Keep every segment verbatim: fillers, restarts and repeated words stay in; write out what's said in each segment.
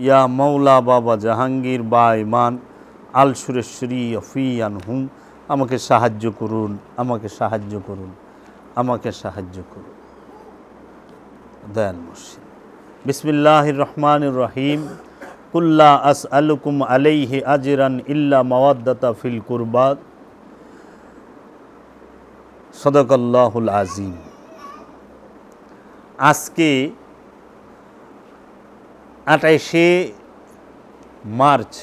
ইয়া মৌলা বাবা জাহাঙ্গীর বা ইমান আল সুরেশ্বরী অফিয়ান হুম, আমাকে সাহায্য করুন, আমাকে সাহায্য করুন, আমাকে সাহায্য করুন। দয়াল মুর্শিদ। বিসমিল্লাহির রহমানির রহিম। কুল্লা আসআলুকুম আলাইহি আজরান ইল্লা মাওয়াদ্দাতা ফিল কুরবাত। সাদাকাল্লাহুল আযীম। আজকে আঠাইশে মার্চ,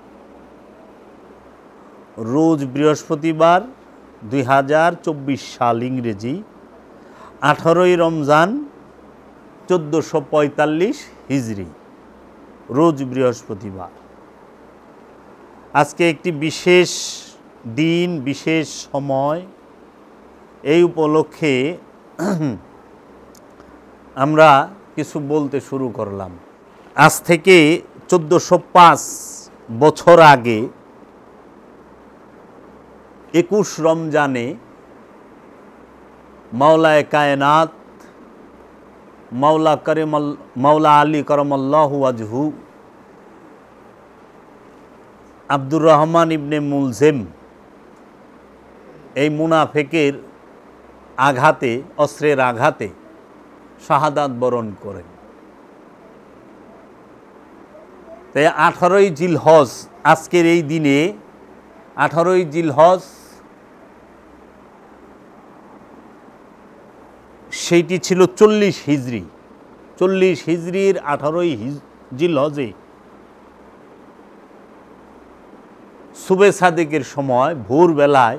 রোজ বৃহস্পতিবার, দুই হাজার চব্বিশ সাল ইংরেজি, আঠারোই রমজান চোদ্দোশো পঁয়তাল্লিশ হিজরি, রোজ বৃহস্পতিবার। আজকে একটি বিশেষ দিন, বিশেষ সময়। এই উপলক্ষে আমরা কিছু বলতে শুরু করলাম। আজ থেকে চোদ্দোশো পাঁচ বছর আগে একুশ রমজানে মাওলায়ে কায়নাত মাওলা করিমাল মাওলা আলী করমাল্লাহু ওয়াজহু আব্দুর রহমান ইবনে মুলজেম এই মুনাফেকের আঘাতে, অস্ত্রের আঘাতে শাহাদাত বরণ করেন। তাই আঠারোই জিলহজ, আজকের এই দিনে আঠারোই জিলহজ, সেইটি ছিল চল্লিশ হিজরি। চল্লিশ হিজরির আঠারোই জিলহজে সুবে সাদেকের সময় ভোরবেলায়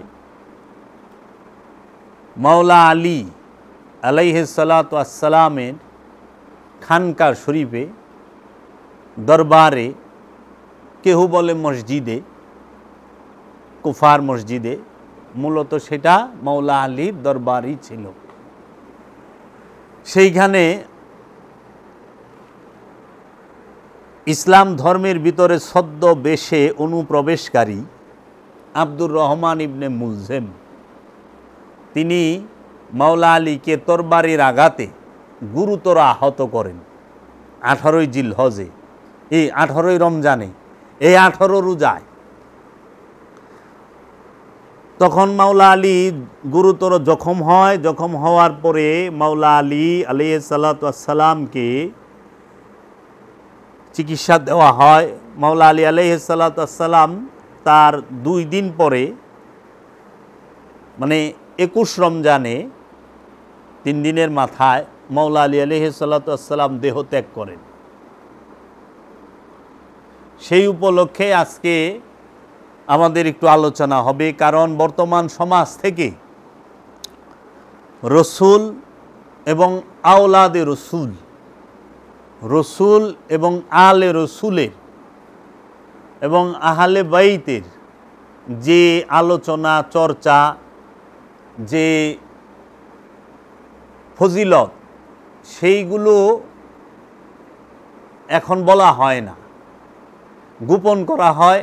মাওলা আলী আলাইহিস সালাতু ওয়াস সালামের খানকা শরীফে, দরবারে, কেহ বলে মসজিদে, কুফার মসজিদে, মূলত সেটা মাওলা আলীর দরবারই ছিল। সেইখানে ইসলাম ধর্মের ভিতরে সদ্য বেশে অনুপ্রবেশকারী আব্দুর রহমান ইবনে মুলজেম, তিনি মাওলা আলীকে তরবারির আঘাতে গুরুতর আহত করেন আঠারোই জিলহজে, এই আঠারোই রমজানে, এই আঠারো রোজায়। তখন মাওলা আলী গুরুতর জখম হয়। জখম হওয়ার পরে মাওলা আলী আলাইহিস সালাতু ওয়াস সালামকে চিকিৎসা দেওয়া হয়। মাওলা আলী আলাইহিস সালাতু ওয়াস সালাম তার দুই দিন পরে, মানে একুশ রমজানে তিন দিনের মাথায় মাওলা আলী আলাইহিস সালাতু ওয়াস সালাম দেহ ত্যাগ করেন। সেই উপলক্ষে আজকে আমাদের একটু আলোচনা হবে, কারণ বর্তমান সমাজ থেকে রসুল এবং আওলাদে রসুল, রসুল এবং আলে রসুলের এবং আহলে বাইতের যে আলোচনা, চর্চা, যে ফজিলত, সেইগুলো এখন বলা হয় না, গোপন করা হয়,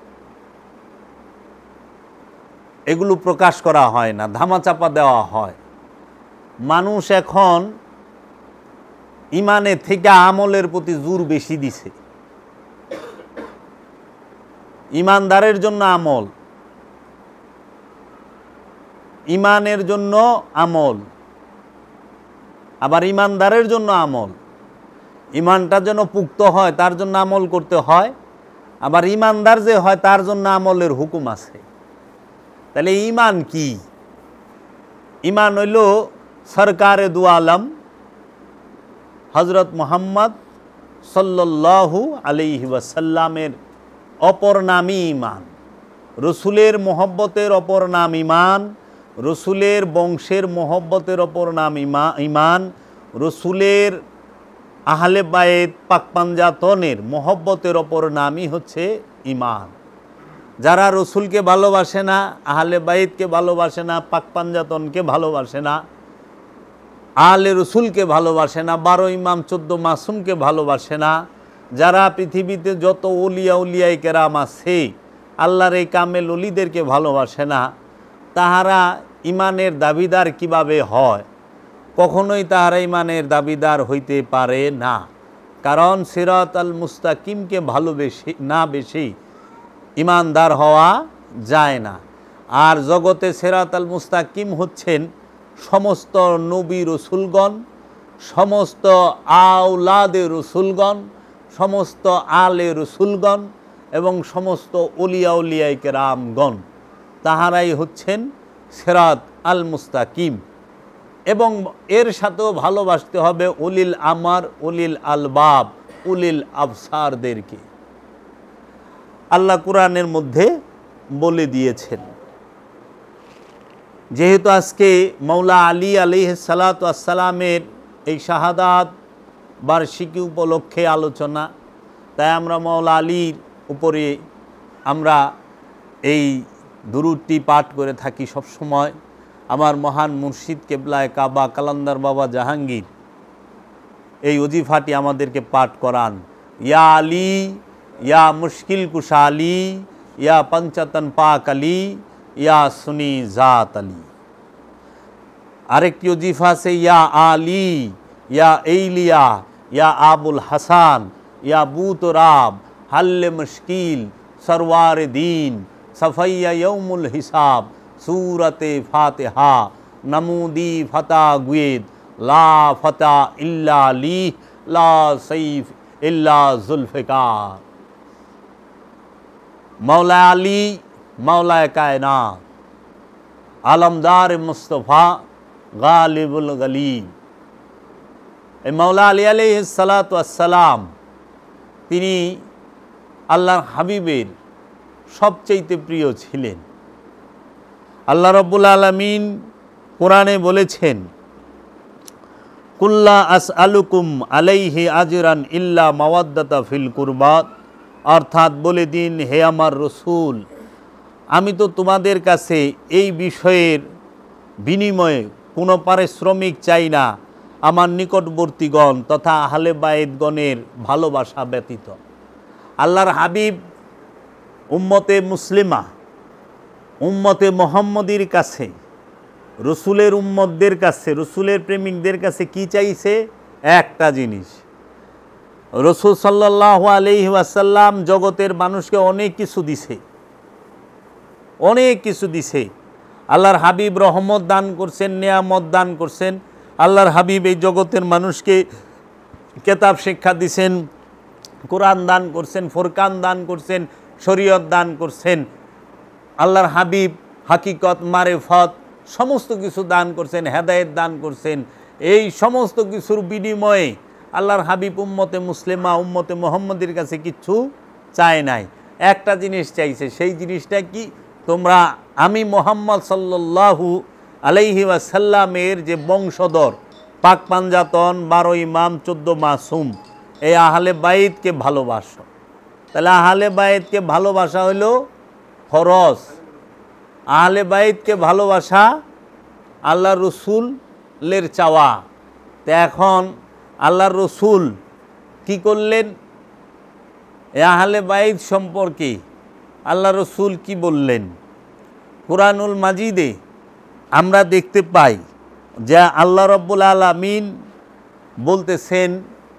এগুলো প্রকাশ করা হয় না, ধামাচাপা দেওয়া হয়। মানুষ এখন ইমানের থেকে আমলের প্রতি জোর বেশি দিছে। ইমানদারের জন্য আমল, ইমানের জন্য আমল, আবার ইমানদারের জন্য আমল। ইমানটা যেন পুক্ত হয় তার জন্য আমল করতে হয়, আবার ইমানদার যে হয় তার জন্য আমলের হুকুম আছে। তাহলে ইমান কি? ইমান হইল সরকারে দু আলম হজরত মুহাম্মদ সাল্লাল্লাহু আলাইহি ওয়াসাল্লামের অপর নামই ইমান, রসুলের মোহব্বতের অপর নাম ইমান, রসুলের বংশের মোহব্বতের অপর নাম ইমান, রসুলের আহলে বায়েত পাক পাঞ্জাতনের মোহব্বতের অপর নামই হচ্ছে ইমান। যারা রসুলকে ভালোবাসে না, আহলে বাইতকে ভালোবাসে না, পাক পাঞ্জাতনকে ভালোবাসে না, আহলে রসুলকে ভালোবাসে না, বারো ইমাম চোদ্দ মাসুমকে ভালোবাসে না, যারা পৃথিবীতে যত ওলিয়া উলিয়ায়ে কেরাম আছে আল্লাহর এই কামেল ওলিদেরকে ভালোবাসে না, তাহারা ইমানের দাবিদার কিভাবে হয়? কখনোই তাহারা ইমানের দাবিদার হইতে পারে না। কারণ সিরাত আল মুস্তাকিমকে ভালোবেসে না বেশি ইমানদার হওয়া যায় না। আর জগতে সিরাত আল মুস্তাকিম হচ্ছেন সমস্ত নবী রসুলগণ, সমস্ত আওলাদে রসুলগণ, সমস্ত আলে রসুলগণ এবং সমস্ত ওলিয়া উলিয়ায়ে কেরামগণ, তাহারাই হচ্ছেন সিরাত আল মুস্তাকিম। এবং এর সাথেও ভালোবাসতে হবে উলিল আমার, উলিল আলবাব, উলিল আবসারদেরকে। আল্লাহ কুরআনের মধ্যে বলে দিয়েছেন। যেহেতু আজকে মৌলা আলী আলাইহিস সালাতু ওয়াস সালামের এই শাহাদাত বার্ষিকী উপলক্ষে আলোচনা, তাই আমরা মৌলা আলীর উপরে আমরা এই দুরূদটি পাঠ করে থাকি সব সময়। আমার মহান মুর্শিদ কেবলায় কাবা কালান্দার বাবা জাহাঙ্গীর এই ওজিফাটি আমাদেরকে পাঠ করান। ইয়া আলী, ইয়া মুশকিল কুশা আলী, ইয়া পঞ্চাতন পাক আলী, ইয়া সুনি জাত আলী। আরেকটি ওজিফা আছে ইয়া আলী, ইয়া এইলিয়া, ইয়া আবুল হাসান, ইয়া বুতরাব, হাল্লে মুশকিল, সরওয়ার দিন, সফাইয়া ইয়ৌমুল হিসাব, सूरते फातिहा, नमूदी फता गुएद, ला फता इल्ला ली, ला सैफ इल्ला जुल्फ़िकार। मौला अली मौला कायनात, आलमदार मुस्तफ़ा गालिबुल गलीब। এই মৌলা আলী আলাইহিস সালাতু ওয়াস সালাম তিনি আল্লাহর হাবিবের সবচেয়ে প্রিয় ছিলেন। আল্লাহ রাব্বুল আলামিন কোরআনে বলেছেন, কুল্লা আসআলুকুম আলাইহি আজরান ইল্লা মাওয়াদ্দাতা ফিল কুরবাত, অর্থাৎ বলে দিন হে আমার রসুল, আমি তো তোমাদের কাছে এই বিষয়ের বিনিময়ে কোনো পারিশ্রমিক চাই না আমার নিকটবর্তীগণ তথা আহলে বায়েতগণের ভালোবাসা ব্যতীত। আল্লাহর হাবিব উম্মতে মুসলিমা, উম্মতে মুহাম্মদীর কাছে, রসুলের উম্মতদের কাছে, রসুলের প্রেমিকদের কাছে কি চাইছে? একটা জিনিস। রসুল সাল্লাল্লাহু আলাইহি ওয়াসাল্লাম জগতের মানুষকে অনেক কিছু দিছে, অনেক কিছু দিছে। আল্লাহর হাবিব রহমত দান করছেন, নিয়ামত দান করছেন। আল্লাহর হাবিব এই জগতের মানুষকে কেতাব শিক্ষা দিছেন, কোরআন দান করছেন, ফুরকান দান করছেন, শরীয়ত দান করছেন। আল্লাহর হাবিব হাকিকত, মারেফত সমস্ত কিছু দান করছেন, হেদায়েত দান করছেন। এই সমস্ত কিছুর বিনিময়ে আল্লাহর হাবিব উম্মতে মুসলিমা, উম্মতে মুহাম্মদের কাছে কিচ্ছু চায় নাই, একটা জিনিস চাইছে। সেই জিনিসটা কি? তোমরা আমি মুহাম্মদ সাল্লাল্লাহু আলাইহি ওয়াসাল্লামের যে বংশধর, পাক পাঞ্জাতন, বারো ইমাম, চোদ্দ মাসুম, এই আহলে বাইতকে ভালোবাসো। তাহলে আহলে বাইতকে ভালোবাসা হইল ফরজ। আহলে বাইতকে ভালোবাসা আল্লাহ রসুলের চাওয়া। তো এখন আল্লাহ রসুল কি করলেন? এ আহলে বাইত সম্পর্কে আল্লাহ রসুল কি বললেন? কুরআনুল মাজিদে আমরা দেখতে পাই যে আল্লাহ রাব্বুল আলামিন বলতেছেন,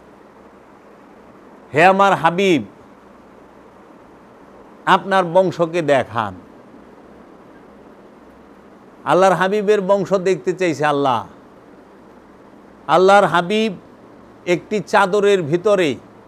হে আমার হাবিব, আপনার বংশকে দেখান। আল্লাহর হাবিবের বংশ দেখতে চাইছে আল্লাহ। আল্লাহর হাবিব একটি চাদরের ভিতরে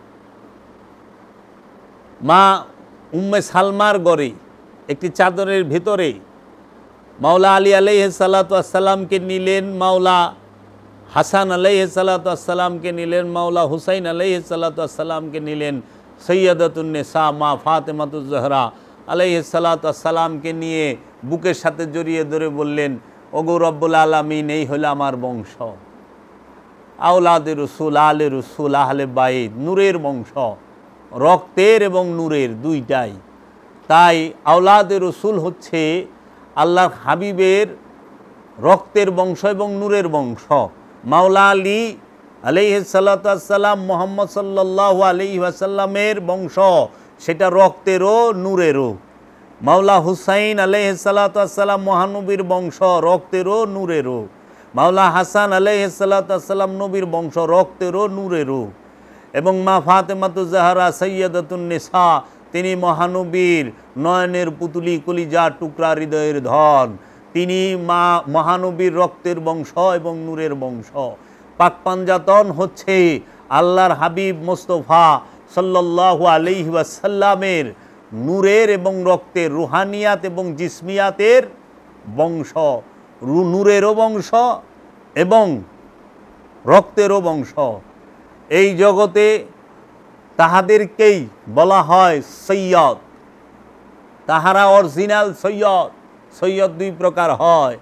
মা উম্মে সালমার ঘরে একটি চাদরের ভিতরে মাওলা আলী আলাইহিস সালাতু ওয়াস সালামকে নিলেন, মাওলা হাসান আলাইহিস সালাতু ওয়াস সালামকে নিলেন, মাওলা হুসাইন আলাইহিস সালাতু ওয়াস সালামকে নিলেন, সৈয়দাতুন নিসা মা ফাতেমাতুজ জহরা আলাইহিস সালাতু ওয়াস সালামকে নিয়ে বুকের সাথে জড়িয়ে ধরে বললেন, ওগো রব্বুল আলামিন, এই হলো আমার বংশ, আওলাদে রসুল, আলে রসুল, আহলে বাইত, নূরের বংশ, রক্তের এবং নূরের দুইটাই। তাই আওলাদে রসুল হচ্ছে আল্লাহর হাবিবের রক্তের বংশ এবং নূরের বংশ। মাওলা আলী আলাইহিস সালাতু ওয়াস সালাম মুহাম্মদ সাল্লাল্লাহু আলাইহি ওয়াসাল্লামের বংশ, সেটা রক্তেরও নূরেরও। মাওলা হুসাইন আলাইহিস সালাতু ওয়াস সালাম মহানবীর বংশ, রক্তেরও নূরেরও। মাওলা হাসান আলাইহিস সালাতু ওয়াস সালাম নবীর বংশ, রক্তেরও নূরেরও। এবং মা ফাতেমাতুজ জাহরা সৈয়দাতুন নিসা, তিনি মহানবীর নয়নের পুতুলি, কলিজার টুকরা, হৃদয়ের ধন। তিনি মা মহানবীর রক্তের বংশ এবং নূরের বংশ। পাক পাঞ্জাতন হচ্ছে আল্লাহর হাবিব মোস্তফা সাল্লাল্লাহু আলাইহি ওয়াসাল্লামের নূরের এবং রক্তের, রুহানিয়াত এবং জিসমিয়াতের বংশ। নূরেরও বংশ এবং রক্তেরও বংশ। এই জগতে তাহাদেরকেই বলা হয় সৈয়দ। তাহারা অরিজিনাল সৈয়দ। সৈয়দ দুই প্রকার হয়,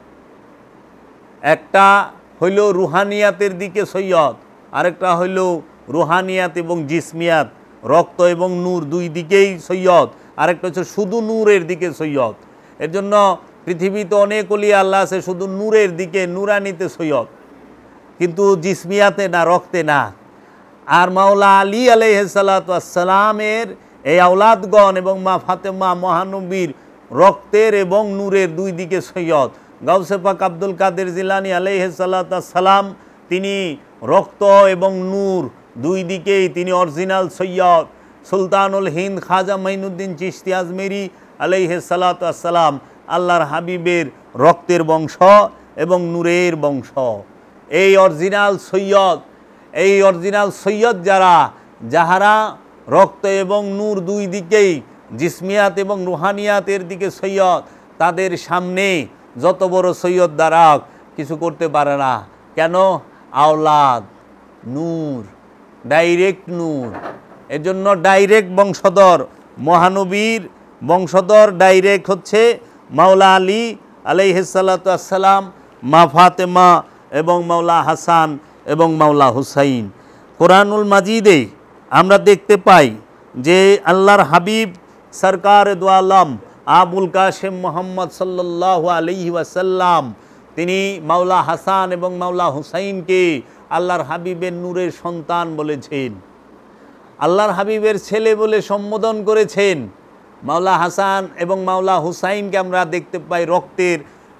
একটা হইল রুহানিয়াতের দিকে সৈয়দ, আরেকটা হইল রুহানিয়াত এবং জিসমিয়াত, রক্ত এবং নূর দুই দিকেই সৈয়দ। আরেকটা হচ্ছে শুধু নূরের দিকে সৈয়দ। এর জন্য পৃথিবীতে অনেক ওলিয়া আল্লাহ আছে শুধু নূরের দিকে, নূরানিতে সৈয়দ, কিন্তু জিসমিয়াতে না, রক্তে না। আর মাওলা আলী আলাইহিস সালাতু ওয়াস সালামের এই আওলাদগণ এবং মা ফাতেমা মহানবীর রক্তের এবং নূরের দুই দিকে সৈয়দ। গাউসে পাক আব্দুল কাদের জিলানী আলাইহিস সালাতু ওয়াস সালাম, তিনি রক্ত এবং নূর দুই দিকেই তিনি অরিজিনাল সৈয়দ। সুলতানুল হিন্দ খাজা মাইনুদ্দিন চিশতি আজমেরি আলাইহিস সালাতু ওয়াস সালাম আল্লাহর হাবিবের রক্তের বংশ এবং নূরের বংশ। এই অরিজিনাল সৈয়দ, এই অরিজিনাল সৈয়দ যারা, যাহারা রক্ত এবং নূর দুই দিকেই, জিসমিয়াত এবং রুহানিয়াতের দিকে সৈয়দ, তাদের সামনে যত বড় সৈয়দ দ্বারা কিছু করতে পারে না। কেন? আওলাদ, নূর, ডাইরেক্ট নূর। এর জন্য ডাইরেক্ট বংশধর, মহানবীর বংশধর ডাইরেক্ট হচ্ছে মাওলা আলী আলাইহিস সালাতু ওয়াস সালাম, মা ফাতেমা এবং মাওলা হাসান এবং মাওলা হুসাইন। কোরআনুল মাজিদে আমরা দেখতে পাই যে আল্লাহর হাবিব সরকার দু আলম আবুল কাশেম মোহাম্মদ সাল্লাল্লাহু আলাইহি ওয়াসাল্লাম, তিনি মাওলা হাসান এবং মাওলা হুসাইনকে আল্লাহর হাবিবের নূরের সন্তান বলেছেন, আল্লাহর হাবিবের ছেলে বলে সম্বোধন করেছেন। মাওলা হাসান এবং মাওলা হুসাইনকে আমরা দেখতে পাই রক্তের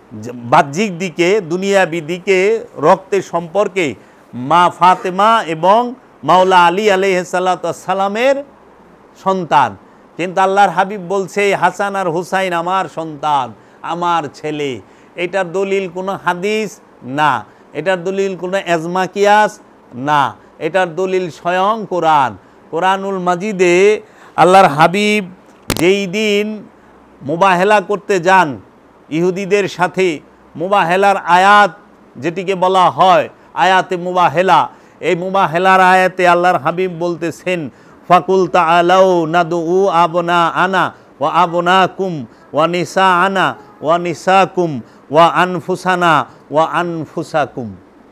বাহ্যিক দিকে, দুনিয়াবি দিকে রক্তের সম্পর্কে মা ফাতেমা এবং মাওলা আলী আলাইহিস সালাতু ওয়াস সালামের সন্তান। কিন্তু আল্লাহর হাবিব বলছে হাসান আর হুসাইন আমার সন্তান, আমার ছেলে। এটার দলিল কোনো হাদিস না, এটার দলিল কোনো এজমা কিয়াস না, এটার দলিল স্বয়ং কোরআন। কোরআনুল মাজিদে আল্লাহর হাবিব যেই দিন মুবাহেলা করতে যান ইহুদিদের সাথে, মুবাহেলার আয়াত যেটিকে বলা হয় আয়াতে মুবাহেলা, এই মুবাহেলার আয়াতে আল্লাহর হাবিব বলতেছেন ফাকুল তাআলাউ নাদউ আবনা আনা ওয়া আবনাকুম ওয়া নিসা আনা ওয়া নিসাকুম ওয়া আনফুসানা ওয়া আনফুসাকুম।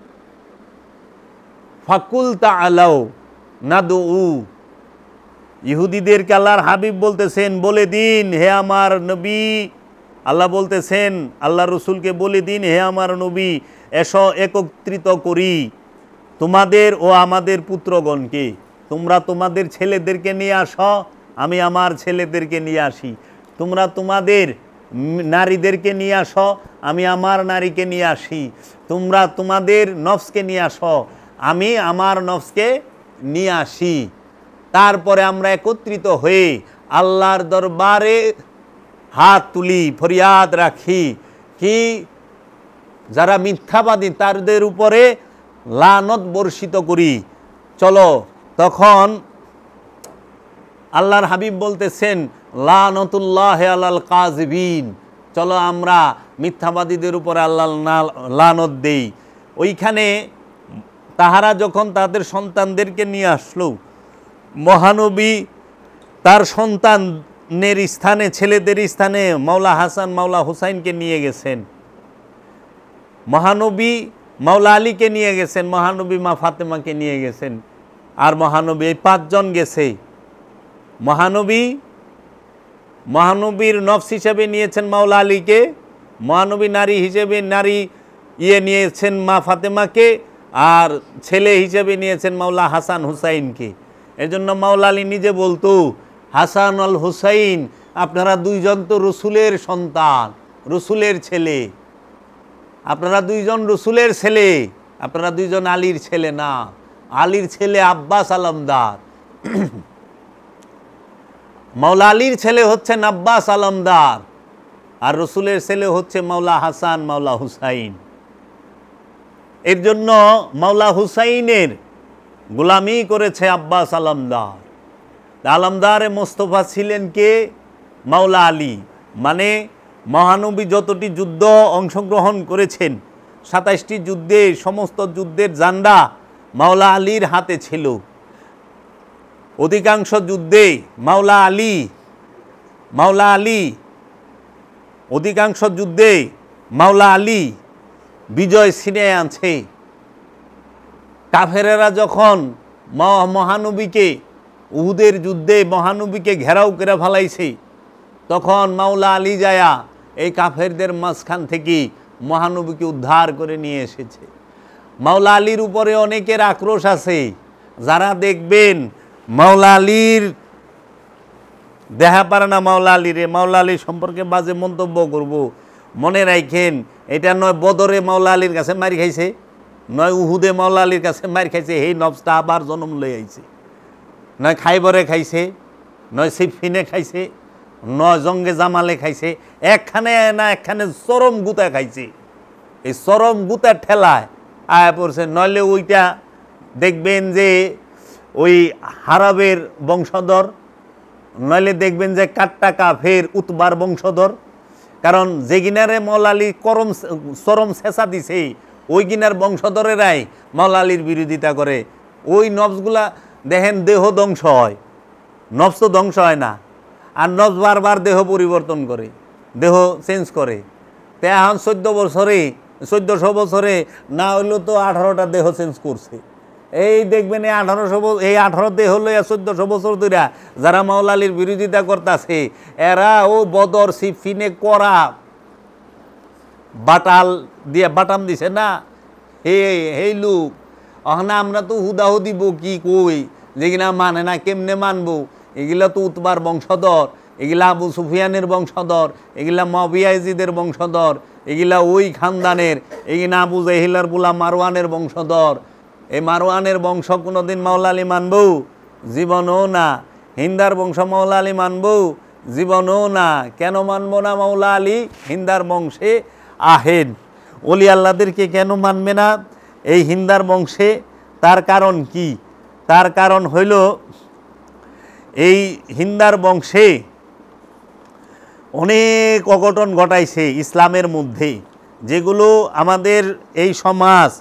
ফাকুল তাআলাউ নাদউ, ইহুদিদেরকে আল্লাহর হাবিব বলতেছেন বলে দিন হে আমার নবী, আল্লাহ বলতেছেন আল্লাহ রসুলকে বলে দিন হে আমার নবী, এসো একত্রিত করি তোমাদের ও আমাদের পুত্রগণকে। তোমরা তোমাদের ছেলেদেরকে নিয়ে আসো, আমি আমার ছেলেদেরকে নিয়ে আসি। তোমরা তোমাদের নারীদেরকে নিয়ে আসো, আমি আমার নারীকে নিয়ে আসি। তোমরা তোমাদের নফসকে নিয়ে আসো, আমি আমার নফসকে নিয়ে আসি। তারপরে আমরা একত্রিত হয়ে আল্লাহর দরবারে হাত তুলি, ফরিয়াদ রাখি কি যারা মিথ্যাবাদী তাদের উপরে লানত বর্ষিত করি। চলো, তখন আল্লাহর হাবিব বলতেছেন লানতুল্লাহ আলাল কাযিবিন, চলো আমরা মিথ্যাবাদীদের উপরে আল্লাহ লানত দেই। ওইখানে তাহারা যখন তাদের সন্তানদেরকে নিয়ে আসলো, মহানবী তার সন্তানের স্থানে, ছেলেদের স্থানে মাওলা হাসান মাওলা হুসাইনকে নিয়ে গেছেন, মহানবী মাওলা আলীকে নিয়ে গেছেন, মহানবী মা ফাতেমাকে নিয়ে গেছেন, আর মহানবী এই পাঁচজন গেছে। মহানবী মহানবীর নফস হিসেবে নিয়েছেন মাওলা আলীকে, মহানবী নারী হিসেবে নারী ইয়ে নিয়েছেন মা ফাতেমাকে, আর ছেলে হিসেবে নিয়েছেন মাওলা হাসান হুসাইনকে। এজন্য মাওলা আলী নিজে বলতো হাসান আল হুসাইন আপনারা দুইজন তো রসুলের সন্তান, রসুলের ছেলে, আপনারা দুইজন রসুলের ছেলে, আপনারা দুইজন আলীর ছেলে না। আলীর ছেলে আব্বাস আলমদার। মাওলা আলীর ছেলে হচ্ছেন আব্বাস আলমদার, আর রসুলের ছেলে হচ্ছে মাওলা হাসান, মাওলা হুসাইন। এর জন্য মাওলা হুসাইনের গোলামি করেছে আব্বাস আলমদার। আলমদারে মোস্তফা ছিলেন কে? মাওলা আলী। মানে মহানবী যতটি যুদ্ধ অংশগ্রহণ করেছেন, সাতাশটি যুদ্ধে, সমস্ত যুদ্ধের জান্ডা মাওলা আলীর হাতে ছিল। অধিকাংশ যুদ্ধে মাওলা আলী মাওলা আলী অধিকাংশ যুদ্ধে মাওলা আলী বিজয় ছিনিয়ে আনছে। কাফেরেরা যখন মহানবীকে উহুদের যুদ্ধে মহানবীকে ঘেরাও করে ফেলাইছে, তখন মাওলা আলী যায়া এই কাফেরদের মাঝখান থেকে মহানবীকে উদ্ধার করে নিয়ে এসেছে। মাওলা আলীর উপরে অনেকের আক্রোশ আছে, যারা দেখবেন মাওলা আলীর দেখা পারে না, মাওলা আলীরে মাওলা আলী সম্পর্কে বাজে মন্তব্য করব, মনে রাখেন এটা নয় বদরে মাওলা আলীর কাছে মারি খাইছে, নয় উহুদে মাওলা আলীর কাছে মারি খাইছে, এই নবসটা আবার জন্ম লই আইছে, নয় খাইবরে খাইছে, নয় সিফিনে খাইছে, নয় জঙ্গে জামালে খাইছে, একখানে না একখানে চরম গুতা খাইছে। এই চরম গুতার ঠেলায় আয়া পড়ছে। নইলে ওইটা দেখবেন যে ওই হারাবের বংশধর, নইলে দেখবেন যে কাট্টা কাফের উতবার বংশধর। কারণ যে গিনারে মাওলা আলী করম চরম ছেঁচা দিছে, ওই গিনার বংশধরেরাই মাওলা আলীর বিরোধিতা করে। ওই নবসগুলা দেখেন দেহ ধ্বংস হয়, নবস তো ধ্বংস হয় না, আর নবস বারবার দেহ পরিবর্তন করে, দেহ চেঞ্জ করে। তে এখন চোদ্দ বছরে চোদ্দশো বছরে না হইলেও তো আঠারোটা দেহ চেঞ্জ করছে। এই দেখবেন এই আঠারোশো এই আঠারো দেহ লইয়া চোদ্দশো বছর ধরে যারা মাওলা আলীর বিরোধিতা করতেছে, এরা ও বদর সিফিনে করা বাটাল দিয়ে বাটাম দিছে না, হে হেই লোক অহনা আমরা তো হুদাহু দিব কি কই, যেগুলা মানে না কেমনে মানবো, এগুলা তো উতবার বংশধর, এগুলা আবু সুফিয়ানের বংশধর, এগুলা মুআবিয়া বংশধর, এগুলা ওই খানদানের, এগুলা আবু জাহিলার বুলা মারওয়ানের বংশধর। এই মারওয়ানের বংশ কোনোদিন মাওলা আলী মানবো? জীবনও না। হিন্দার বংশ মাওলা আলী মানবো? জীবনও না। কেন মানবো না মাওলা আলী? হিন্দার বংশে আহেন। ওলি আল্লাহদেরকে কেন মানবে না এই হিন্দার বংশে? তার কারণ কি? তার কারণ হইল এই হিন্দার বংশে অনেক অঘটন ঘটাইছে ইসলামের মধ্যে, যেগুলো আমাদের এই সমাজ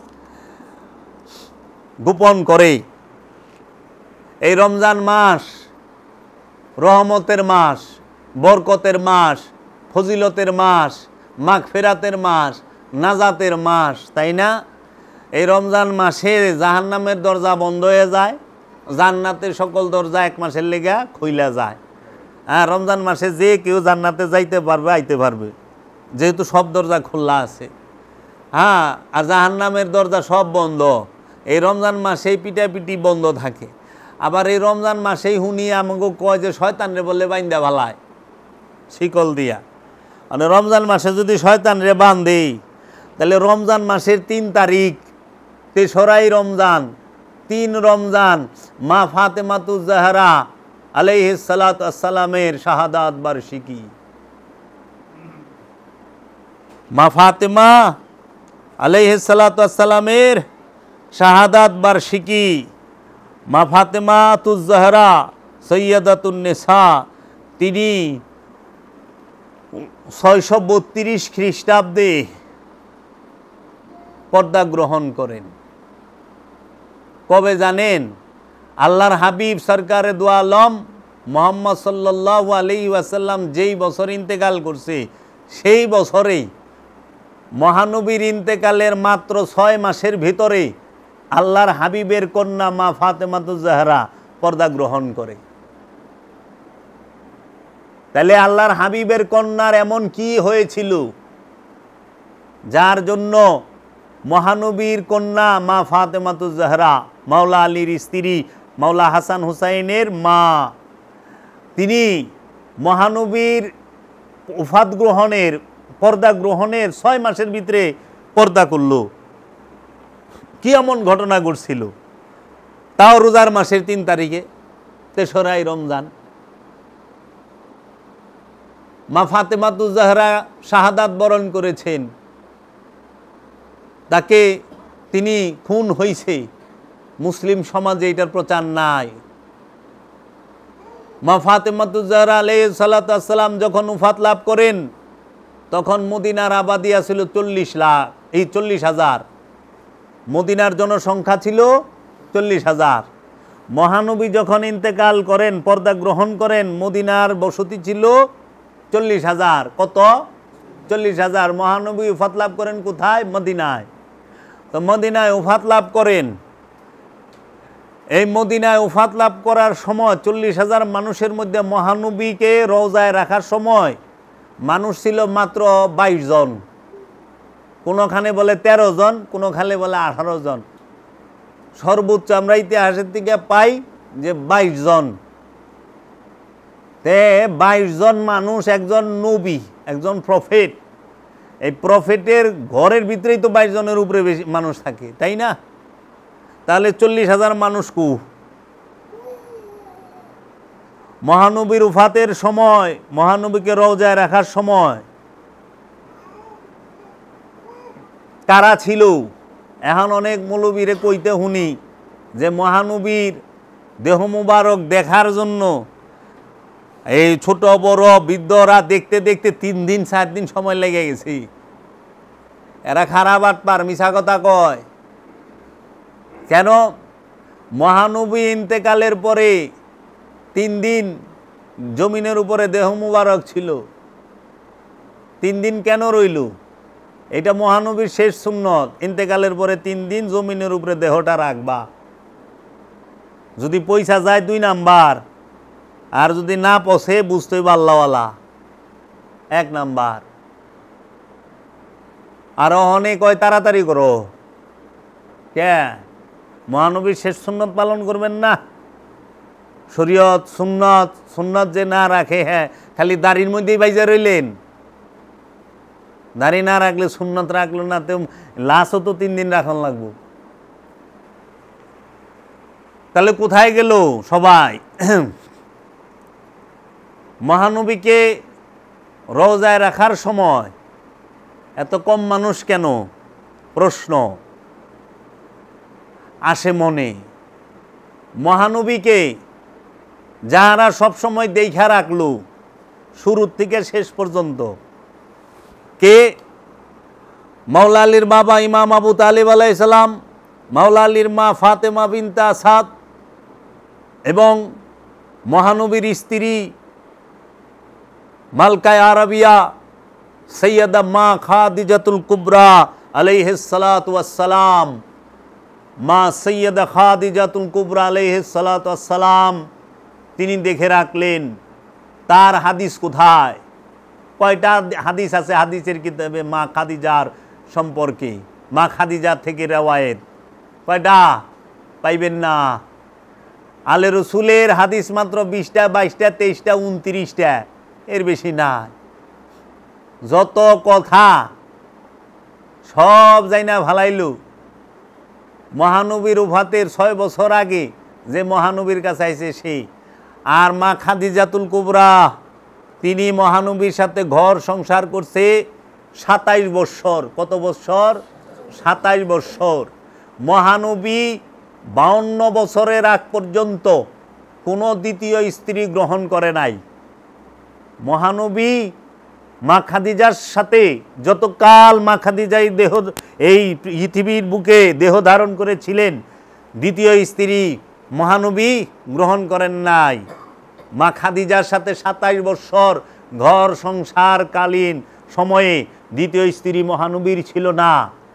গোপন করে। এই রমজান মাস রহমতের মাস, বরকতের মাস, ফজিলতের মাস, মাগফিরাতের মাস, নাজাতের মাস, তাই না? এই রমজান মাসে জাহান্নামের দরজা বন্ধ হয়ে যায়, জান্নাতের সকল দরজা এক মাসের লেগা খুইলা যায়। হ্যাঁ, রমজান মাসে যে কেউ জান্নাতে যাইতে পারবে, আইতে পারবে, যেহেতু সব দরজা খোলা আছে। হ্যাঁ, আর জাহান্নামের দরজা সব বন্ধ। এই রমজান মাসেই পিটাপিটি বন্ধ থাকে। আবার এই রমজান মাসেই শুনি আমাকে কয় যে শয়তানরে বললে বাইন্দা ভালায় শিকল দিয়া। মানে রমজান মাসে যদি শয়তানরে বান্ধে, তাহলে রমজান মাসের তিন তারিখ তেসরাই রমজান, তিন রমজান মা ফাতেমাতুজ জাহরা আলাইহিস সালাতু আসসালামের শাহাদাত বার্ষিকী। মা ফাতেমা আলাইহিস সালাতু আসসালামের শাহাদাত বার্ষিকী। মা ফাতেমাতুজ জাহরা সৈয়দাতুন নিসা, তিনি ছয়শো বত্রিশ খ্রিস্টাব্দে পর্দা গ্রহণ করেন। কবে জানেন? আল্লাহর হাবিব সরকারে দু আলম মুহাম্মদ সাল্লাল্লাহু আলাইহি ওয়াসাল্লাম যেই বছর ইন্তেকাল করছে, সেই বছরেই মহানবীর ইন্তেকালের মাত্র ছয় মাসের ভিতরে আল্লাহর হাবিবের কন্যা মা ফাতেমাতুজ জাহরা পর্দা গ্রহণ করে। তাহলে আল্লাহর হাবিবের কন্যার এমন কি হয়েছিল যার জন্য মহানবীর কন্যা মা ফাতেমাতুজ জাহরা, মাওলা আলীর স্ত্রী, মাওলা হাসান হুসাইনের মা, তিনি মহানবীর ওফাত গ্রহণের পর্দা গ্রহণের ছয় মাসের ভিতরে পর্দা করল। কি এমন ঘটনা ঘটছিল? তাও রোজার মাসের তিন তারিখে, তেসরাই রমজান। মা ফাতেমাতুজ জাহরা শাহাদাত বরণ করেছেন, তাকে তিনি খুন হয়েছে, মুসলিম সমাজে এটার প্রচার নাই। মা ফাতেমাতুজ জাহরা আলাইহিস সালাতু ওয়াস সালাম যখন উফাত লাভ করেন তখন মদিনার আবাদি ছিল চল্লিশ লাখ, এই চল্লিশ হাজার। মদিনার জনসংখ্যা ছিল চল্লিশ হাজার। মহানবী যখন ইন্তেকাল করেন, পর্দা গ্রহণ করেন, মদিনার বসতি ছিল চল্লিশ হাজার। কত? চল্লিশ হাজার। মহানবী উফাত লাভ করেন কোথায়? মদিনায়। তো মদিনায় উফাত লাভ করেন। এই মদিনায় উফাত লাভ করার সময় চল্লিশ হাজার মানুষের মধ্যে মহানবীকে রওজায় রাখার সময় মানুষ ছিল মাত্র বাইশ জন, কোনোখানে বলে তেরো জন, কোনোখানে বলে আঠারো জন। সর্বোচ্চ আমরা ইতিহাসের থেকে পাই যে বাইশ জন। তে বাইশ জন মানুষ, একজন নবী, একজন প্রফেট। এই প্রফেটের ঘরের ভিতরেই তো বাইশ জনের উপরে বেশি মানুষ থাকে, তাই না? তাহলে চল্লিশ হাজার মানুষ কু। মহানবীর উফাতের সময়, মহানবীকে রওজায় রাখার সময় কারা ছিল? এখন অনেক মৌলবীরে কইতে শুনি যে মহানবীর দেহ মুবারক দেখার জন্য এই ছোট বড় বৃদ্ধরা দেখতে দেখতে তিন দিন চার দিন সময় লেগে গেছে। এরা খারাপ আটপার, মিছা কথা কয়। কেন? মহানবী ইন্তেকালের পরে তিন দিন জমিনের উপরে দেহ মুবারক ছিল। তিন দিন কেন রইল? এটা মহানবীর শেষ সুন্নত, ইন্তেকালের পরে তিন দিন জমিনের উপরে দেহটা রাখবা। যদি পয়সা যায় দুই নাম্বার, আর যদি না পচে বুঝতে হইব আল্লাহওয়ালা, এক নাম্বার। আর অনেক কয় তাড়াতাড়ি করো। কে? মহানবীর শেষ সুন্নত পালন করবেন না? শরীয়ত সুন্নত, সুন্নত যে না রাখে, হ্যাঁ খালি দাড়ির মধ্যেই বাইজা রইলেন। দাড়ি না রাখলে সুন্নত রাখলো না, তো লাশও তো তিন দিন রাখন লাগবো। তাহলে কোথায় গেল সবাই? মহানবীকে রওজায় রাখার সময় এত কম মানুষ কেন? প্রশ্ন আসে মনে। মহানবীকে যাহারা সবসময় দেখা রাখলো শুরুর থেকে শেষ পর্যন্ত, কে? মাওলা আলীর বাবা ইমাম আবু তালিব আলাইহিস সালাম, মাওলা আলীর মা ফাতেমা বিনতে আসাদ, এবং মহানবীর স্ত্রী মালকায়ে আরাবিয়া সৈয়দা মা খাদিজাতুল কুবরা আলাইহিস সালাতু ওয়াস সালাম। মা সৈয়দা খাদিজাতুল কুবরা আলাইহিস সালাতু ওয়াস সালাম তিনি দেখে রাখলেন। তার হাদিস কোথায়? কয়টা হাদিস আছে হাদিসের কিতাবে মা খাদিজার সম্পর্কে? মা খাদিজা থেকে রেওয়ায়েত কয়টা? পাইবেন না। আলে রসুলের হাদিস মাত্র বিশটা, বাইশটা, তেইশটা, উনত্রিশটা, এর বেশি না। যত কথা সব যাই না ভালাইলু। মহানবীর উফাতের ছয় বছর আগে যে মহানবীর কাছে আইছে সেই। আর মা খাদিজাতুল কুবরা তিনি মহানবীর সাথে ঘর সংসার করছে সাতাইশ বৎসর। কত বৎসর? সাতাইশ বৎসর। মহানবী বাউন্ন বছরের আগ পর্যন্ত কোনো দ্বিতীয় স্ত্রী গ্রহণ করে নাই। মহানবী মা খাদিজার সাথে যতকাল মা খাদিজাই দেহ এই পৃথিবীর বুকে দেহ ধারণ করেছিলেন, দ্বিতীয় স্ত্রী মহানবী গ্রহণ করেন নাই। মা খাদিজার সাথে সাতাইশ বৎসর ঘর সংসারকালীন সময়ে দ্বিতীয় স্ত্রী মহানবীর ছিল না।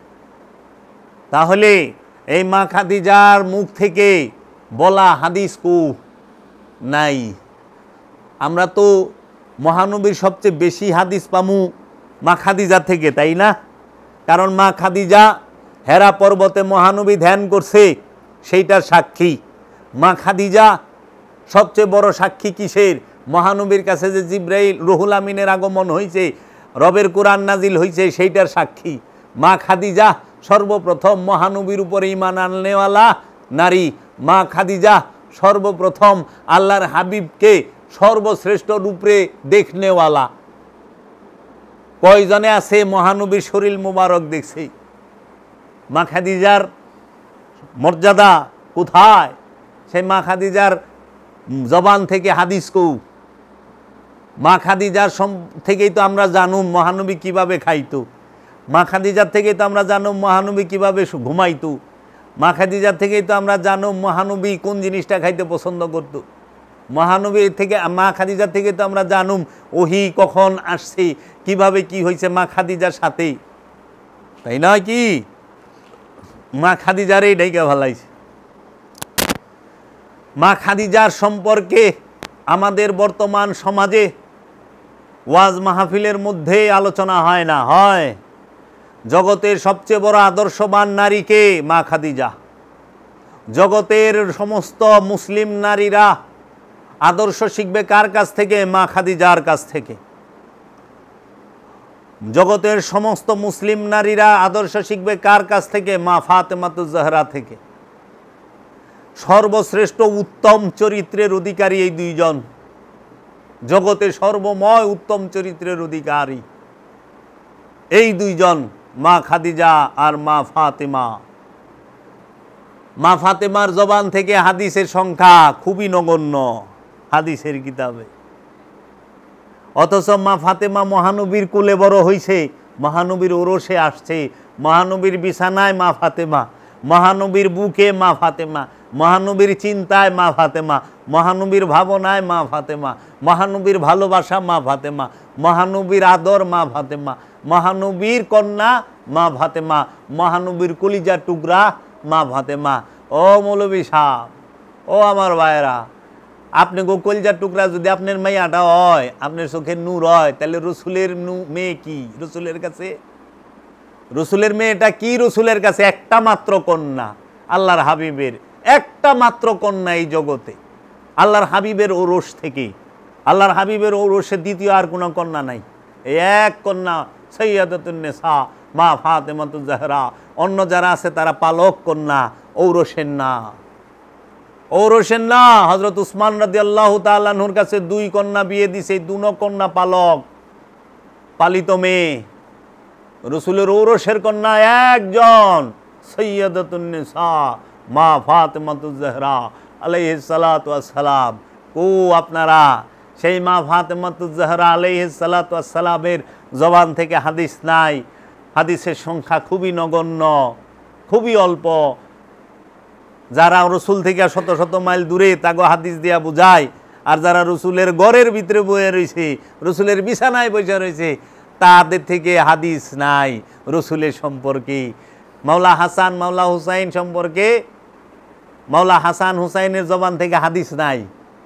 তাহলে এই মা খাদিজার মুখ থেকে বলা হাদিস কু নাই। আমরা তো মহানবীর সবচেয়ে বেশি হাদিস পামু মা খাদিজা থেকে, তাই না? কারণ মা খাদিজা হেরা পর্বতে মহানবী ধ্যান করছে, সেইটার সাক্ষী। মা খাদিজা সবচেয়ে বড় সাক্ষী কিসের? মহানবীর কাছে যে জিব্রাইল রুহুল আমিনের আগমন হয়েছে, রবের কোরআন নাজিল হয়েছে, সেইটার সাক্ষী। মা খাদিজা সর্বপ্রথম মহানবীর উপরে ঈমান আননেওয়ালা নারী। মা খাদিজা সর্বপ্রথম আল্লাহর হাবিবকে সর্বশ্রেষ্ঠ রূপে দেখনেওয়ালা। কয়জনে আছে মহানবীর শরীর মুবারক দেখছে? মা খাদিজার মর্যাদা কোথায়? সেই মা খাদিজার জবান থেকে হাদিস কৌ। মা খাদিজার থেকেই তো আমরা জানুম মহানবী কিভাবে খাইতো। মা খাদিজার থেকেই তো আমরা জানুম মহানবী কিভাবে ঘুমাইতো। মা খাদিজার থেকেই তো আমরা জানুম মহানবী কোন জিনিসটা খাইতে পছন্দ করত। মহানবী থেকে মা খাদিজার থেকে তো আমরা জানুম ওহি কখন আসছে, কিভাবে কি হয়েছে মা খাদিজার সাথে, তাই নয় কি? মা খাদিজারই ডাইকা ভালাইছে। মা খাদিজার সম্পর্কে আমাদের বর্তমান সমাজে ওয়াজ মাহফিলের মধ্যে আলোচনা হয় না, হয় জগতের সবচেয়ে বড় আদর্শবান নারীকে মা খাদিজা। জগতের সমস্ত মুসলিম নারীরা আদর্শ শিখবে কার কাছ থেকে? মা খাদিজার কাছ থেকে। জগতের সমস্ত মুসলিম নারীরা আদর্শ শিখবে কার কাছ থেকে? মা ফাতেমাতুজ জাহরা থেকে। সর্বশ্রেষ্ঠ উত্তম চরিত্রের অধিকারী এই দুইজন, জগতে সর্বময় উত্তম চরিত্রের অধিকারী এই দুইজন, মা খাদিজা আর মা ফাতেমা। মা ফাতেমার জবান থেকে হাদিসের সংখ্যা খুবই নগণ্য হাদিসের কিতাবে, অথচ মা ফাতেমা মহানবীর কুলে বড় হইছে, মহানবীর ওরসে আসছে, মহানবীর বিছানায় মা ফাতেমা, মহানবীর বুকে মা ফাতেমা, মহানবীর চিন্তায় মা ফাতেমা, মহানবীর ভাবনায় মা ফাতেমা, মহানবীর ভালোবাসা মা ফাতেমা, মহানবীর আদর মা ফাতেমা, মহানবীর কন্যা মা ফাতেমা, মহানবীর কলিজার টুকরা মা ফাতেমা। ও মৌলবী সাহেব, ও আমার ভাইয়েরা, আপনি গো কলিজার টুকরা যদি আপনার মেয়াটা হয়, আপনার চোখের নূর হয়, তাহলে রসুলের মেয়ে কি রসুলের কাছে? রসুলের মেয়েটা কি রসুলের কাছে? একটা মাত্র কন্যা, আল্লাহর হাবিবের একটা মাত্র কন্যা এই জগতে, আল্লাহর হাবিবের ওরস থেকে। আল্লাহর হাবিবের ওরসে দ্বিতীয় আর কোনো কন্যা নাই, এই এক কন্যা সৈয়দাতুন নিসা মা ফাতেমাতুজ জাহরা। অন্য যারা আছে তারা পালক কন্যা, ঔরসের না, ঔরসের না। হযরত উসমান রাদিয়াল্লাহু তাআলা আনহুর কাছে দুই কন্যা বিয়ে দিছে, দুনো কন্যা পালক, পালিত মেয়ে। রসুলের ঔরসের কন্যা একজন, সৈয়দাতুন নিসা মা ফাতেমাতুজ জাহরা আলাইহিস সালাতু ওয়াস সালাম। কো আপনারা সেই মা ফাতেমাতুজ জাহরা আলাইহিস সালাতু ওয়াস সালামের জবান থেকে হাদিস নাই। হাদিসের সংখ্যা খুবই নগণ্য, খুবই অল্প। যারা রসুল থেকে শত শত মাইল দূরে তাগো হাদিস দিয়া বুঝায়, আর যারা রসুলের ঘরের ভিতরে বয়ে রয়েছে, রসুলের বিছানায় বসে রয়েছে, তাদের থেকে হাদিস নাই রসুলের সম্পর্কে। মাওলা হাসান মাওলা হুসাইন সম্পর্কে, মাওলা হাসান হুসাইনের জবান থেকে হাদিস নাই।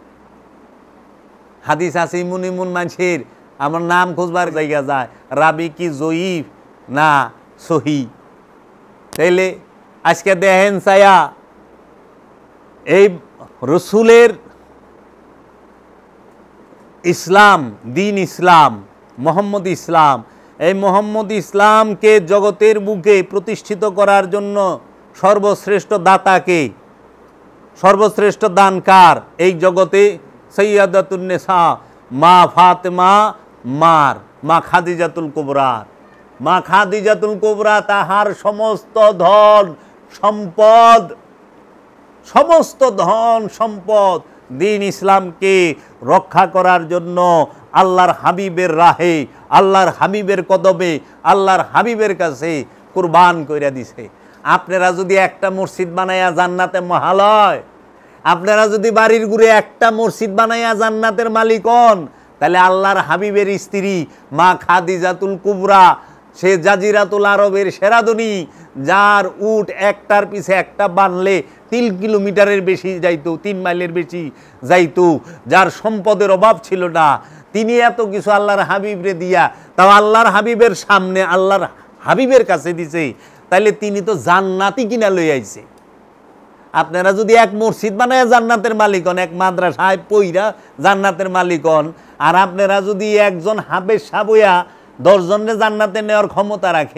হাদিস আছে ইমুন ইমুন মানুষের, আমার নাম খুঁজবার জায়গা যায়, রাবি কি জয়ীফ না সহি। তাইলে আজকে দেখেন ছায়া এই রসুলের ইসলাম, দিন ইসলাম, মোহাম্মদ ইসলাম, এই মোহাম্মদ ইসলামকে জগতের বুকে প্রতিষ্ঠিত করার জন্য সর্বশ্রেষ্ঠ দাতাকে, সর্বশ্রেষ্ঠ দানকার এই জগতে সৈয়দাতুন নিসা মা ফাতেমা মার, মা খাদিজাতুল কুবরার। মা খাদিজাতুল কুবরা তাহার সমস্ত ধন সম্পদ, সমস্ত ধন সম্পদ দিন ইসলামকে রক্ষা করার জন্য আল্লাহর হাবিবের রাহে, আল্লাহর হাবিবের কদমে, আল্লাহর হাবিবের কাছে কুরবান কইরা দিছে। আপনারা যদি একটা মসজিদ বানাইয়া জান্নাতে মহালয়, আপনারা যদি বাড়ির ঘুরে একটা মসজিদ বানাইয়া জান্নাতের মালিক হন, তাহলে আল্লাহর হাবিবের স্ত্রী মা খাদিজাতুল কুবরা, সে জাজিরাতুল আরবের সেরাদনী, যার উট একটার পিছে একটা বানলে তিন কিলোমিটারের বেশি যাইতো, তিন মাইলের বেশি যাইতো, যার সম্পদের অভাব ছিল না, তিনি এত কিছু আল্লাহর হাবিবরে দিয়া, তাও আল্লাহর হাবিবের সামনে আল্লাহর হাবিবের কাছে দিছে, তাইলে তিনি তো জান্নাতি কিনা লই আইছে। আপনারা যদি এক মসজিদ বানায় জান্নাতের মালিক হন, এক মাদ্রাসায় পইরা জান্নাতের মালিক হন, আর আপনারা যদি একজন হাফেজ সাবইয়া দশজনের জান্নাতে নেওয়ার ক্ষমতা রাখেন,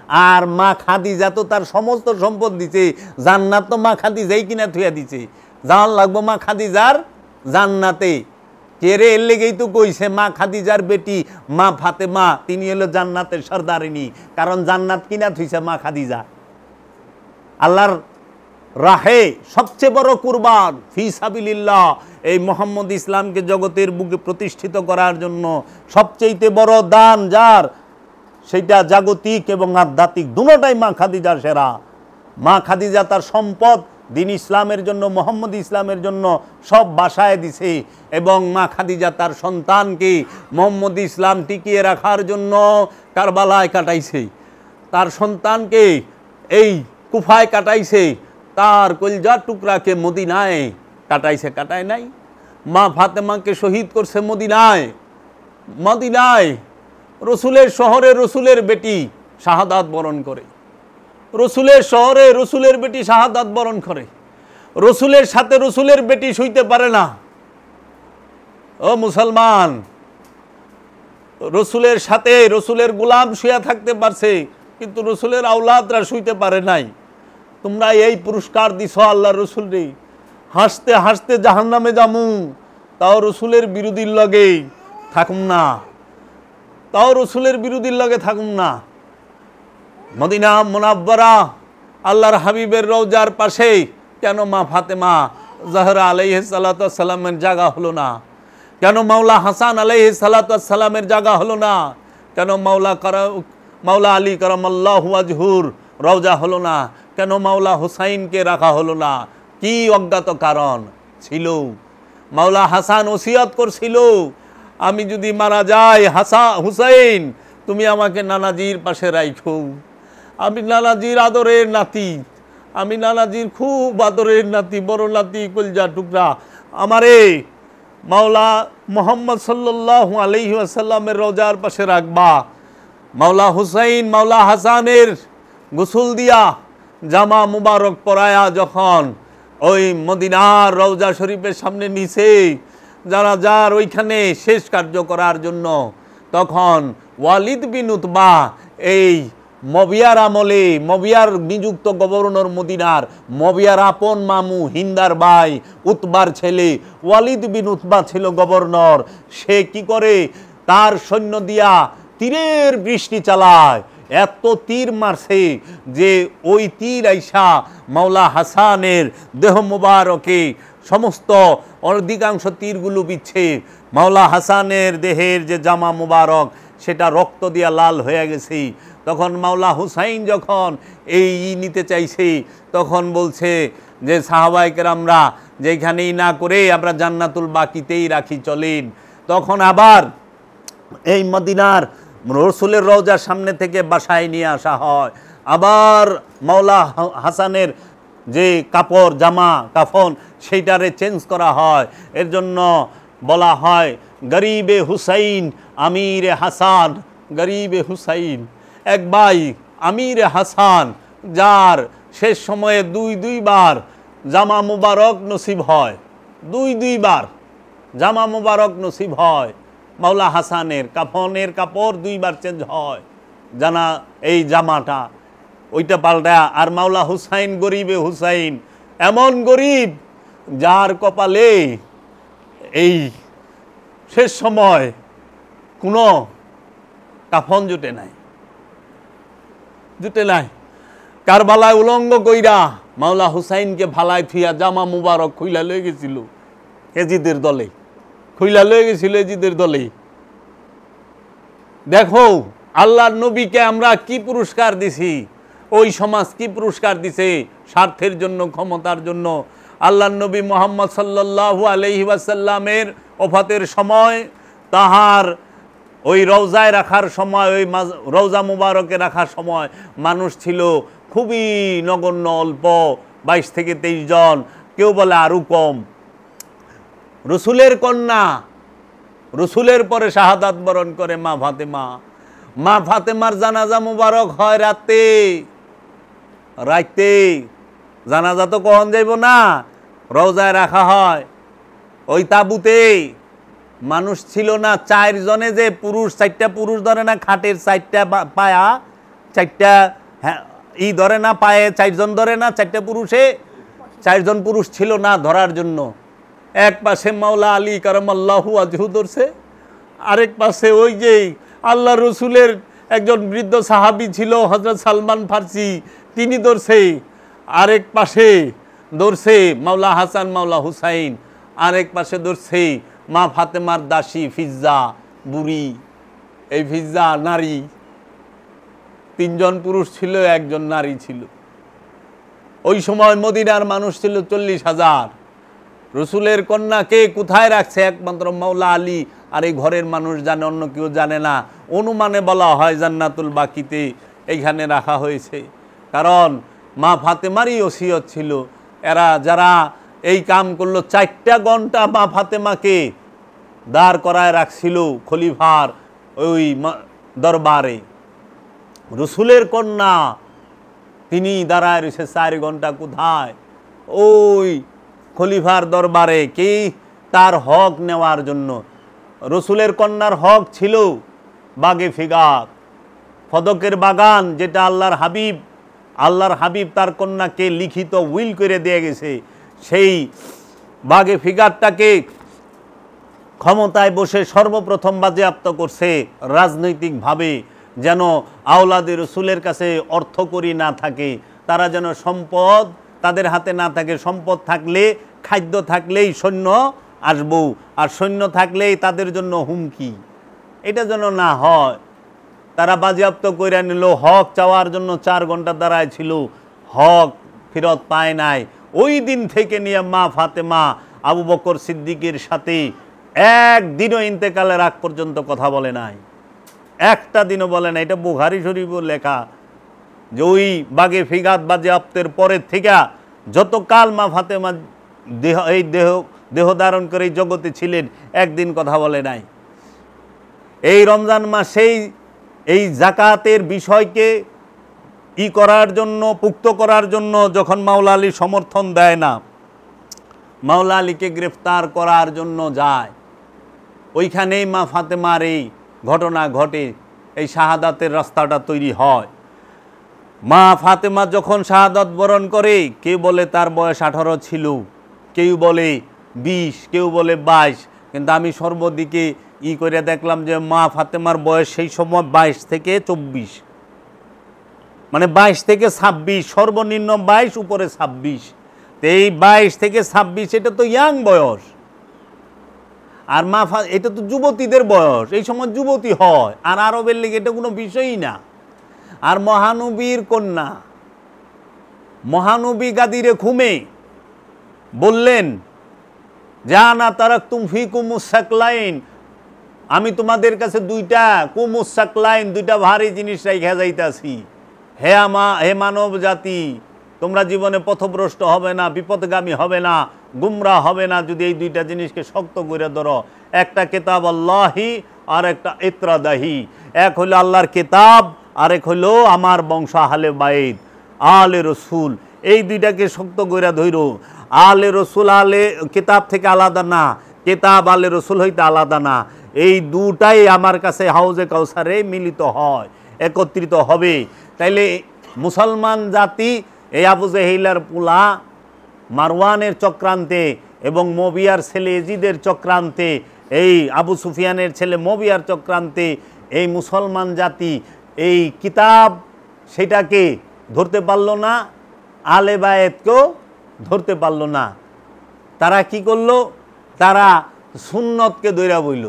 আর মা খাদিজা তো তার সমস্ত সম্পদ দিছে, জান্নাত তো মা খাদিজাই কিনা থুয়া দিছে, যাওয়ার লাগবো মা খাদিজার জান্নাতে। কেরে এর লেগেই তো কইছে মা খাদিজার বেটি মা ফাতেমা তিনি হলো জান্নাতের সর্দারিনী, কারণ জান্নাত কিনা থুইছে মা খাদিজা। আল্লাহর রাহে সবচেয়ে বড় কুরবান ফি সাবিলিল্লাহ, এই মোহাম্মদ ইসলামকে জগতের বুকে প্রতিষ্ঠিত করার জন্য সবচেয়ে বড় দান যার, সেটা জাগতিক এবং আধ্যাত্মিক দুটোটাই মা খাদিজা সেরা। মা খাদিজা তার সম্পদ দিন ইসলামের জন্য, মোহাম্মদ ইসলামের জন্য সব বাসায় দিছে, এবং মা খাদিজা তার সন্তানকে মোহাম্মদ ইসলাম টিকিয়ে রাখার জন্য কারবালায় কাটাইছে, তার সন্তানকে এই কুফায় কাটাইছে, তার কলজার টুকরাকে মদিনায় কাটাইছে, কাটায় নাই? মা ফাতেমাকে শহীদ করছে মদিনায়, মদিনায় রসুলের শহরে রসুলের বেটি শাহাদাত বরণ করে, রসুলের শহরে রসুলের বেটি শাহাদাত বরণ করে, রসুলের সাথে রসুলের বেটি শুইতে পারে না। ও মুসলমান, রসুলের সাথে রসুলের গোলাম শুয়ে থাকতে পারছে, কিন্তু রসুলের আওলাদরা শুইতে পারে নাই। তোমরা এই পুরস্কার দিছ আল্লাহ রসুল রে, হাসতে হাসতে জাহান্নামে যামু, তাও রসুলের বিরোধীর লগে থাকুম না, তাও রসুলের বিরোধীর লগে থাকুম না। মদিনা মুনাব্বারা আল্লাহর হাবিবের রওজার পাশে কেন মা ফাতেমা জাহরা আলাইহিস সালাতু ওয়াস সালামের জায়গা হলো না? কেন মাওলা হাসান আলাইহিস সালাতু ওয়াস সালামের জায়গা হলো না? কেন মাওলা করা মাওলা আলী কারামাল্লাহু ওয়াজহুর রওজা হলো না? কেন মাওলা হুসাইনকে রাখা হলো না? কি অজ্ঞাত কারণ ছিল? মাওলা হাসান ওসিয়ত করছিল, আমি যদি মারা যাই হাসা হুসাইন তুমি আমাকে নানাজির পাশে রাখো, আমি নানাজির আদরের নাতি, আমি নানাজির খুব আদরের নাতি, বড় নাতি, কলজা টুকরা, আমারে মাওলা মোহাম্মদ সাল্লাল্লাহু আলাইহি ওয়াসাল্লামের রওজার পাশে রাখবা। মাওলা হুসাইন মাওলা হাসানের গোসল দিয়া জামা মুবারক পরায়া যখন ওই মদিনার রওজা শরীফের সামনে নিছে যারা যার ওইখানে শেষ কার্য করার জন্য, তখন ওয়ালিদ বিন উতবা এই মবিয়ার আমলে, মবিয়ার নিযুক্ত গভর্নর মদিনার, মবিয়ার আপন মামু হিন্দার ভাই উতবার ছেলে ওয়ালিদ বিন উতবা ছিল গভর্নর। সে কি করে তার সৈন্য দিয়া তীরের বৃষ্টি চালায়, এত তীর মারছে যে ওই তীর আইসা মাওলা হাসানের দেহ মুবারকে সমস্ত অধিকাংশ তীরগুলো বিচ্ছে, মাওলা হাসানের দেহের যে জামা মুবারক সেটা রক্ত দিয়া লাল হয়ে গেছে। তখন মাওলা হুসাইন যখন এই নিতে চাইছে, তখন বলছে যে সাহাবায়ে কেরামরা যেখানেই না করে আমরা জান্নাতুল বাকিতেই রাখি চলেন। তখন আবার এই মদিনার রসুলের রওজার সামনে থেকে বাসায় নিয়ে আসা হয়, আবার মাওলা হাসানের যে কাপড় জামা কাফন সেইটারে চেঞ্জ করা হয়। এর জন্য বলা হয় গরিবে হুসাইন আমিরে হাসান, গরিবে হুসাইন, এক ভাই আমিরে হাসান যার শেষ সময়ে দুই দুইবার জামা মুবারক নসিব হয়, দুই দুইবার জামা মুবারক নসিব হয়। মাওলা হাসানের কাফনের কাপড় দুইবার চেঞ্জ হয়, জানা এই জামাটা ওইটা পাল্টা। আর মাওলা হুসাইন গরিবে হুসাইন, এমন গরিব যার কপালে এই শেষ সময় কোনো কাফন জুটে নাই, জুটে নাই। কারবালায় উলঙ্গ কইরা মাওলা হুসাইনকে ভালায় থুইয়া জামা মুবারক খুইলা লয়ে গেছিল এজিদের দলে, খুইলা লয়ে গেছিল এজিদের দলে। দেখো আল্লাহর নবীকে আমরা কি পুরস্কার দিছি, ওই সমাজ কি পুরস্কার দিছে স্বার্থের জন্য, ক্ষমতার জন্য। আল্লাহর নবী মুহাম্মদ সাল্লাল্লাহু আলাইহি ওয়াসাল্লামের ওফাতের সময় তাহার ওই রওজায় রাখার সময়, ওই রওজা মুবারকে রাখার সময় মানুষ ছিল খুবই নগণ্য, অল্প, বাইশ থেকে তেইশ জন, কেউ বলে আরও কম। রসুলের কন্যা, রসুলের পরে শাহাদাত বরণ করে মা ফাতেমা। মা ফাতেমার জানাজা মুবারক হয় রাতে, রাইতে জানাজা তো কখন যাইব না, রওজায় রাখা হয়। ওই তাবুতে মানুষ ছিল না, চার জনে যে পুরুষ, চারটা পুরুষ ধরে না খাটের চারটা পায়া, চারটা হ্যাঁ ই ধরে না, পায়ে চারজন ধরে না, চারটা পুরুষে চারজন পুরুষ ছিল না ধরার জন্য। এক পাশে মাওলা আলী কারামাল্লাহু ওয়াজহু ধরছে, আরেক পাশে ওই যে আল্লাহ রসুলের একজন বৃদ্ধ সাহাবী ছিল হযরত সালমান ফার্সি, তিনি ধরছে। আরেক পাশে ধরছে মাওলা হাসান মাওলা হুসাইন, আরেক পাশে ধরছে মা ফাতেমার দাসী ফিজ্জা বুড়ি। এই ফিজ্জা নারী, তিনজন পুরুষ ছিল, একজন নারী ছিল। ওই সময় মদিনার মানুষ ছিল চল্লিশ হাজার। রসুলের কন্যাকে কোথায় রাখছে একমাত্র মাওলা আলী আর এই ঘরের মানুষ জানে, অন্য কেউ জানে না। অনুমানে বলা হয় জান্নাতুল বাকিতে এইখানে রাখা হয়েছে, কারণ মা ফাতেমারই ওসিয়ত ছিল। এরা যারা এই কাম করলো, চারটা ঘন্টা মা ফাতেমাকে দাঁড় করায় রাখছিল খলিফার ওই দরবারে। রসুলের কন্যা তিনি দাঁড়ায় রয়েছে চার ঘন্টা কোথায়? ওই খলিফার দরবারে, কি তার হক নেওয়ার জন্য। রসুলের কন্যার হক ছিল বাগে ফিগার, ফদকের বাগান, যেটা আল্লাহর হাবিব আল্লাহর হাবিব তার কন্যাকে লিখিত উইল করে দিয়ে গেছে। সেই বাগে ফিগারটাকে ক্ষমতায় বসে সর্বপ্রথম বাজেয়াপ্ত করছে রাজনৈতিকভাবে, যেন আওলাদে রসুলের কাছে অর্থকড়ি না থাকে, তারা যেন সম্পদ তাদের হাতে না থাকে। সম্পদ থাকলে, খাদ্য থাকলেই সৈন্য আসবো, আর সৈন্য থাকলেই তাদের জন্য হুমকি, এটা যেন না হয়। তারা বাজেয়াপ্ত করে নিল। হক চাওয়ার জন্য চার ঘন্টা দাঁড়ায় ছিল, হক ফেরত পায় নাই। ওই দিন থেকে নিয়ে মা ফাতেমা আবু বকর সিদ্দিকের সাথে একদিনও ইন্তেকালের আগ পর্যন্ত কথা বলে নাই, একটা দিনও বলে না। এটা বুখারী শরীফও লেখা যে ওই বাগে ফিগাত বাজেয়াপ্তের পরের থেকে যতকাল মা ফাতেমা দেহ এই দেহ দেহ ধারণ করে এই জগতে ছিলেন, একদিন কথা বলে নাই। এই রমজান মাসেই এই জাকাতের বিষয়কে ই করার জন্য, পুক্ত করার জন্য যখন মাওলা আলী সমর্থন দেয় না, মাওলা আলীকে গ্রেফতার করার জন্য যায়, ওইখানেই মা ফাতেমার এই ঘটনা ঘটে, এই শাহাদাতের রাস্তাটা তৈরি হয়। মা ফাতেমা যখন শাহাদাত বরণ করে, কেউ বলে তার বয়স আঠারো ছিল, কেউ বলে বিশ, কেউ বলে বাইশ, কিন্তু আমি সর্বদিকে ই করে দেখলাম যে মা ফাতেমার বয়স সেই সময় বাইশ থেকে চব্বিশ, মানে বাইশ থেকে ছাব্বিশ, সর্বনিম্ন বাইশ, উপরে ছাব্বিশ। তো এই বাইশ থেকে ছাব্বিশ এটা তো ইয়াং বয়স, আর মা এটা তো যুবতীদের বয়স, এই সময় যুবতী হয়, আর আরবের লেগে এটা কোনো বিষয়ই না। আর মহানবীর কন্যা, মহানবী গাদিরে ঘুমে বললেন, জানা তারাক তুম ফি কুমুসাকলাইন, আমি তোমাদের কাছে দুইটা কুমুসাকলাইন, দুইটা ভারী জিনিস রাইখা যাইতাছি। হে আমা হে মানব জাতি, তোমরা জীবনে পথভ্রষ্ট হবে না, বিপদগামী হবে না, গুমরা হবে না যদি এই দুইটা জিনিসকে শক্ত করে ধরো। একটা কিতাব আল্লাহি আর একটা ইত্রাদাহি। এক হলো আল্লাহর কিতাব, আরেক হলো আমার বংশ আহলে বাইত, আলে রসুল। এই দুইটাকে শক্ত করে ধরো। আলে রসুল আলে কিতাব থেকে আলাদা না, কিতাব আলে রসুল হইতে আলাদা না। এই দুটাই আমার কাছে হাউজে কাউসারে মিলিত হয়, একত্রিত হবে। তাইলে মুসলমান জাতি এই আবু জেহিলার পুলা মারওয়ানের চক্রান্তে এবং মবিয়ার ছেলে এজিদের চক্রান্তে, এই আবু সুফিয়ানের ছেলে মবিয়ার চক্রান্তে এই মুসলমান জাতি এই কিতাব সেটাকে ধরতে পারল না, আলে বায়েতকেও ধরতে পারল না। তারা কি করলো? তারা সুন্নতকে দৈরা বইল,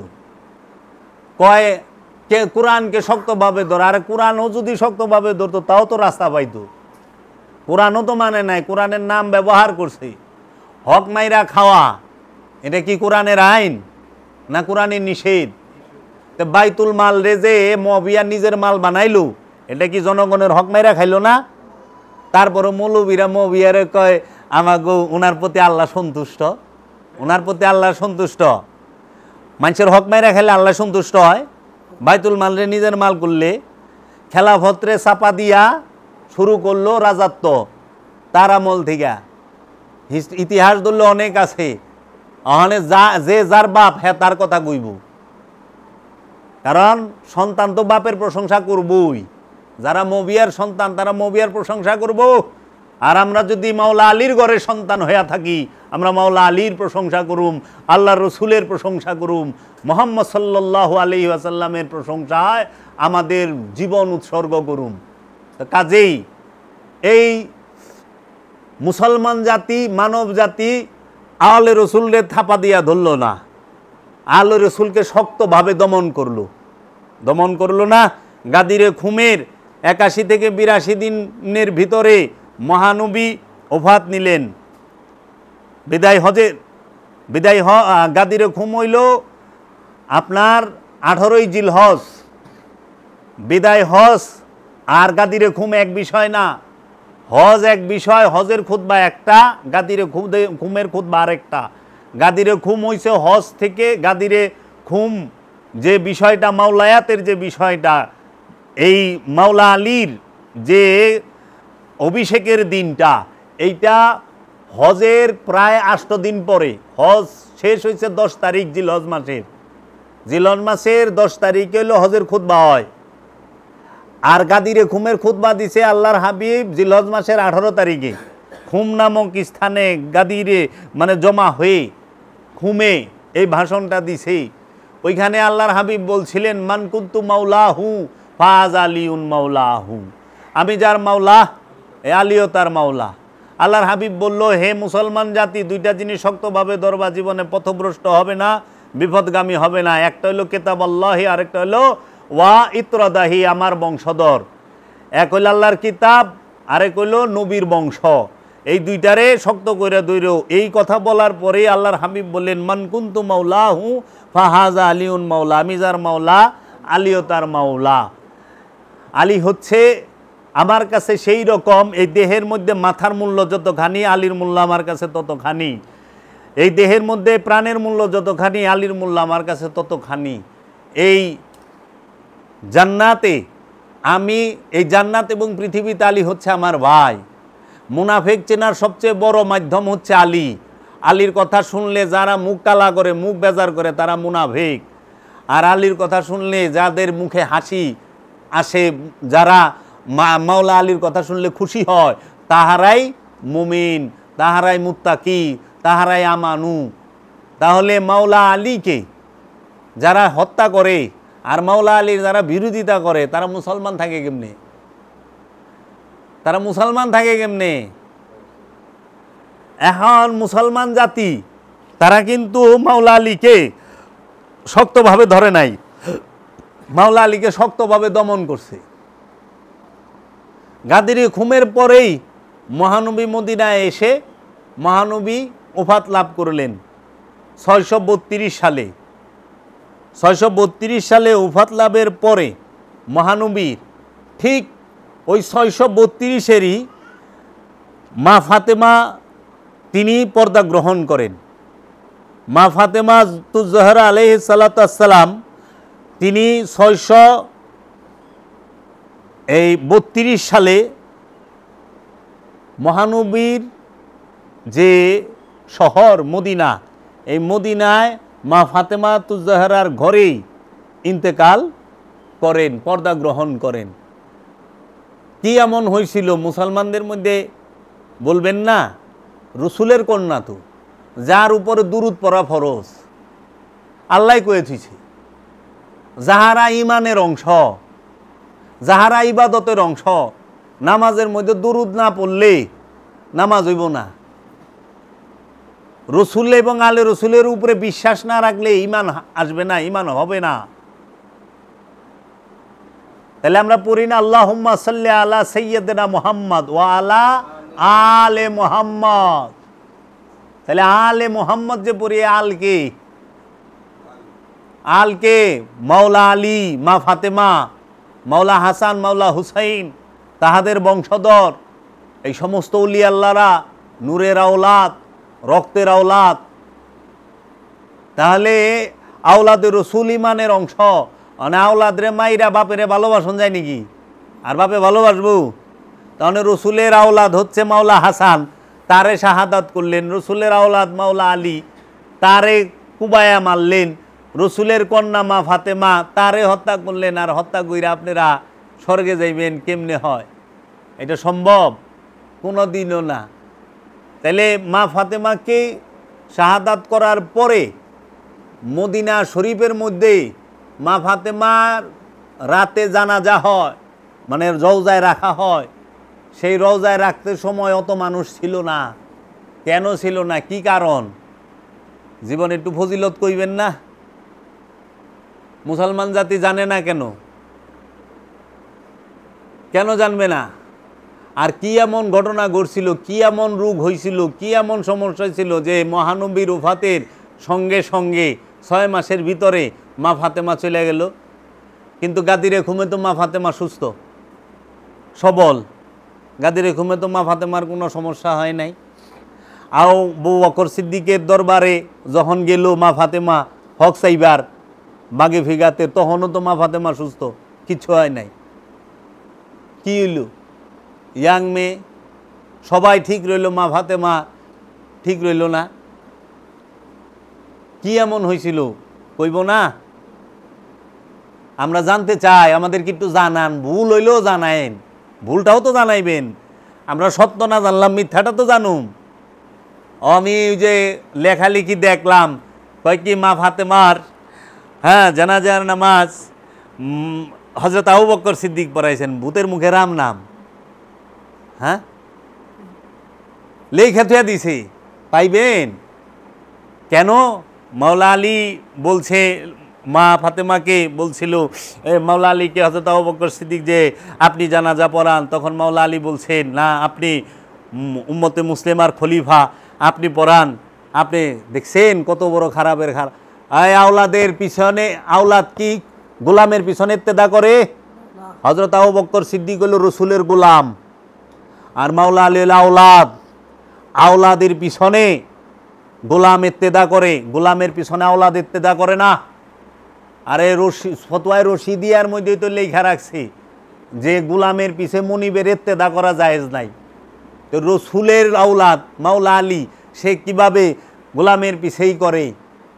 কয় কে কোরআনকে শক্তভাবে ধর। আরে কোরআনও যদি শক্তভাবে ধরতো তাও তো রাস্তা পাইতো। কোরআনও তো মানে নাই, কোরআনের নাম ব্যবহার করছে। হক মাইরা খাওয়া এটা কি কোরআনের আইন না কোরআনের নিষেধ? তো বাইতুল মাল রে যে মবিয়া নিজের মাল বানাইলো, এটা কি জনগণের হক মাইরা খাইলো না? তারপরে মৌলবীরা মবিয়ারে কয় আমাগো ওনার প্রতি আল্লাহ সন্তুষ্ট, ওনার প্রতি আল্লাহ সন্তুষ্ট। মানুষের হক মাইরা খাইলে আল্লাহ সন্তুষ্ট হয়? বাইতুল মাল রে নিজের মাল করলে, খেলাফতরে চাপা দিয়া শুরু করলো রাজাত্ব তার আমল থেকে। ইতিহাস ধরলে অনেক আছে, ওখানে যা যে যার বাপ হ্যাঁ তার কথা কইব, কারণ সন্তান তো বাপের প্রশংসা করবই। যারা মবিয়ার সন্তান তারা মবিয়ার প্রশংসা করব, আর আমরা যদি মাওলা আলীর ঘরের সন্তান হইয়া থাকি আমরা মাওলা আলীর প্রশংসা করুম, আল্লাহ রসুলের প্রশংসা করুম, মুহাম্মদ সাল্লাল্লাহু আলাইহি ওয়াসাল্লামের প্রশংসায় আমাদের জীবন উৎসর্গ করুম। কাজেই এই মুসলমান জাতি, মানব জাতি আলে রসুলের থাপা দিয়া ধরল না, আলে রসুলকে শক্তভাবে দমন করলো দমন করলো না। গাদিরে খুমের একাশি থেকে বিরাশি দিনের ভিতরে মহানবী ওফাত নিলেন। বিদায় হজের বিদায় হ গাদিরে খুম হইল আপনার আঠারোই জিলহজ। বিদায় হজ আর গাদিরে খুম এক বিষয় না, হজ এক বিষয়, হজের খুতবা একটা, গাদিরে খুমের খুতবা আরেকটা। গাদিরে খুম হইছে হজ থেকে, গাদিরে খুম যে বিষয়টা মাওলায়াতের যে বিষয়টা, এই মাওলা আলীর যে অভিষেকের দিনটা, এইটা হজের প্রায় আষ্ট দিন পরে। হজ শেষ হয়েছে দশ তারিখ জিলহজ মাসের, জিলহজ মাসের দশ তারিখে হলো হজের খুতবা হয়। আর গাদিরে খুমের খুতবা দিছে আল্লাহর হাবিব জিলহজ মাসের আঠারো তারিখে খুম নামক স্থানে গাদিরে মানে জমা হয়ে খুমে এই ভাষণটা দিছে। ওইখানে আল্লাহর হাবিব বলছিলেন মান কুনতু মাওলাহু ফাজ আলিউন মাওলাহু, আমি যার মাওলা এ আলীও তার মাওলা। আল্লাহর হাবিব বলল, হে মুসলমান জাতি, দুইটা জিনিস শক্তভাবে ধরবা, জীবনে পথভ্রষ্ট হবে না, বিপদগামী হবে না। একটা হইল কিতাব আল্লাহি, আরেকটা হইল ওয়া ইত্রদাহি, আমার বংশধর। এক হইল আল্লাহর কিতাব, আরেক হইল নবীর বংশ। এই দুইটারে শক্ত করে দৈর। এই কথা বলার পরে আল্লাহর হাবিব বললেন মান কুনতু মাওলাহু ফাহাজা আলিউন মাওলা, আমি যার মাওলা আলীও তার মাওলা। আলী হচ্ছে আমার কাছে সেই রকম, এই দেহের মধ্যে মাথার মূল্য যতখানি আলীর মূল্য আমার কাছে ততখানি, এই দেহের মধ্যে প্রাণের মূল্য যতখানি আলীর মূল্য আমার কাছে ততখানি। এই জান্নাতে আমি, এই জান্নাত এবং পৃথিবীতে আলী হচ্ছে আমার ভাই। মুনাফিক চেনার সবচেয়ে বড় মাধ্যম হচ্ছে আলী। আলীর কথা শুনলে যারা মুখ কালা করে, মুখ বেজার করে, তারা মুনাফিক। আর আলীর কথা শুনলে যাদের মুখে হাসি আসে, যারা মাওলা আলীর কথা শুনলে খুশি হয়, তাহারাই মুমিন, তাহারাই মুত্তাকি, তাহারাই আমানু। তাহলে মাওলা আলীকে যারা হত্যা করে আর মাওলা আলীর যারা বিরোধিতা করে, তারা মুসলমান থাকে কেমনে? তারা মুসলমান থাকে কেমনে? এখন মুসলমান জাতি তারা কিন্তু মাওলা আলীকে শক্তভাবে ধরে নাই, মাওলা আলীকে শক্তভাবে দমন করছে। গাদিরে খুমের পরেই মহানবী মদিনায় এসে মহানবী ওফাত লাভ করলেন ছয়শো বত্রিশ সালে। ছয়শো বত্রিশ সালে ওফাত লাভের পরে মহানবীর ঠিক ওই ছয়শো বত্রিশেরই মা ফাতেমা তিনি পর্দা গ্রহণ করেন। মা ফাতেমা তুজ-জোহরা আলাইহিস সালাতু ওয়াস-সালাম তিনি ছয়শো এই বত্রিশ সালে মহানবীর যে শহর মদিনা, এই মদিনায় মা ফাতেমা তুজ-জোহরার ঘরেই ইন্তেকাল করেন, পর্দা গ্রহণ করেন। কি এমন হয়েছিল মুসলমানদের মধ্যে বলবেন না? রসুলের কন্যা তো, যার উপরে দুরূদ পড়া ফরজ, আল্লাহ কয়েছে, যাহারা ইমানের অংশ, যাহারা ইবাদতের অংশ, নামাজের মধ্যে দুরূদ না পড়লে নামাজ হইব না। রসুল এবং আলে রসুলের উপরে বিশ্বাস না রাখলে ইমান আসবে না, ইমান হবে না। তাহলে আমরা পড়ি না আল্লাহুম্মা সাল্লি আলা সাইয়্যিদিনা মুহাম্মদ ওয়া আলা আলে মুহাম্মদ। তাহলে আলে মুহাম্মদ যে পড়ি, আলকে আলকে মাওলা আলী, মা ফাতেমা, মাওলা হাসান, মাওলা হুসাইন, তাহাদের বংশধর, এই সমস্ত ওলি আল্লাহরা নূরের আওলাদ, রক্তের আওলাদ। তাহলে আওলাদের রসুল ইমানের অংশ। মানে আওলাদ রে মাইরা বাপেরে ভালোবাসন যায় নাকি? আর বাপে ভালোবাসবো? তাহলে রসুলের আওলাদ হচ্ছে মাওলা হাসান, তারে শাহাদাত করলেন। রসুলের আওলাদ মাওলা আলী, তারে কুবায়া মারলেন। রসুলের কন্যা মা ফাতেমা, তারে হত্যা করলেন। আর হত্যা কইরা আপনারা স্বর্গে যাইবেন কেমনে হয়? এটা সম্ভব? কোনো দিনও না। তাহলে মা ফাতেমাকে শাহাদাত করার পরে মদিনা শরীফের মধ্যে মা ফাতেমার রাতে জানাজা হয়, মানে রওজায় রাখা হয়। সেই রওজায় রাখতে সময় অত মানুষ ছিল না। কেন ছিল না? কি কারণ? জীবনে একটু ফজিলত কইবেন না? মুসলমান জাতি জানে না কেন? কেন জানবে না? আর কি এমন ঘটনা ঘটছিল, কি এমন রোগ হয়েছিল, কি এমন সমস্যা ছিল যে মহানবীর ওফাতের সঙ্গে সঙ্গে ছয় মাসের ভিতরে মা ফাতেমা চলে গেল? কিন্তু গাদিরে ঘুমে তো মা ফাতেমা সুস্থ সবল। গাদিরে ঘুমে তো মা ফাতেমার কোনো সমস্যা হয় নাই। আও বউ বকর সিদ্দিকের দরবারে যখন গেল মা ফাতেমা হক চাইবার বাগে ফিগাতে, তখনও তো মা ফাতেমা সুস্থ, কিছু হয় নাই। কি হইল? ইয়াং মেয়ে, সবাই ঠিক রইল, মা ফাতেমা ঠিক রইল না। কি এমন হয়েছিল কইব না? আমরা জানতে চাই, আমাদের কিন্তু জানান, ভুল হইলেও জানায়েন, ভুলটাও তো জানাইবেন। আমরা সত্য না জানলাম, মিথ্যাটা তো জানুম। আমি যে লেখালেখি দেখলাম, কয় কি মা ফাতেমার হ্যাঁ জানাজার নামাজ হযরত আবু বকর সিদ্দিক পড়াইছেন, ভূতের মুখে রাম নাম। হ্যাঁ, লেখা থুয়া দিছে, পাইবেন কেন? মাওলা আলী বলছে, মা ফাতেমাকে বলছিল মাওলা আলীকে হযরত আবু বকর সিদ্দিক যে আপনি জানাজা পড়ান, তখন মাওলা আলী বলছেন না, আপনি উম্মতে মুসলিমার খলিফা, আপনি পড়ান। আপনি দেখছেন কত বড় খারাপের খারাপ। আয় আওলাদের পিছনে, আওলাদ কি গোলামের পিছনে ইত্তেদা করে? হযরত আবু বকর সিদ্দিক হলো রসুলের গোলাম, আর মাওলা আলী আওলাদ। আওলাদের পিছনে গোলাম ইত্তেদা করে, গোলামের পিছনে আওলাদ ইত্তেদা করে না। আরে রশি ফতোয়ায় রশিদিয়ার মধ্যে তো লেখা রাখছে যে গোলামের পিছে মনিবের ইত্তেদা করা জায়েজ নাই। তো রসুলের আওলাদ মাওলা আলী, সে কিভাবে গোলামের পিছেই করে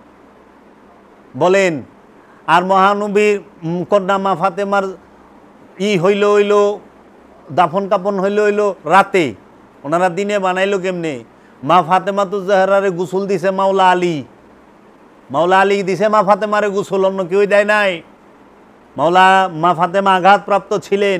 বলেন? আর মহানবীর কন্যা মা ফাতেমার ই হইল হইল দাফন কাপন হইল হইল রাতে, ওনারা দিনে বানাইলো কেমনে? মা ফাতেমা তো জাহরারে গোসল দিছে মাওলা আলী, মাওলা আলী দিছে মা ফাতেমারে গোসল, অন্য কেউ দেয় নাই। মাওলা মা ফাতেমা আঘাতপ্রাপ্ত ছিলেন,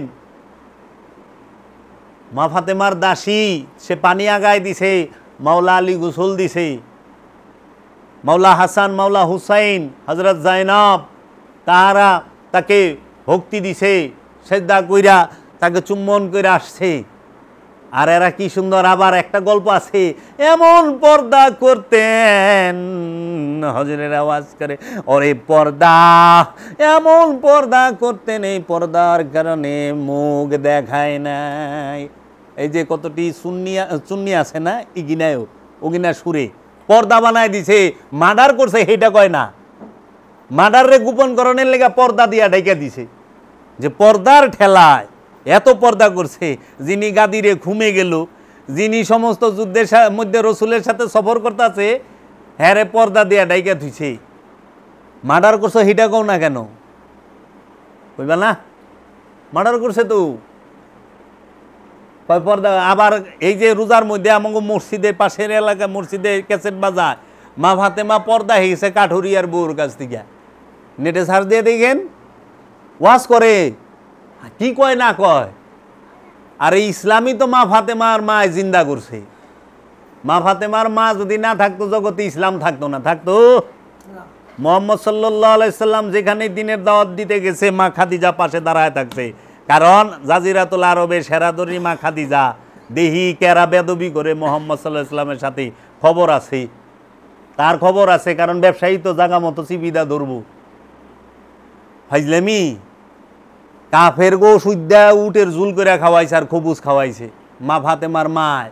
মা ফাতেমার দাসী, সে পানি আগায় দিছে, মাওলা আলী গোসল দিছে। মাওলা হাসান, মাওলা হুসাইন, হজরত জাইনাব, তাহারা তাকে ভক্তি দিছে, সেজদা কইরা তাকে চুম্বন কইরা আসছে। আর এরা কি সুন্দর। আবার একটা গল্প আছে, এমন পর্দা করতেন, হজরের আওয়াজ করে ওরে পর্দা, এমন পর্দা করতেন, এই পর্দার কারণে মুখ দেখায় নাই। এই যে কতটি সুন্নিয়া চুন্নি আছে না, ইগিনায়ও ওগিনা সুরে পর্দা বানায় দিছে, মার্ডার করছে সেইটা কয় না, মার্ডারে গোপন করণের লেগা পর্দা দিয়া ঢেকে দিছে। যে পর্দার ঠেলায় এত পর্দা করছে, যিনি গাদিরে ঘুমে গেল, যিনি সমস্ত যুদ্ধের মধ্যে রসুলের সাথে সফর করতেছে, হ্যাঁ রে পর্দা দিয়া ডাইকা ধুইছে। মার্ডার করছে হিটা কও না কেন? কইবা না মার্ডার করছে তো কয় পর্দা। আবার এই যে রোজার মধ্যে আমাকে মসজিদের পাশের এলাকা মসজিদে ক্যাসেট বাজার, মা ফাতেমা পর্দা হয়ে গেছে কাঠুরিয়ার বউর কাছ থেকে, নেটে সার্চ দিয়ে দেখেন, ওয়াজ করে, কি কয় না কয়। আর এই ইসলামই তো মা ফাতেমার মা জিন্দা করছে। মা ফাতেমার মা যদি না থাকতো জগতে ইসলাম থাকতো না, থাকতো? মোহাম্মদ সাল্লাল্লাহু আলাইহি সাল্লাম যেখানে দিনের দাওয়াত দিতে গেছে, মা খাদিজা পাশে দাঁড়ায় থাকছে। কারণ জাজিরাতুল আরবে সেরাদরি মা খাদিজা দেহি কেরা বেদবি করে মোহাম্মদ সাল্লাল্লাহু আলাইহি সাল্লামের সাথে খবর আছে, তার খবর আছে। কারণ ব্যবসায়ী তো জাগা মতো চিবিদা ধরবো, ফাইজলামি। কাফের গো সুদ্দা উটের জুল করে খাওয়াইছে আর খবুজ খাওয়াইছে মা ফাতেমার মায়।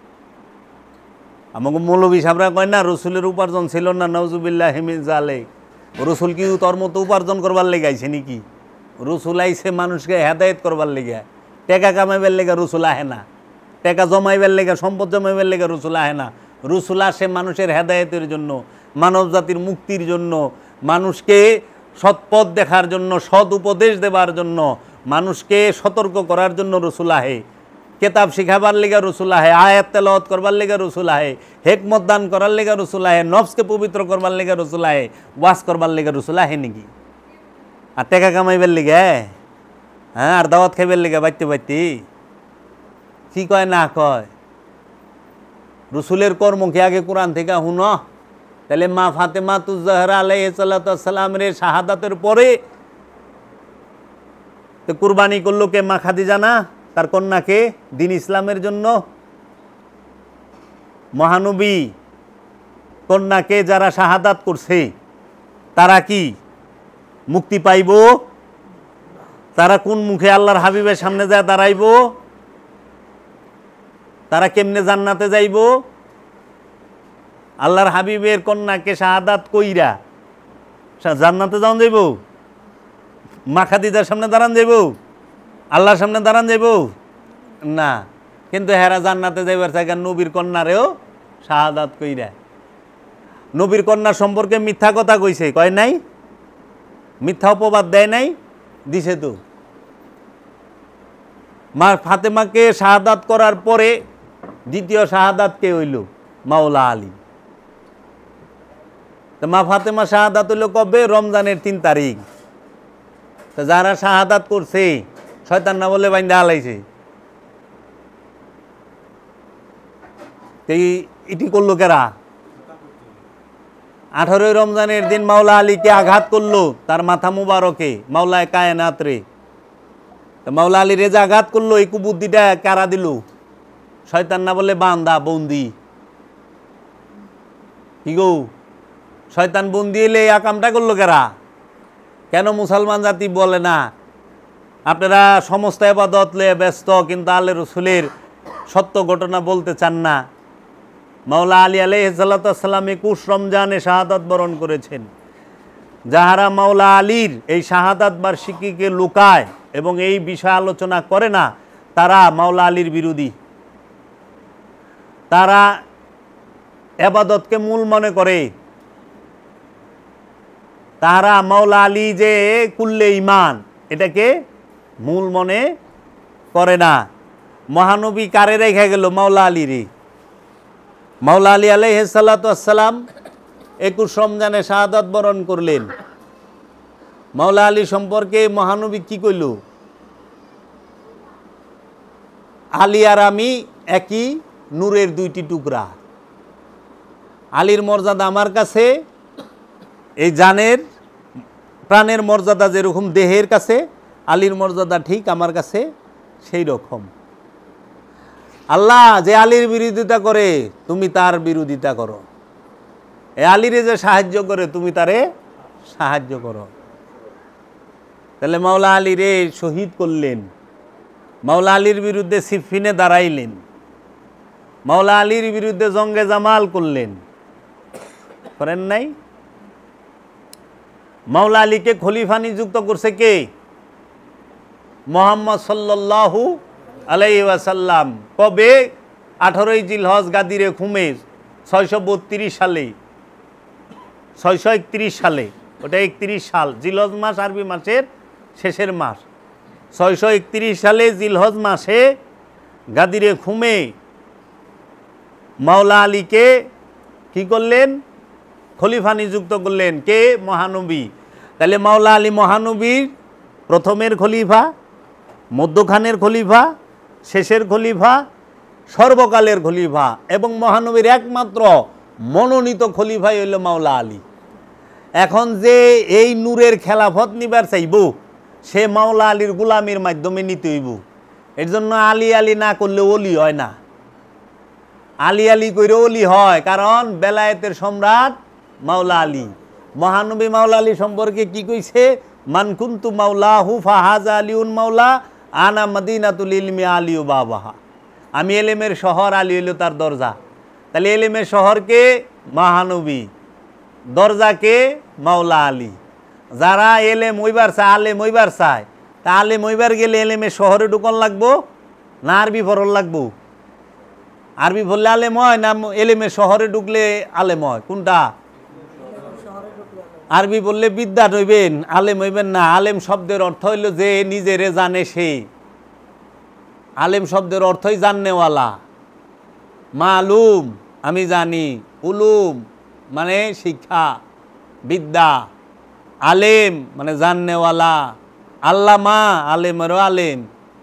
আমাকে মৌলবী সাহেবরা কয় না রসুলের উপার্জন ছিল না, নাউজুবিল্লাহ হিমিন জালে। রসুল কি তোর মতো উপার্জন করবার লেগাইছে নাকি? রসুল আইছে মানুষকে হেদায়েত করবার লেগে, টেকা কামাইবার লেগে রসুল আহে না, টেকা জমাইবার লেগে, সম্পদ জমাইবার লেগে রসুল আহে না। রসুল আসে মানুষের হেদায়েতের জন্য, মানব জাতির মুক্তির জন্য, মানুষকে সৎপথ দেখার জন্য, সৎ উপদেশ দেবার জন্য, মানুষকে সতর্ক করার জন্য রসুল আহে, কেতাব শিখাবার লেগা রসুল আহে, আয়াত তেলাওয়াত করবার লেগা রসুল আহে, হেকমত দান করার লেগা রসুল আহে, নফসকে পবিত্র করবার লেগা রসুল আহে, ওয়াজ করবার লেগা রসুল আহে নাকি? আর টাকা কামাইবার লেগে, হ্যাঁ, আর দাওয়াত খাইবার লেগে বাইতে বাইতে কি কয় না কয়? রসুলের কর্ম কি আগে কোরআন থেকে হুন? তাহলে মা ফাতেমা তুজহরা আলাইহিস সালাতু ওয়াস সালামের শাহাদাতের পরে তো কুরবানি করলো কে? মা খাদিজা না? তার কন্যাকে দিন ইসলামের জন্য। মহানবী কন্যাকে যারা শাহাদাত করছে তারা কি মুক্তি পাইব? তারা কোন মুখে আল্লাহর হাবিবের সামনে যায় দাঁড়াইব? তারা কেমনে জান্নাতে যাইব? আল্লাহর হাবিবের কন্যাকে শাহাদাত কইরা জান্নাতে যাওয়া যাইব? মা খাদিজার সামনে দাঁড়ান যাইব? আল্লাহর সামনে দাঁড়ান যাইব না। কিন্তু হেরা জান্নাতে যাইবার জায়গা নবীর কন্যারেও শাহাদাত কইরা। নবীর কন্যা সম্পর্কে মিথ্যা কথা কইছে, কয় নাই? মিথ্যা অপবাদ দেয় নাই? দিছে তো। মা ফাতেমাকে শাহাদাত করার পরে দ্বিতীয় শাহাদাত কে হইল? মাওলা আলী। তো মা ফাতেমা শাহাদাত হইল কবে? রমজানের তিন তারিখ। তো যারা শাহাদাত করছে শয়তান না বলে বাইন্দা হালাইছে, এটি করলো কেরা? আঠারোই রমজানের দিন মাওলা আলীকে আঘাত করলো, তার মাথা মুবারকে, মাওলায় কায়নাত রে। মাওলা আলী রেজা আঘাত করলো, এই কুবুদ্দিটা কারা দিল? শয়তান না বলে বান্দা বন্দি। কি গো, শয়তান বন্দি এলে এই আকামটা করলো কেরা? কেন মুসলমান জাতি বলে না আপনারা সমস্ত ইবাদত লয়ে ব্যস্ত, কিন্তু আল্লাহ রসুলের সত্য ঘটনা বলতে চান না? মাওলা আলী আলাইহিস সালাতু ওয়াস সালাম একুশ রমজানে শাহাদাত বরণ করেছেন। যাহারা মাওলা আলীর এই শাহাদাত বার্ষিকীকে লুকায় এবং এই বিষয় আলোচনা করে না, তারা মাওলা আলীর বিরোধী। তারা ইবাদতকে মূল মনে করে। তারা মাওলা আলী যে কুল্লে ঈমান, এটাকে মূল মনে করে না। মহানবী কারে রেখে গেল? মাওলা আলীরই। মাওলা আলী আলাইহিস সালাতু ওয়াস সালাম একুশ রমজানে শাহাদাত বরণ করলেন। মাওলা আলী সম্পর্কে মহানবী কি কইল? আলী আর আমি একই নূরের দুইটি টুকরা। আলীর মর্যাদা আমার কাছে এই জানের প্রাণের মর্যাদা যেরকম দেহের কাছে, আলীর মর্যাদা ঠিক আমার কাছে সেই রকম। আল্লাহ যে আলীর বিরোধিতা করে তুমি তার বিরোধিতা করো, এ আলীরে যে সাহায্য করে তুমি তারে সাহায্য করো। তাহলে মাওলা আলীরে শহীদ করলেন, মাওলা আলীর বিরুদ্ধে সিফিনে দাঁড়াইলেন, মাওলা আলীর বিরুদ্ধে জঙ্গে জামাল করলেন, করেন নাই? মাওলা আলীকে খলিফা নিযুক্ত করছে কে? মুহাম্মদ সাল্লাল্লাহু আলাইহি ওয়াসাল্লাম। কবে? আঠারোই জিলহজ গাদিরে খুমে ছয়শো বত্রিশ সালে, ছয়শো একত্রিশ সালে, ওটা একত্রিশ সাল, জিলহজ মাস আরবি মাসের শেষের মাস। ছয়শো একত্রিশ সালে জিলহজ মাসে গাদিরে খুমে মাওলা আলীকে কি করলেন? খলিফা নিযুক্ত করলেন। কে? মহানবী। তাহলে মাওলা আলী মহানবীর প্রথমের খলিফা, মধ্যখানের খলিফা, শেষের খলিফা, সর্বকালের খলিফা এবং মহানবীর একমাত্র মনোনীত খলিফাই হইল মাওলা আলী। এখন যে এই নূরের খেলাফত নিবার চাইব, সে মাওলা আলীর গোলামির মাধ্যমে নিতে হইব। এর জন্য আলী আলী না করলে ওলি হয় না। আলী আলী কইরে ওলি হয়, কারণ বেলায়েতের সম্রাট মাওলা আলী। মহানবী মাওলা আলী সম্পর্কে কি কইছে? মান কুনতু মাওলাহু ফাহাজা আলিউন মাওলা আনা মদিনাতুল ইলমি আলিউ বাবাহা। আমি এলেমের শহর, আলী হইল তার দরজা। তাহলে এলেমের শহরকে মহানবী, দরজাকে মাওলা আলী। যারা এলেম ওইবার চায়, আলেম ওইবার চায়, তা আলেম ওইবার গেলে এলেমের শহরে ঢুকন লাগবো না আরবি পড়ন লাগবো? আরবি পড়লে আলেম হয় না এলেমের শহরে ঢুকলে আলেম হয়? কোনটা? আরবি বললে বিদ্যান হইবেন, আলেম হইবেন না। আলেম শব্দের অর্থ হইল যে নিজেরে জানে সে। আলেম শব্দের অর্থই জাননেওয়ালা। মালুম আমি জানি, উলুম মানে শিক্ষা বিদ্যা, আলেম মানে জাননেওয়ালা, আল্লামা আলেমেরও আলেম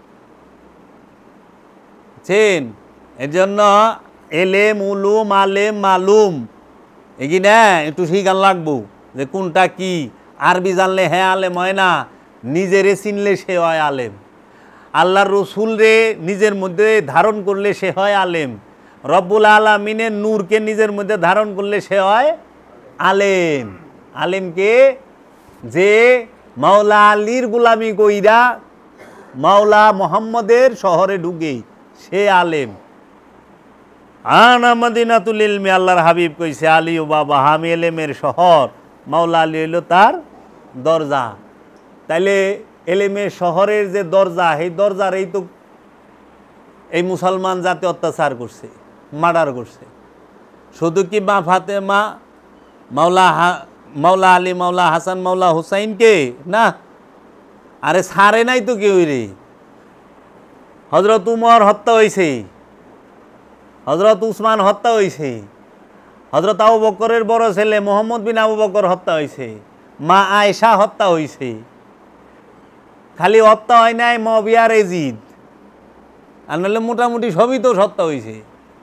চেন। এর জন্য এলেম উলুম আলেম মালুম এগিনা একটু শিখান লাগবো যে কোনটা কি। আরবি জানলে হ্যাঁ আলেম হয় না, নিজেরে চিনলে সে হয় আলেম। আল্লাহর রসুল রে নিজের মধ্যে ধারণ করলে সে হয় আলেম। রব্বুল আলামিনের নূরকে নিজের মধ্যে ধারণ করলে সে হয় আলেম। আলেমকে যে মাওলা আলীর গোলামি কইরা মাওলা মোহাম্মদের শহরে ঢুকে সে আলেম। আনা মদিনাতুল ইলমি, আল্লাহর হাবিব কইছে আলী ও বাবা হামি এলেমের শহর, মাওলা আলী হইল তার দরজা। তাইলে এলেমের শহরের যে দরজা, এই দরজার এই তো এই মুসলমান জাতি অত্যাচার করছে, মার্ডার করছে। শুধু কি মা ফাতেমা, মাওলা মাওলা আলী, মাওলা হাসান, মাওলা হুসাইনকে না, আরে সারে নাই তো কেউ রে। হজরত উমর হত্যা হয়েছে, হজরত উসমান হত্যা হয়েছে, হজরত আবু বকরের বড় ছেলে মোহাম্মদ বিন আবু বকর হত্যা হয়েছে, মা আয়েশা হত্যা হয়েছে। খালি হত্যা হয় নাই মুয়াবিয়া ইয়াজিদ, আর নাহলে মোটামুটি সবই তো হত্যা হয়েছে।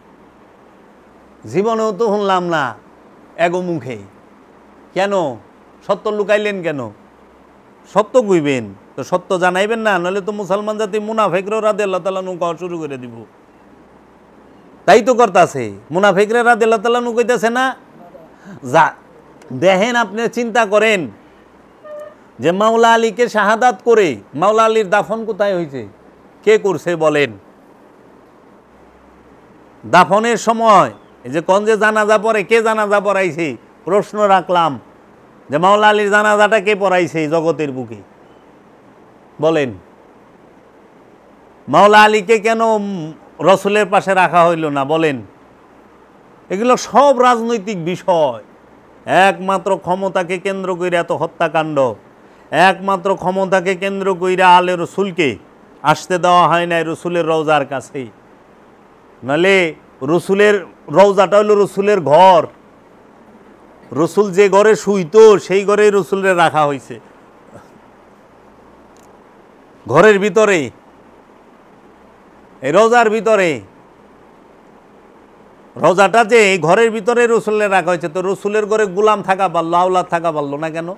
জীবনেও তো শুনলাম না এগো মুখে। কেন সত্য লুকাইলেন কেন? সত্য কইবেন তো সত্য জানাইবেন না, নাহলে তো মুসলমান জাতি মুনাফিকরা রাদিয়াল্লাহু তাআলা নু কওয়া শুরু করে দিব। তাই তো করতেছে, মুনাফিকরা রাদিয়াল্লাহু তাআলা নু কইতেছে না। যা দেখেন আপনি চিন্তা করেন যে মাওলা আলীকে শাহাদাত করে মাওলা আলীর দাফন কোথায় হয়েছে, কে করছে বলেন? দাফনের সময় এই যে কোন যে জানাজা পড়ে, কে জানাজা পড়াইছে? প্রশ্ন রাখলাম যে মাওলা আলীর জানাজাটা কে পড়াইছে জগতের বুকে বলেন? মাওলা আলীকে কেন রসুলের পাশে রাখা হইল না বলেন? এগুলো সব রাজনৈতিক বিষয়। একমাত্র ক্ষমতাকে কেন্দ্র করে এত হত্যাকাণ্ড, একমাত্র ক্ষমতাকে কেন্দ্র কইরা আলে রসুলকে আসতে দেওয়া হয় নাই রসুলের রওজার কাছে। নালে রসুলের রওজাটা হইল রসুলের ঘর, রসুল যে ঘরে শুইতো সেই ঘরে রসুলের রাখা হয়েছে। ঘরের ভিতরে এই রওজার ভিতরে, রওজাটা যে ঘরের ভিতরে রসুলের রাখা হয়েছে, তো রসুলের ঘরে গোলাম থাকা পারলো, আওলাদ থাকা পারলো না কেন?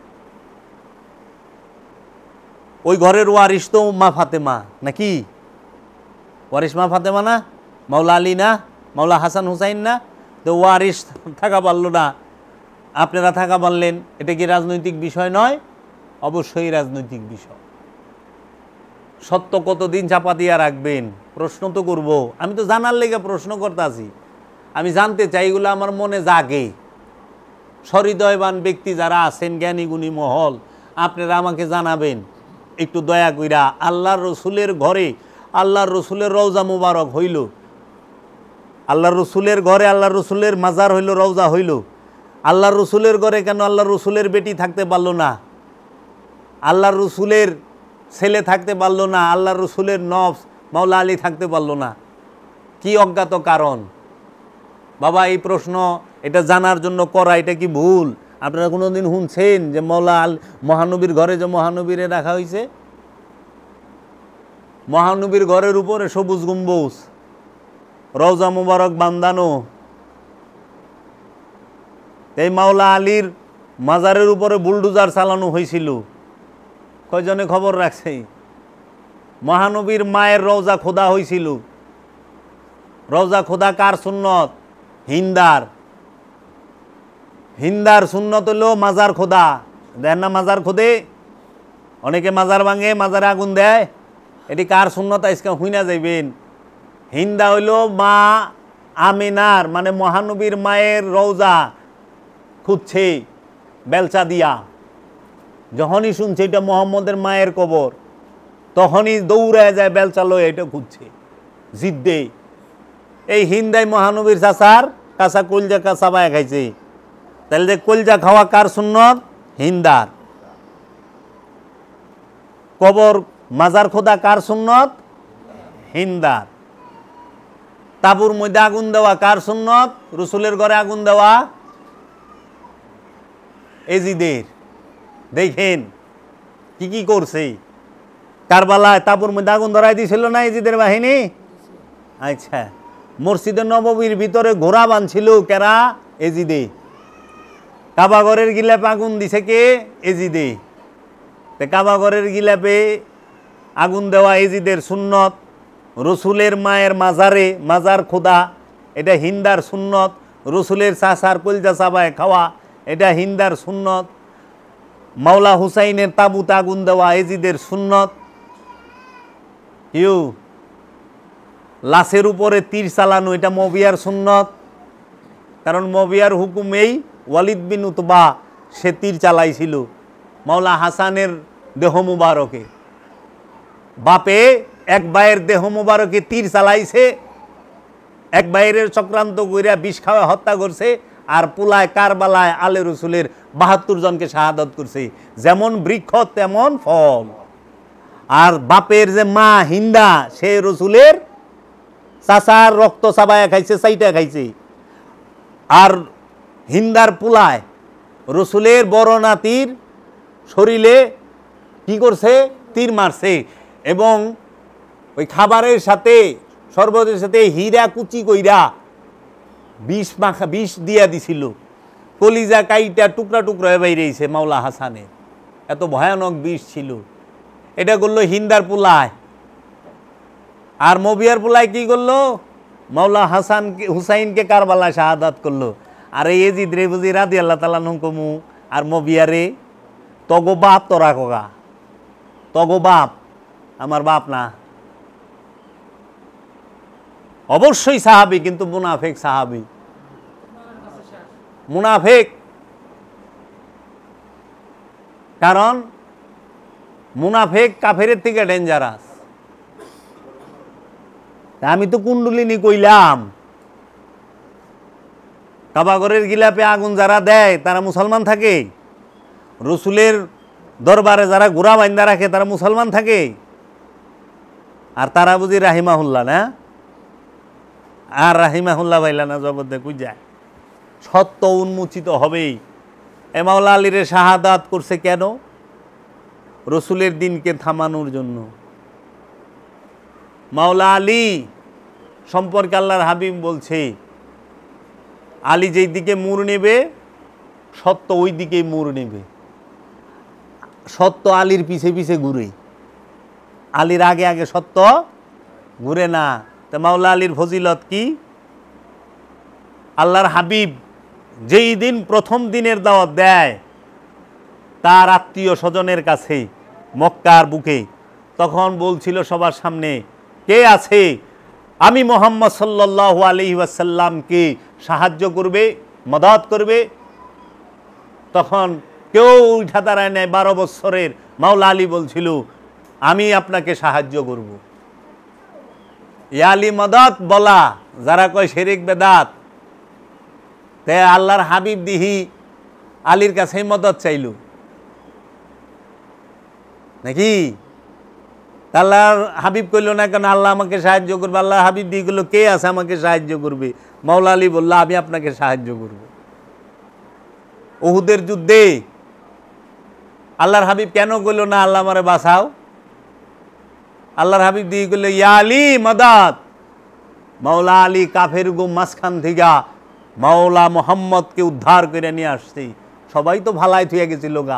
ওই ঘরের ওয়ারিস তো মা ফাতেমা নাকি? ওয়ারিস মা ফাতেমা না, মাওলা আলী না, মাওলা হাসান হুসাইন না? তো ওয়ারিস থাকা পারলো না, আপনারা থাকা পারলেন। এটা কি রাজনৈতিক বিষয় নয়? অবশ্যই রাজনৈতিক বিষয়। সত্য কতদিন চাপা দিয়া রাখবেন? প্রশ্ন তো করব, আমি তো জানার লেগে প্রশ্ন করতেছি। আমি জানতে চাই, এগুলো আমার মনে জাগে। সহৃদয়বান ব্যক্তি যারা আছেন, জ্ঞানী গুণী মহল, আপনারা আমাকে জানাবেন একটু দয়া কইরা। আল্লাহর রসুলের ঘরে আল্লাহর রসুলের রওজা মুবারক হইল, আল্লাহর রসুলের ঘরে আল্লাহর রসুলের মাজার হইল, রওজা হইল। আল্লাহর রসুলের ঘরে কেন আল্লাহর রসুলের বেটি থাকতে পারলো না? আল্লাহর রসুলের ছেলে থাকতে পারলো না? আল্লাহর রসুলের নফস মাওলা আলী থাকতে পারলো না? কি অজ্ঞাত কারণ? বাবা এই প্রশ্ন এটা জানার জন্য করা, এটা কি ভুল? আপনারা কোনো দিন শুনছেন যে মাওলা আল মহানবীর ঘরে যে মহানবীরে রাখা হয়েছে? মহানবীর ঘরের উপরে সবুজ গম্বুজ, রওজা মুবারক বান্দানো। এই মাওলা আলীর মাজারের উপরে বুলডোজার চালানো হয়েছিল, কয়জনে খবর রাখছে? মহানবীর মায়ের রওজা খোদা হয়েছিল। রওজা খোদা কার সুন্নত? হিন্দার। হিন্দার সুন্নত হলো মাজার খোদা। দেন না মাজার খোদে? অনেকে মাজার ভাঙে, মাজারে আগুন দেয়। এটি কার সুন্নত আজকে হুইনা যাইবেন? হিন্দা হইল মা আমিনার, মানে মহানবীর মায়ের রওজা খুঁজছে বেলচা দিয়া। যখনই শুনছে এটা মোহাম্মদের মায়ের কবর, তখনই দৌড়ায় যায় বেলচা লয়ে এটা খুঁজছে জিদ্দে। এই হিন্দাই মহানবীর চাচার কাঁচা কলজা কাঁচা বায়া খাইছে। তাহলে যে কলজা খাওয়া কার সুন্নত? হিন্দার। কবর মাজার খোদা কার সুন্নত? হিন্দার। তাবুর মধ্যে আগুন দেওয়া কার সুন্নত? রসুলের ঘরে আগুন দেওয়া এজিদের। দেখেন কি কি করছে। কারবালায় তাবুর মধ্যে আগুন ধরাই দিয়েছিল না এজিদের বাহিনী? আচ্ছা, মসজিদে নববীর ভিতরে ঘোড়া বাঁধছিল কেরা? এজিদে। কাবাগরের গিলাপে আগুন দিছে কে? এজিদে। তে কাবাগরের গিলাপে আগুন দেওয়া এজিদের সুন্নত। রসুলের মায়ের মাজারে মাজার খোদা, এটা হিন্দার সুন্নত। রসুলের চাচার কলজা চাবায় খাওয়া, এটা হিন্দার সুন্নত। মাওলা হুসাইনের তাবুতে আগুন দেওয়া এজিদের সুন্নত। ইউ লাশের উপরে তীর চালানো, এটা মবিয়ার সুন্নত। কারণ মবিয়ার হুকুমেই ওয়ালিদ বিন উতবা সে তীর চালাইছিল মাওলা হাসানের দেহ মুবারকে। বাপে এক ভাইয়ের দেহ মুবারকে তীর চালাইছে, এক ভাইয়ের চক্রান্ত কইরা বিষ খাওয়া হত্যা করছে, আর পুলায় কারবালায় আলে রসুলের বাহাত্তর জনকে শাহাদত করছে। যেমন বৃক্ষ তেমন ফল। আর বাপের যে মা হিন্দা, সে রসুলের চাচার রক্ত চাবায়া খাইছে, চাইটা খাইছে। আর হিন্দার পুলায় রসুলের বড় নাতির শরীরে কি করছে? তীর মারছে। এবং ওই খাবারের সাথে শরবতের সাথে হীরা কুচি কইরা বিষ মাখা বিষ দিয়া দিছিল। কলিজা কাইটা টুকরা টুকরা হয়ে বাইরেছে মাওলা হাসানের, এত ভয়ানক বিষ ছিল। এটা করলো হিন্দার পুলায়। আর মবিয়ার পুলায় কি করলো? মাওলা হাসান হুসাইনকে কারবালায় শাহাদাত করলো। আর এই এজিদ রে বুঝি রাদি আল্লাহ তাআলা নুকমু আর মবিয়ারে তগো বাপ তোরা কগা, তগো বাপ, আমার বাপ না। অবশ্যই সাহাবী, কিন্তু মুনাফেক সাহাবী, মুনাফেক। কারণ মুনাফেক কাফেরের থেকে ডেঞ্জারাস। আমি তো কুণ্ডলিনী কইলাম, কাবাগরের গিলাপে আগুন যারা দেয় তারা মুসলমান থাকে? রসুলের দরবারে যারা ঘোড়া বাইন্দা রাখে তারা মুসলমান থাকে? আর তারা বুঝি রাহিমাহুল্লাহ না? আর রাহিমাহুল্লাহ ভাইলা না জগতে কই যায়? সত্য উন্মোচিত হবেই। এ মাওলা আলীরে শাহাদাত করছে কেন? রসুলের দিনকে থামানোর জন্য। মাওলা আলী সম্পর্কে আল্লাহর হাবিব বলছে, আলী যেই দিকে মুড় নেবে সত্য ওই দিকেই মুড় নেবে। সত্য আলীর পিছে পিছে ঘুরে, আলীর আগে আগে সত্য ঘুরে না। তা মাওলা আলীর ফজিলত কি? আল্লাহর হাবিব যেই দিন প্রথম দিনের দাওয়াত দেয় তার আত্মীয় স্বজনের কাছে মক্কার বুকে, তখন বলছিল সবার সামনে, কে আছে আমি মুহাম্মদ সাল্লাল্লাহু আলাইহি ওয়াসাল্লামকে সাহায্য করবে, মদদ করবে? তখন কেউ উঠা দাঁড়ায় নাই। বারো বছরের মাওলা আলী বলছিল, আমি আপনাকে সাহায্য করব। ইয়া আলী মদদ বলা যারা কয় শিরক বেদাত, তে আল্লাহর হাবিব দিহি আলীর কাছে মদদ চাইল নাকি? আল্লাহর হাবিব কইল না কেন আল্লাহ আমাকে সাহায্য করবে? আল্লাহ হাবিব দিয়ে গেল, কে আছে আমাকে সাহায্য করবে? মাওলা আলী বলল, আমি আপনাকে সাহায্য করব। উহুদের যুদ্ধে আল্লাহর হাবিব কেন কইল না আল্লাহ আমারে বাঁচাও? আল্লাহর হাবিব দিয়ে গেল, ইয়া আলী মদদ। মাওলা আলী কাফের গো মাঝখান থেকে মাওলা মোহাম্মদকে উদ্ধার করে নিয়ে আসছে। সবাই তো ভালাই থুয়ে গেছিল গা।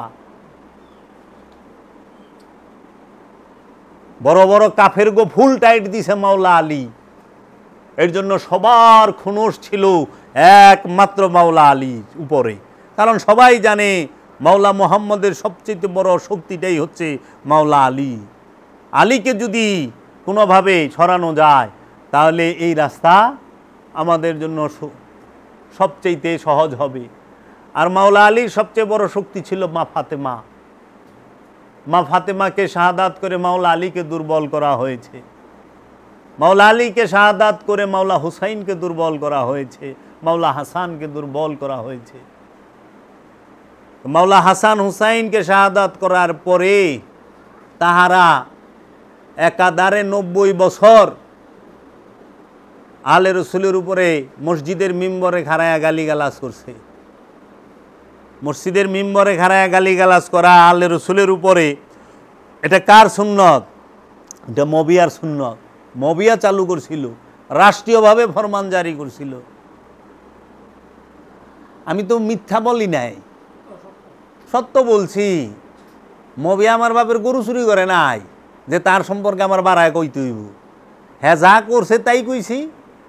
বড় বড় কাফের গো ফুল টাইট দিছে মাওলা আলী। এর জন্য সবার খুনস ছিল একমাত্র মাওলা আলীর উপরে। কারণ সবাই জানে মাওলা মোহাম্মদের সবচেয়ে বড় শক্তিটাই হচ্ছে মাওলা আলী। আলীকে যদি কোনোভাবে সরানো যায় তাহলে এই রাস্তা আমাদের জন্য সবচেয়ে সহজ হবে। আর মাওলা আলীর সবচেয়ে বড় শক্তি ছিল মা ফাতেমা। মা ফাতেমাকে শাহাদাত করে মাওলা আলীকে দুর্বল করা হয়েছে। মাওলা আলীকে শাহাদাত করে মাওলা হুসাইনকে দুর্বল করা হয়েছে, মাওলা হাসানকে দুর্বল করা হয়েছে। মাওলা হাসান হুসাইনকে শাহাদাত করার পরে তাহারা একাধারে নব্বই বছর আলে রসুলের উপরে মসজিদের মিম্বরে খাড়ায়া গালিগালাজ করছে। মসজিদের মিম্বরে খাড়ায়া গালিগালাজ করা আলে রসুলের উপরে, এটা কার সুন্নত? এটা মবিয়ার সুন্নত। মবিয়া চালু করছিল, রাষ্ট্রীয়ভাবে ফরমান জারি করছিল। আমি তো মিথ্যা বলি নাই, সত্য বলছি। মবিয়া আমার বাপের গরু চুরি করে নাই যে তার সম্পর্কে আমার বাড়ায় কইতে হইব। হ্যাঁ, যা করছে তাই কইছি।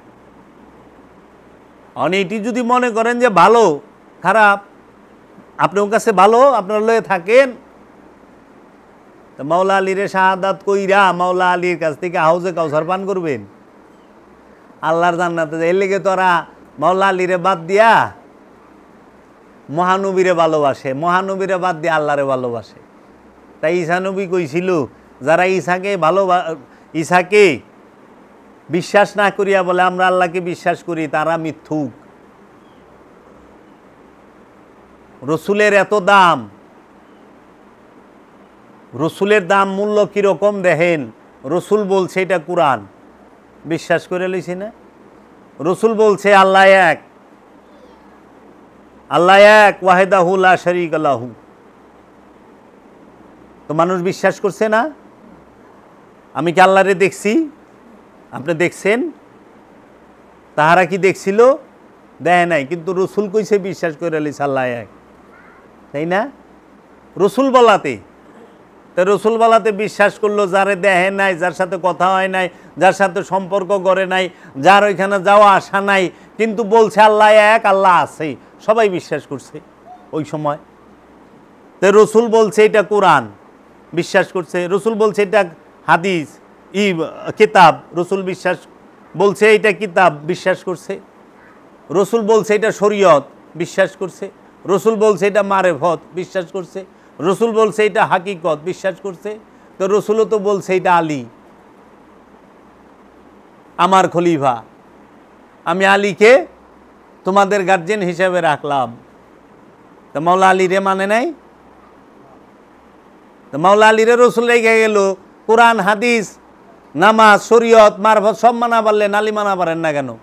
অনেকটি যদি মনে করেন যে ভালো খারাপ, আপনার কাছে ভালো, আপনার লয়ে থাকেন, তো মাওলা আলীরে শাহাদাত কইরা মাওলা আলীর কাছ থেকে হাউজে কাউসার পান করবেন, আল্লাহর জান্নাতে। এর লেগে তোরা মাওলা আলীরে বাদ দিয়া মহানবীরে ভালোবাসে, মহানবীরে বাদ দিয়ে আল্লাহরে ভালোবাসে। তাই ঈসা নবী কইছিল, যারা ঈসাকে ভালো ঈসাকে বিশ্বাস না করিয়া বলে আমরা আল্লাহকে বিশ্বাস করি, তারা মিথ্যুক। রসুলের এত দাম, রসুলের দাম মূল্য কীরকম দেখেন। রসুল বলছে এটা কোরআন, বিশ্বাস করে লইছি না? রসুল বলছে আল্লাহ এক, আল্লাহ এক, ওয়াহিদাহু লা শারীকা লাহু। তো মানুষ বিশ্বাস করছে না? আমি কি আল্লাহরে দেখছি? আপনি দেখছেন? তাহারা কি দেখছিল? দেয় নাই, কিন্তু রসুল কইছে বিশ্বাস করে লইছে আল্লাহ এক, তাই না? রসুল বলাতে, তো রসুল বলাতে বিশ্বাস করলো। যারে দেখে নাই, যার সাথে কথা হয় নাই, যার সাথে সম্পর্ক করে নাই, যার ওইখানে যাওয়া আসা নাই, কিন্তু বলছে আল্লাহ এক, আল্লাহ আছে, সবাই বিশ্বাস করছে ওই সময়। তো রসুল বলছে এটা কোরআন, বিশ্বাস করছে। রসুল বলছে এটা হাদিস ই কিতাব, রসুল বিশ্বাস বলছে এটা কিতাব, বিশ্বাস করছে। রসুল বলছে এটা শরীয়ত, বিশ্বাস করছে। রসুল বলছে এটা মারেফত, বিশ্বাস করছে। রসুল বলছে এটা হাকিকত, বিশ্বাস করছে। তো রসুলও তো বলছে এটা আলী আমার খলিফা, আমি আলীকে তোমাদের গার্জেন হিসেবে রাখলাম। তো মাওলা আলী রে মানে নাই? তো মাওলা আলী রে রসুল রেখে গেল। কোরআন, হাদিস, নামাজ, শরীয়ত, মারফত সব মানা পারলেন, আলী মানা পারেন না কেন?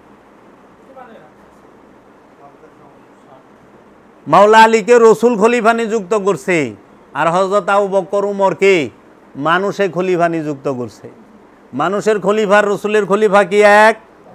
মাওলা আলীকে রসুল খলিফা নিযুক্ত করছে, আর হযরত আবু বকর উমরকে মানুষে খলিফা নিযুক্ত করছে। মানুষের খলিফার রসুলের খলিফা কি এক?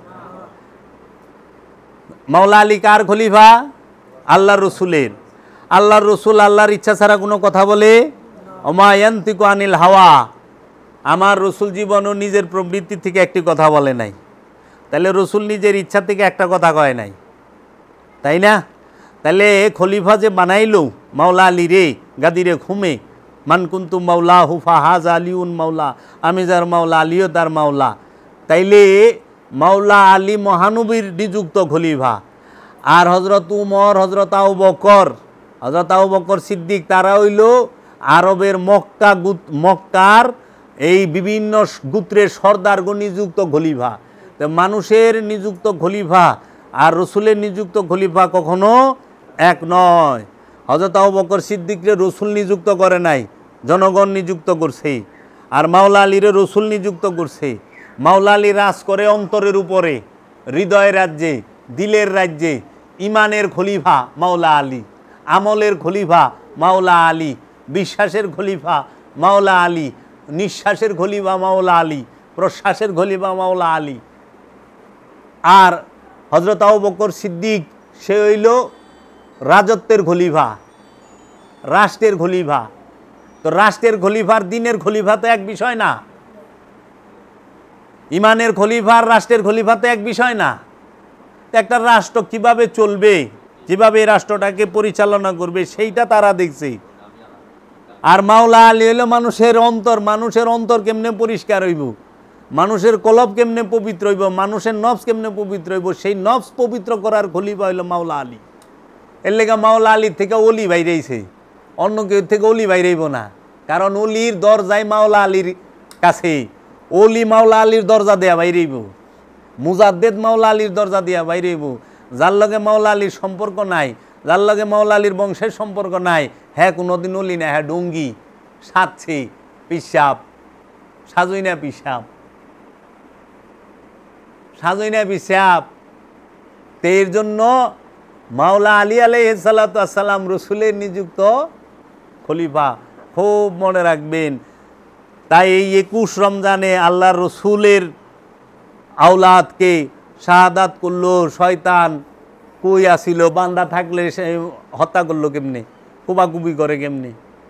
মাওলা আলী কার খলিফা? আল্লাহর রসুলের। আল্লাহর রসুল আল্লাহর ইচ্ছা ছাড়া কোনো কথা বলে? ওমা ইয়ানতিকু আনিল হাওয়া। আমার রসুল জীবনও নিজের প্রবৃত্তি থেকে একটি কথা বলে নাই। তাহলে রসুল নিজের ইচ্ছা থেকে একটা কথা কয় নাই, তাই না? তাহলে খলিফা যে বানাইল মাওলা আলী রে গাদিরে ঘুমে, মান কুন্তু মাওলা হুফা হাজ আলিউন মাওলা, আমি যার মাওলা আলীও তার মাওলা। তাইলে মাওলা আলী মহানবীর নিযুক্ত খলিফা, আর হজরত উমর, হজরত আবু বকর, হজরত আবু বকর সিদ্দিক, তারা হইল আরবের মক্কা মক্কার এই বিভিন্ন গোত্রের সর্দারগণ নিযুক্ত খলিফা। তো মানুষের নিযুক্ত খলিফা আর রসুলের নিযুক্ত খলিফা কখনো এক নয়। হযরত আবু বকর সিদ্দিকরে রসুল নিযুক্ত করে নাই, জনগণ নিযুক্ত করছে। আর মাওলা আলীরে রসুল নিযুক্ত করছে। মাওলা আলী রাজ করে অন্তরের উপরে, হৃদয়ের রাজ্যে, দিলের রাজ্যে। ইমানের খলিফা মাওলা আলী, আমলের খলিফা মাওলা আলী, বিশ্বাসের খলিফা মাওলা আলী, নিঃশ্বাসের খলিফা মাওলা আলী, প্রশ্বাসের খলিফা মাওলা আলী। আর হযরত আবু বকর সিদ্দিক সে হইল রাজত্বের খলিফা, রাষ্ট্রের খলিফা। তো রাষ্ট্রের খলিফার দিনের খলিফা তো এক বিষয় না, ইমানের খলিফা আর রাষ্ট্রের খলিফা তো এক বিষয় না। একটা রাষ্ট্র কিভাবে চলবে, কিভাবে এই রাষ্ট্রটাকে পরিচালনা করবে, সেইটা তারা দেখছে। আর মাওলা আলী হইল মানুষের অন্তর, মানুষের অন্তর কেমনে পরিষ্কার হইব, মানুষের কলব কেমনে পবিত্র হইব, মানুষের নফস কেমনে পবিত্র হইব, সেই নফস পবিত্র করার খলিফা হইল মাওলা আলী। এর লেগা মাওলা আলীর থেকে অলি বাইরেছে, অন্য কেউ থেকে অলি বাইরেইব না। কারণ অলির দরজায় মাওলা আলীর কাছে, অলি মাওলা আলীর দরজা দেয়া বাইরেইব, মুজাদ্দেদ মাওলা আলীর দরজা দেয়া বাইরেইব। যার লগে মাওলা আলীর সম্পর্ক নাই, যার লগে মাওলা আলীর বংশের সম্পর্ক নাই, হ্যাঁ কোনোদিন অলি না, হ্যাঁ ডুঙ্গি সাতছি পিসাব সাজই না পিসাব সাজই না পিসাব। তো এর জন্য মাওলা আলী আলাইহিস সালাতু ওয়াস সালাম রসুলের নিযুক্ত খলিফা, খুব মনে রাখবেন। তাই এই একুশ রমজানে আল্লাহর রসুলের আওলাদকে শাহাদাত করলো শয়তান। কই আসিল, বান্দা থাকলে সে হত্যা করলো কেমনে, কুবাকুবি করে কেমনে?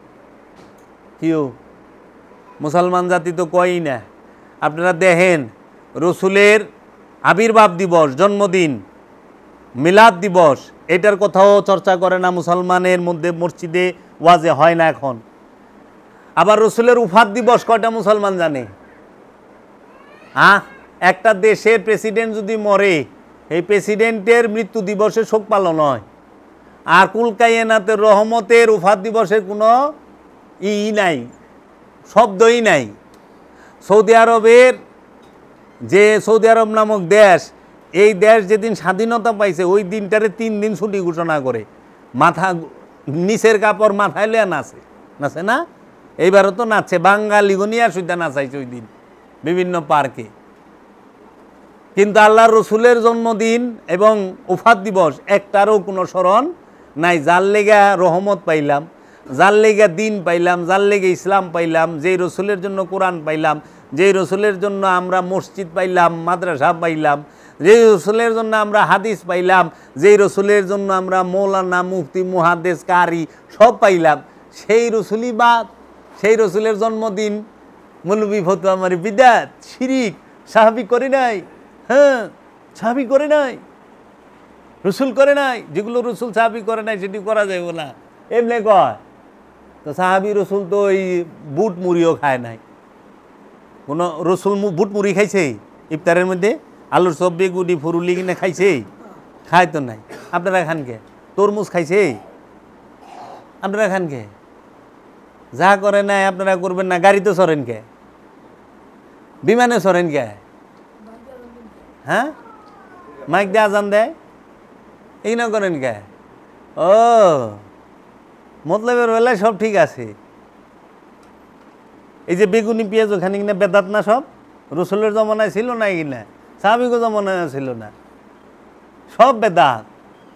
কিও মুসলমান জাতি তো কয়ই না। আপনারা দেখেন রসুলের আবির্ভাব দিবস, জন্মদিন, মিলাদ দিবস, এটার কথাও চর্চা করে না মুসলমানের মধ্যে, মসজিদে ওয়াজে হয় না এখন। আবার রসুলের উফাত দিবস কয়টা মুসলমান জানে? হ্যাঁ, একটা দেশের প্রেসিডেন্ট যদি মরে, এই প্রেসিডেন্টের মৃত্যু দিবসে শোক পালন হয়। আর কুল কায়নাতের রহমতের উফাত দিবসের কোনো ই নাই, শব্দই নাই। সৌদি আরবের যে সৌদি আরব নামক দেশ, এই দেশ যেদিন স্বাধীনতা পাইছে ওই দিনটারে তিন দিন ছুটি ঘোষণা করে, মাথা নিচের কাপড় মাথায় লিয়া নাচে, নাচে না? এইবারও তো নাচছে, বাঙালি গনিয়া সুদ্ধা নাচাইছে ওই দিন বিভিন্ন পার্কে। কিন্তু আল্লাহর রসুলের জন্মদিন এবং উফাত দিবস একটারও কোনো স্মরণ নাই। যার লেগা রহমত পাইলাম, যার লেগা দিন পাইলাম, যার লেগে ইসলাম পাইলাম, যেই রসুলের জন্য কোরআন পাইলাম, যেই রসুলের জন্য আমরা মসজিদ পাইলাম, মাদ্রাসা পাইলাম, যেই রসুলের জন্য আমরা হাদিস পাইলাম, যেই রসুলের জন্য আমরা মৌলানা, মুফতি, মুহাদ্দিস, কারি সব পাইলাম, সেই রসুলই বাদ। সেই রসুলের জন্মদিন মৌলবি ফতুয়া মারি বিদাত, শিরিক, সাহাবি করে নাই। হ্যাঁ, সাহাবি করে নাই, রসুল করে নাই। যেগুলো রসুল সাহাবি করে নাই সেটি করা যাবে না, এমনি কয়। তো সাহাবি রসুল তো ওই বুট মুড়িও খায় নাই। কোনো রসুল বুট মুড়ি খাইছে ইফতারের মধ্যে? আলুর সব বেগুনি ফুরুলি কিনে খাইছে? খায় তো নাই। আপনারা খান কে? তরমুজ খাইছে? আপনারা খান কে? যা করে নাই আপনারা করবেন না। গাড়িতে চড়েন কে? বিমানে চড়েন কে? হ্যাঁ, মাইক দিয়ে আজান দেয়, এই না করেন কে? ও মতলবের বেলায় সব ঠিক আছে। এই যে বেগুনি পেঁয়াজ ওখানে কিনা বেদাত না? সব রসুলের জমানায় ছিল না, কিনা সাহাবিগো জমানায় ছিল না, সব বেদাত।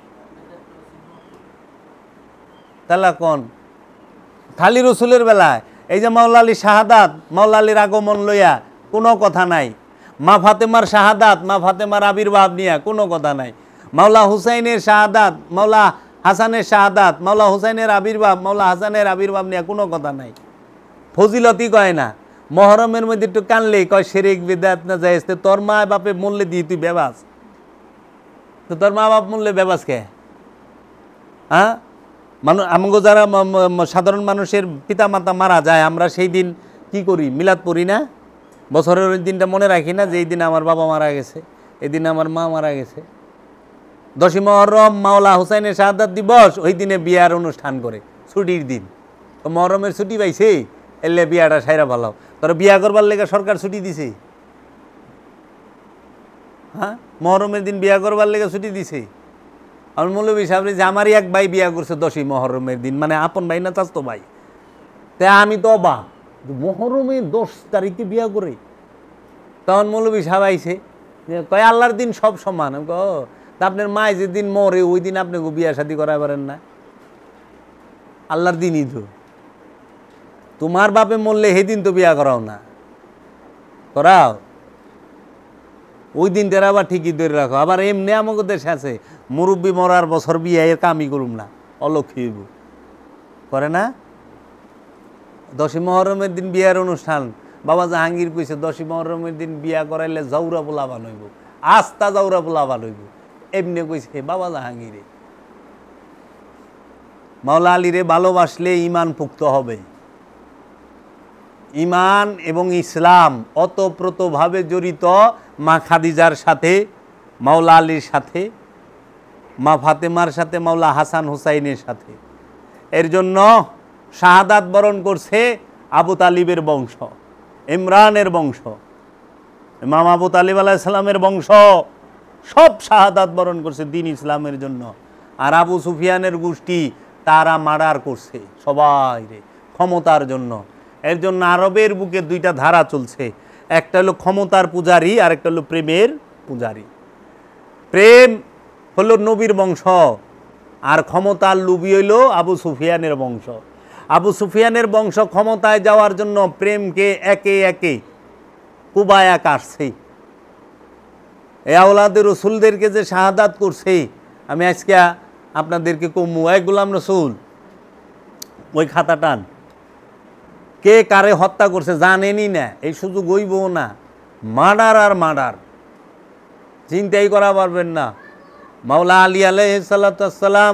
তাহলে কোন খালি রসুলের বেলায় এই যে মাওলা আলী শাহাদাত, মাওলা আলীর আগমন লইয়া কোনো কথা নাই। মা ফাতেমার শাহাদাত, মা ফাতেমার আবির্ভাব নিয়া কোনো কথা নাই। মাওলা হুসাইনের শাহাদাত, মাওলা হাসানের শাহাদাত, মাওলা হুসাইনের আবির্ভাব, মাওলা হাসানের আবির্ভাব নিয়ে কোনো কথা নাই। ফজিলতি কয় না। মহরমের মধ্যে একটু কানলেই কয় শিরক বিদআত না জায়েজ। তোর মা বাপে মূল্যে দিয়ে তুই বেবাস, তো তোর মা বাপ মূল্যে বেবাস কে? হ্যাঁ, মানুষ আমাকে যারা সাধারণ মানুষের পিতা মাতা মারা যায়, আমরা সেই দিন কি করি? মিলাদ পড়ি না? বছরের ওই দিনটা মনে রাখি না যে এই দিন আমার বাবা মারা গেছে, এই দিন আমার মা মারা গেছে। দশই মহরম মাওলা হুসাইনের শাহাদাত দিবস, ওই দিনে বিয়ার অনুষ্ঠান করে, ছুটির দিন। তো মহরমের ছুটি পাইছে, এলে বিয়াটা সাইরা ভালো। তোর বিয়া করবার লেগে সরকার ছুটি দিছে? হ্যাঁ, মহরমের দিন বিয়া করবার লেগে ছুটি দিছে? আমার মৌলবী সাহেব যে আমারই এক ভাই বিয়া করছে দশই মহরমের দিন, মানে আপন ভাই না চাচতো ভাই। তাই আমি তো অবাক, মহরমের দশ তারিখে বিয়া করে। তখন মৌলবী সাহেব আইছে, কয় আল্লাহর দিন সব সমান। আমি কো তা আপনার মায় যেদিন মরে ওই দিন আপনি বিয়া শাদি করাই পারেন না? আল্লাহর দিনই তো। তোমার বাপে মরলে সেদিন তো বিয়া করাও না, করাও ওই দিন তেরা আবার ঠিকই ধরে রাখো। আবার এমনি আমাকে দেশে আছে মুরব্বী মরার বছর বিয়া এর কামই করুম না, অলক্ষী হইব, করে না? দশই মহরমের দিন বিয়ার অনুষ্ঠান, বাবা জাহাঙ্গীর কইছে দশই মহরমের দিন বিয়া করাইলে জাউরা পোলাবান হইব, আস্তা জাউরা পোলাবান হইব, এমনি কইছে বাবা জাহাঙ্গীরে। মাওলা আলীরে ভালোবাসলে ইমান পুক্ত হবে। ইমান এবং ইসলাম অতপ্রতভাবে জড়িত মা খাদিজার সাথে, মাওলা আলীর সাথে, মা ফাতেমার সাথে, মাওলা হাসান হুসাইনের সাথে। এর জন্য শাহাদাত বরণ করছে আবু তালিবের বংশ, ইমরানের বংশ, ইমাম আবু তালিব আলাইহিস সালামের বংশ, সব শাহাদাত বরণ করছে দিন ইসলামের জন্য। আর আবু সুফিয়ানের গোষ্ঠী তারা মার্ডার করছে সবাই রে ক্ষমতার জন্য। এর জন্য আরবের বুকে দুইটা ধারা চলছে, একটা হলো ক্ষমতার পূজারী আর একটা হলো প্রেমের পূজারী। প্রেম হলো নবীর বংশ আর ক্ষমতার লুবি হইল আবু সুফিয়ানের বংশ। আবু সুফিয়ানের বংশ ক্ষমতায় যাওয়ার জন্য প্রেমকে একে একে কুবায়া কাটছে। এ আওলাদের রসুলদেরকে যে শাহাদাত করছে, আমি আজকে আপনাদেরকে কমু, এক গোলাম রসুল ওই খাতা টান, কে কারে হত্যা করছে জানেনই না, এই সুযোগ হইবও না। মার্ডার আর মার্ডার, চিন্তাই করা পারবেন না। মাওলা আলী আলাইহিস সালাম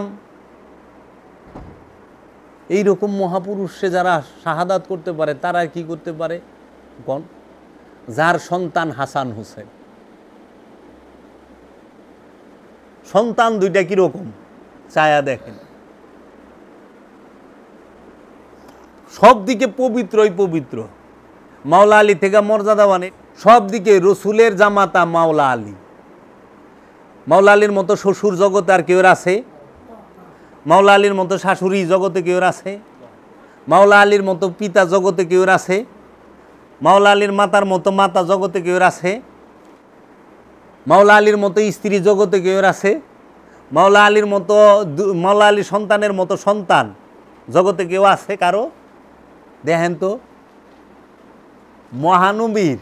এইরকম মহাপুরুষে যারা শাহাদাত করতে পারে তারা কি করতে পারে কোন? যার সন্তান হাসান হোসেন, সন্তান দুইটা কিরকম চায়া দেখেন, সব দিকে পবিত্রই পবিত্র। মাওলা আলী থেকে মর্যাদাবান, সব দিকে রসুলের জামাতা মাওলা আলী। মাওলা আলীর মতো শ্বশুর জগতে আর কেউ আছে? মাওলা আলীর মতো শাশুড়ি জগতে কেউ আছে? মাওলা আলীর মতো পিতা জগতে কেউ আছে? মাওলা আলীর মাতার মতো মাতা জগতে কেউ আছে? মাওলা আলীর মতো স্ত্রী জগতে কেউ আছে? মাওলা আলীর মতো মাওলা আলীর সন্তানের মতো সন্তান জগতে কেউ আছে কারো? দেখেন তো, মহানবীর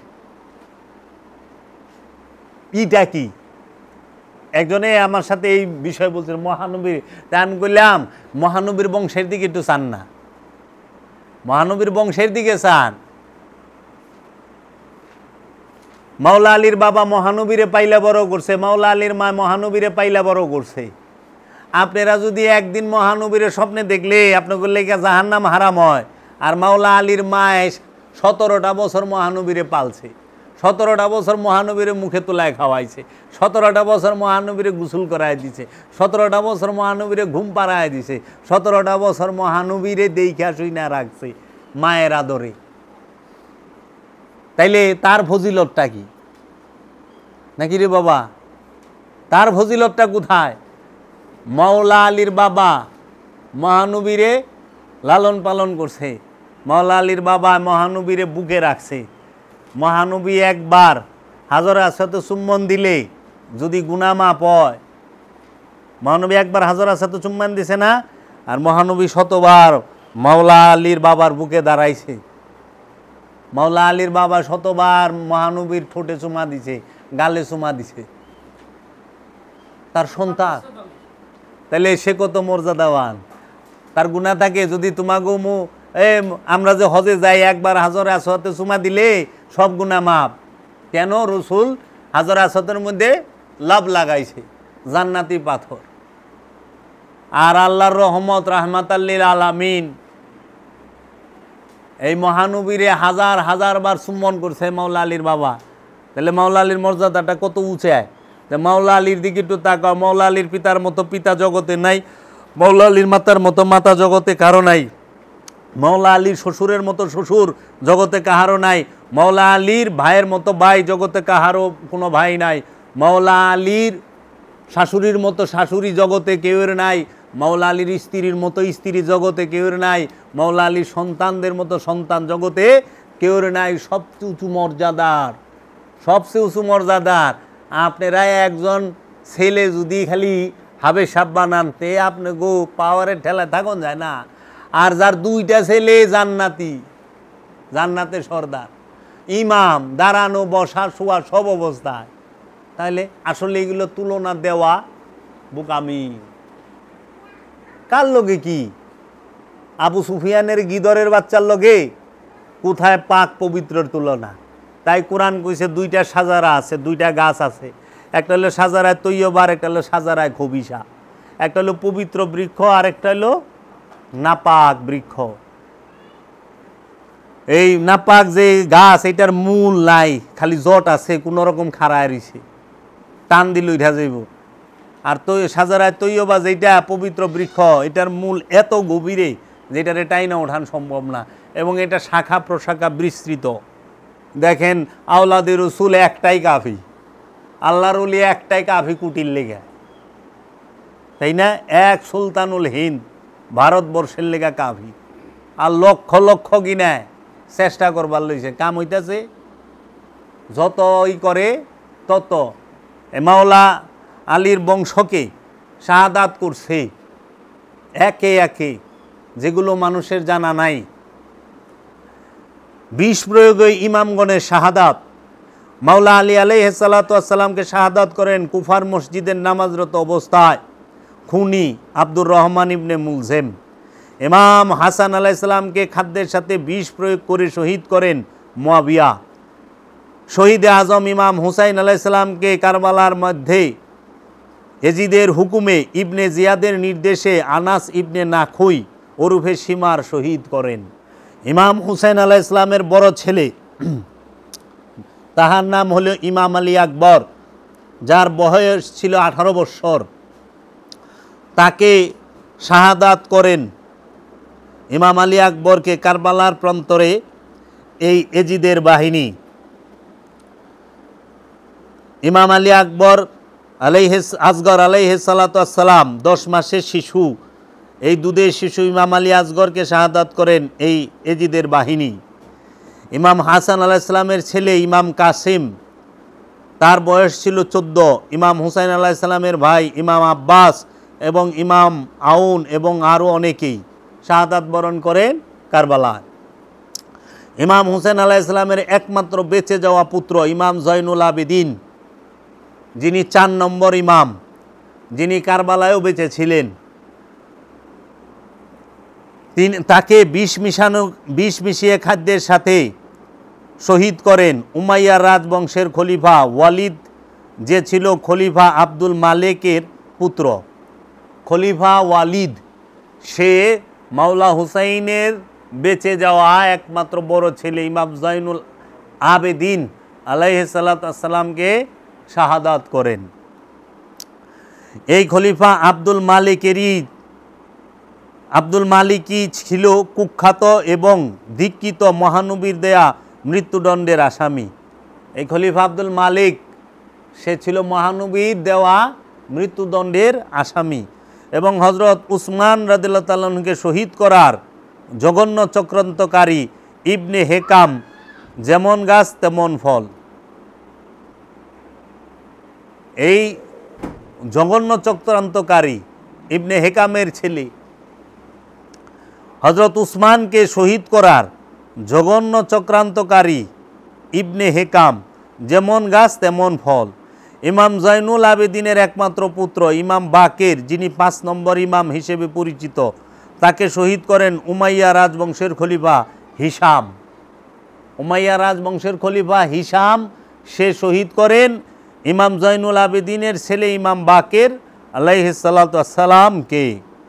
ইটা কি? একজনে আমার সাথে এই বিষয় বলছেন মহানবীর, তা আমি বললাম মহানবীর বংশের দিকে একটু চান না, মহানবীর বংশের দিকে চান। মাওলা আলীর বাবা মহানবীরে পাইলা বড় করছে, মাওলা আলীর মা মহানবীরে পাইলা বড় করছে। আপনারা যদি একদিন মহানবীরে স্বপ্নে দেখলে আপনাকে লেগে জাহান্নাম হারাম হয়। আর মাওলা আলীর মায় সতেরোটা বছর মহানবীরে পালছে, সতেরোটা বছর মহানবীরে মুখে তোলায় খাওয়াইছে, সতেরোটা বছর মহানবীরে গোসল করায় দিছে, সতেরোটা বছর মহানবীরে ঘুম পাড়ায় দিছে, সতেরোটা বছর মহানবীরে দেইখা শুই না রাখছে মায়ের আদরে। তাইলে তার ফজিলতটা কি নাকি রে বাবা? তার ফজিলতটা কোথায়? মাওলা আলীর বাবা মহানবীরে লালন পালন করছে, মাওলা আলীর বাবা মহানবীরে বুকে রাখছে। মহানবী একবার হাজরে আসওয়াতে চুম্বন দিলে যদি গুনাহ মাফ হয়, মহানবী একবার হাজরে আসওয়াতে চুম্বন দিছে না, আর মহানবী শতবার মাওলা আলীর বাবার বুকে দাঁড়াইছে। মাওলা আলীর বাবা শতবার মহানবীর ঠোঁটে চুমা দিছে, গালে চুমা দিছে, তার সন্তান। তাহলে সে কত মর্যাদাবান। তার গুনাহ থাকে যদি তোমাকে মু এ আমরা যে হজে যাই একবার হাজরে আসওয়াতে চুমা দিলে সব গুনাহ মাফ। কেন? রসুল হাজরে আসওয়াতের মধ্যে লাভ লাগাইছে জান্নাতি পাথর। আর আল্লাহর রহমত রাহমাতাল লিল আলামিন এই মহানবীরে হাজার হাজার বার চুম্বন করছে মাওলা আলীর বাবা। তাহলে মাওলা আলীর মর্যাদাটা কত উঁচায়। মাওলা আলীর দিকে একটু তাকাও, মাওলা আলীর পিতার মতো পিতা জগতে নাই, মাওলা আলীর মাতার মতো মাতা জগতে কারো নাই, মাওলা আলীর শ্বশুরের মতো শ্বশুর জগতে কাহারও নাই, মাওলা আলীর ভাইয়ের মতো ভাই জগতে কাহারও কোনো ভাই নাই, মাওলা আলীর শাশুড়ির মতো শাশুড়ি জগতে কেউর নাই, মাওলা আলীর স্ত্রীর মতো স্ত্রী জগতে কেউর নাই, মাওলা আলীর সন্তানদের মতো সন্তান জগতে কেউর নাই। সবচেয়ে উঁচু মর্যাদার, সবচেয়ে উঁচু মর্যাদার। আপনারা একজন ছেলে যদি খালি হাবে সাপ বানানতে আপনি গো পাওয়ারের ঠেলায় থাকুন যায় না। আর যার দুইটা ছেলে জান্নাতি, জান্নাতে সর্দার, ইমাম, দাঁড়ানো বসা শোয়া সব অবস্থায়, তাহলে আসলে এগুলো তুলনা দেওয়া বোকামি। কার লগে কি? আবু সুফিয়ানের গিদরের বাচ্চার লগে কোথায় পাক পবিত্রের তুলনা? তাই কোরআন কইছে দুইটা সাজারা আছে, দুইটা গাছ আছে, একটা হলো সাজারায় তৈয়বা, একটা হলো সাজারায় খবিসা। একটা হলো পবিত্র বৃক্ষ আর একটা হলো নাপাক বৃক্ষ। এই নাপাক যে গাছ এটার মূল নাই, খালি জট আছে, কোনো রকম খাড়ায় রইছে, টান দিল উঠা যাইব। আর তো সাজারায় তৈয়বা যেটা পবিত্র বৃক্ষ, এটার মূল এত গভীরে যেটারে টাইনা ওঠান সম্ভব না, এবং এটা শাখা প্রশাখা বিস্তৃত। দেখেন আওলাদের রসুল একটাই কাফি, আল্লাহর ওলি একটাই কাফি কুটির লেগে। তাই না? এক সুলতানুল হিন্দ ভারতবর্ষের লেগা কাফি, আর লক্ষ লক্ষ গিনায় চেষ্টা করবার লইছে, কাম হইতেছে যত ই করে তত। মাওলা আলীর বংশকে শাহাদাত করছে একে একে, যেগুলো মানুষের জানা নাই। বিষ প্রয়োগে ইমামগণের শাহাদাত। মাওলা আলী আলাইহিস সালাতু ওয়াস সালামকে শাহাদাত করেন কুফার মসজিদের নামাজরত অবস্থায় খুনি আব্দুর রহমান ইবনে মুলজেম। ইমাম হাসান আলাইহিস সালামকে খাদ্যের সাথে বিষ প্রয়োগ করে শহীদ করেন মুয়াবিয়া। শহীদে আজম ইমাম হুসাইন আলাইহিস সালামকে কারবালার মধ্যে এজিদের হুকুমে ইবনে জিয়াদের নির্দেশে আনাস ইবনে নাখুই ওরফে সীমার শহীদ করেন। ইমাম হুসাইন আলাইহিস সালামের বড় ছেলে, তাহার নাম হলো ইমাম আলী আকবর, যার বয়স ছিল আঠারো বৎসর, তাকে শাহাদাত করেন। ইমাম আলী আকবরকে কারবালার প্রান্তরে এই এজিদের বাহিনী। ইমাম আলী আকবর আলাইহিস আসগর আলাইহিস সালাতু ওয়াস সালাম দশ মাসের শিশু, এই দুধের শিশু ইমাম আলী আসগরকে শাহাদাত করেন এই এজিদের বাহিনী। ইমাম হাসান আলাইহিস সালামের ছেলে ইমাম কাসিম, তার বয়স ছিল চোদ্দ। ইমাম হুসাইন আলাইহিস সালামের ভাই ইমাম আব্বাস এবং ইমাম আউন এবং আরও অনেকেই শাহাদাত বরণ করেন কারবালায়। ইমাম হুসাইন আলাইহিস সালামের একমাত্র বেঁচে যাওয়া পুত্র ইমাম জয়নুল আবেদিন, যিনি চার নম্বর ইমাম, যিনি কারবালায়ও বেঁচে ছিলেন, তিনি তাকে বিষ মিশানো বিষ মিশিয়ে খাদ্যের সাথে শহীদ করেন উমাইয়া রাজবংশের খলিফা ওয়ালিদ, যে ছিল খলিফা আব্দুল মালেকের পুত্র। খলিফা ওয়ালিদ সে মাওলা হুসাইনের বেঁচে যাওয়া একমাত্র বড় ছেলে ইমাম জয়নুল আবেদিন আলাইহিস সালাতু ওয়াস সালামকে শাহাদাত করেন। এই খলিফা আব্দুল মালিকেরই আব্দুল মালিকই ছিল কুখ্যাত এবং ধিক্কিত মহানবীর দেয়া মৃত্যুদণ্ডের আসামি। এই খলিফা আব্দুল মালিক সে ছিল মহানবীর দেওয়া মৃত্যুদণ্ডের আসামি এবং হজরত উসমান রাদিয়াল্লাহু তাআলা আনহুকে শহীদ করার জঘন্য চক্রান্তকারী ইবনে হেকাম, যেমন গাছ তেমন ফল। এই জঘন্য চক্রান্তকারী ইবনে হেকামের ছেলে হজরত উসমানকে শহীদ করার জঘন্য চক্রান্তকারী ইবনে হেকাম, যেমন গাছ তেমন ফল। ইমাম জয়নুল আবেদিনের একমাত্র পুত্র ইমাম বাকের, যিনি পাঁচ নম্বর ইমাম হিসেবে পরিচিত, তাকে শহীদ করেন উমাইয়া রাজবংশের খলিফা হিশাম। উমাইয়া রাজবংশের খলিফা হিশাম সে শহীদ করেন ইমাম জয়নুল আবেদিনের ছেলে ইমাম বাকের আলাইহিস সালাতু ওয়াস সালামকে।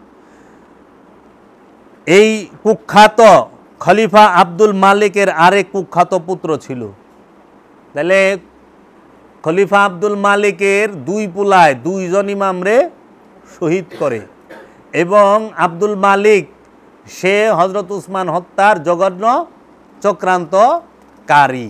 এই কুখ্যাত খলিফা আব্দুল মালিকের আরেক কুখ্যাত পুত্র ছিল। তাহলে খলিফা আব্দুল মালিকের দুই পুলায় দুইজন ইমামরে শহীদ করে এবং আব্দুল মালিক সে হজরত উসমান হত্যার জঘন্য চক্রান্তকারী।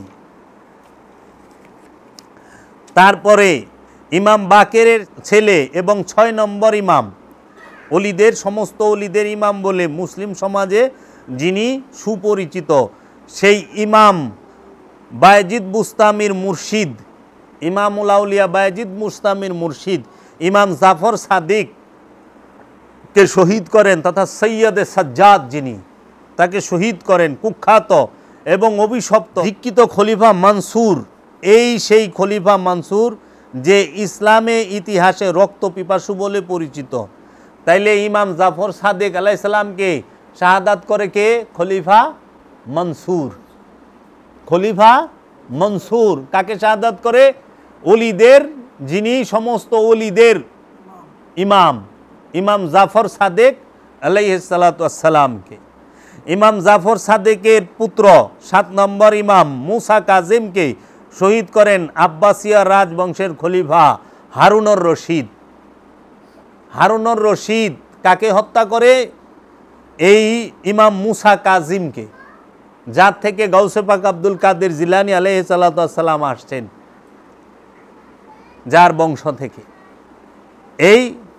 তারপরে ইমাম বাকেরের ছেলে এবং ছয় নম্বর ইমাম, অলিদের সমস্ত অলিদের ইমাম বলে মুসলিম সমাজে যিনি সুপরিচিত, সেই ইমাম বায়েজিদ বুস্তামির মুর্শিদ, ইমামুল আউলিয়া বায়েজিদ বুস্তামির মুর্শিদ ইমাম জাফর সাদিককে শহীদ করেন, তথা সৈয়দে সাজ্জাদ যিনি, তাকে শহীদ করেন। কুখ্যাত এবং অভিশপ্ত ধিক্কিত খলিফা মানসুর, এই সেই খলিফা মানসুর যে ইসলামে ইতিহাসে রক্ত পিপাসু বলে পরিচিত। তাইলে ইমাম জাফর সাদিক আলাইহিস সালামকে শাহাদাত করে কে? খলিফা মনসুর। খলিফা মনসুর কাকে শাহাদাত করে? ওলিদের, যিনি সমস্ত ওলিদের ইমাম, ইমাম জাফর সাদিক আলাইহিস সালাতু ওয়াস সালামকে। ইমাম জাফর সাদিকের পুত্র সাত নম্বর ইমাম মুসা কাজিমকে শহীদ করেন আব্বাসিয়া রাজবংশের খলিফা হারুনুর রশিদ। হারুনুর রশিদ কাকে হত্যা করে? এই ইমাম মুসা কাজিমকে, যার থেকে গাউসে পাক আব্দুল কাদের জিলানী আলাইহিস সালাতু ওয়াস সালাম আসছেন, যার বংশ থেকে। এই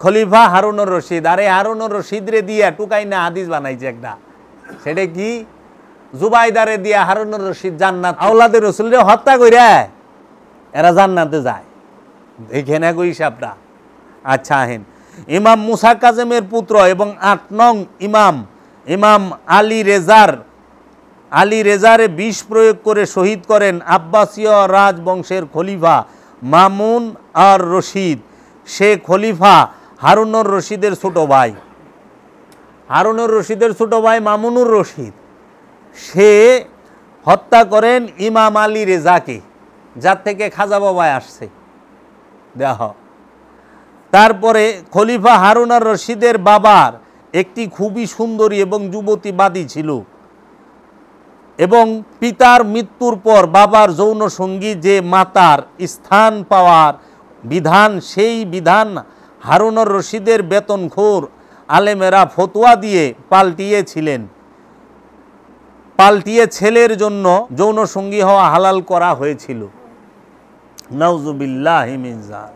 খলিফা হারুনুর রশিদ। আরে হারুনুর রশিদ রে দিয়া টুকাই না হাদিস বানাইছে একটা, সেটা কি জুবাইদারে দিয়া হারুনুর রশিদ জান্নাত, আওলাদে রসুলরে হত্যা কইরা এরা জান্নাতে যায়। দেখে না গো হিসাবটা। আচ্ছা হেন ইমাম মুসা কাজেমের পুত্র এবং আট নং ইমাম ইমাম আলী রেজার আলী রেজারে বিষ প্রয়োগ করে শহীদ করেন আব্বাসীয় রাজবংশের খলিফা মামুন আর রশিদ। সে খলিফা হারুনুর রশিদের ছোট ভাই, হারুনুর রশিদের ছোট ভাই মামুনুর রশিদ। সে হত্যা করেন ইমাম আলী রেজাকে, যার থেকে খাজা বাবাই আসছে। দেখ, তারপরে খলিফা হারুনুর রশিদের বাবার একটি খুবই সুন্দরী এবং যুবতীবাদী ছিল এবং পিতার মৃত্যুর পর বাবার যৌন সঙ্গী যে মাতার স্থান পাওয়ার বিধান, সেই বিধান হারুনুর রশিদের বেতনখোর আলেমেরা ফতোয়া দিয়ে পাল্টিয়েছিলেন। পাল্টিয়ে ছেলের জন্য যৌন সঙ্গী হওয়া হালাল করা হয়েছিল। নাউজুবিল্লাহি মিন যালিক।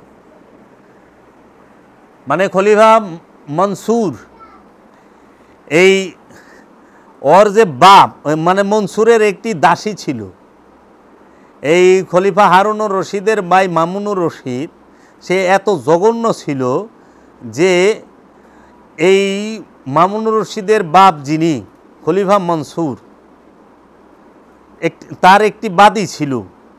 মানে খলিফা মনসুর এই ওর যে বাপ, মানে মনসুরের একটি দাসী ছিল। এই খলিফা হারুনুর রশিদের ভাই মামুনুর রশিদ সে এত জঘন্য ছিল যে এই মামুনুর রশিদের বাপ যিনি খলিফা মনসুর, তার একটি বাদী ছিল।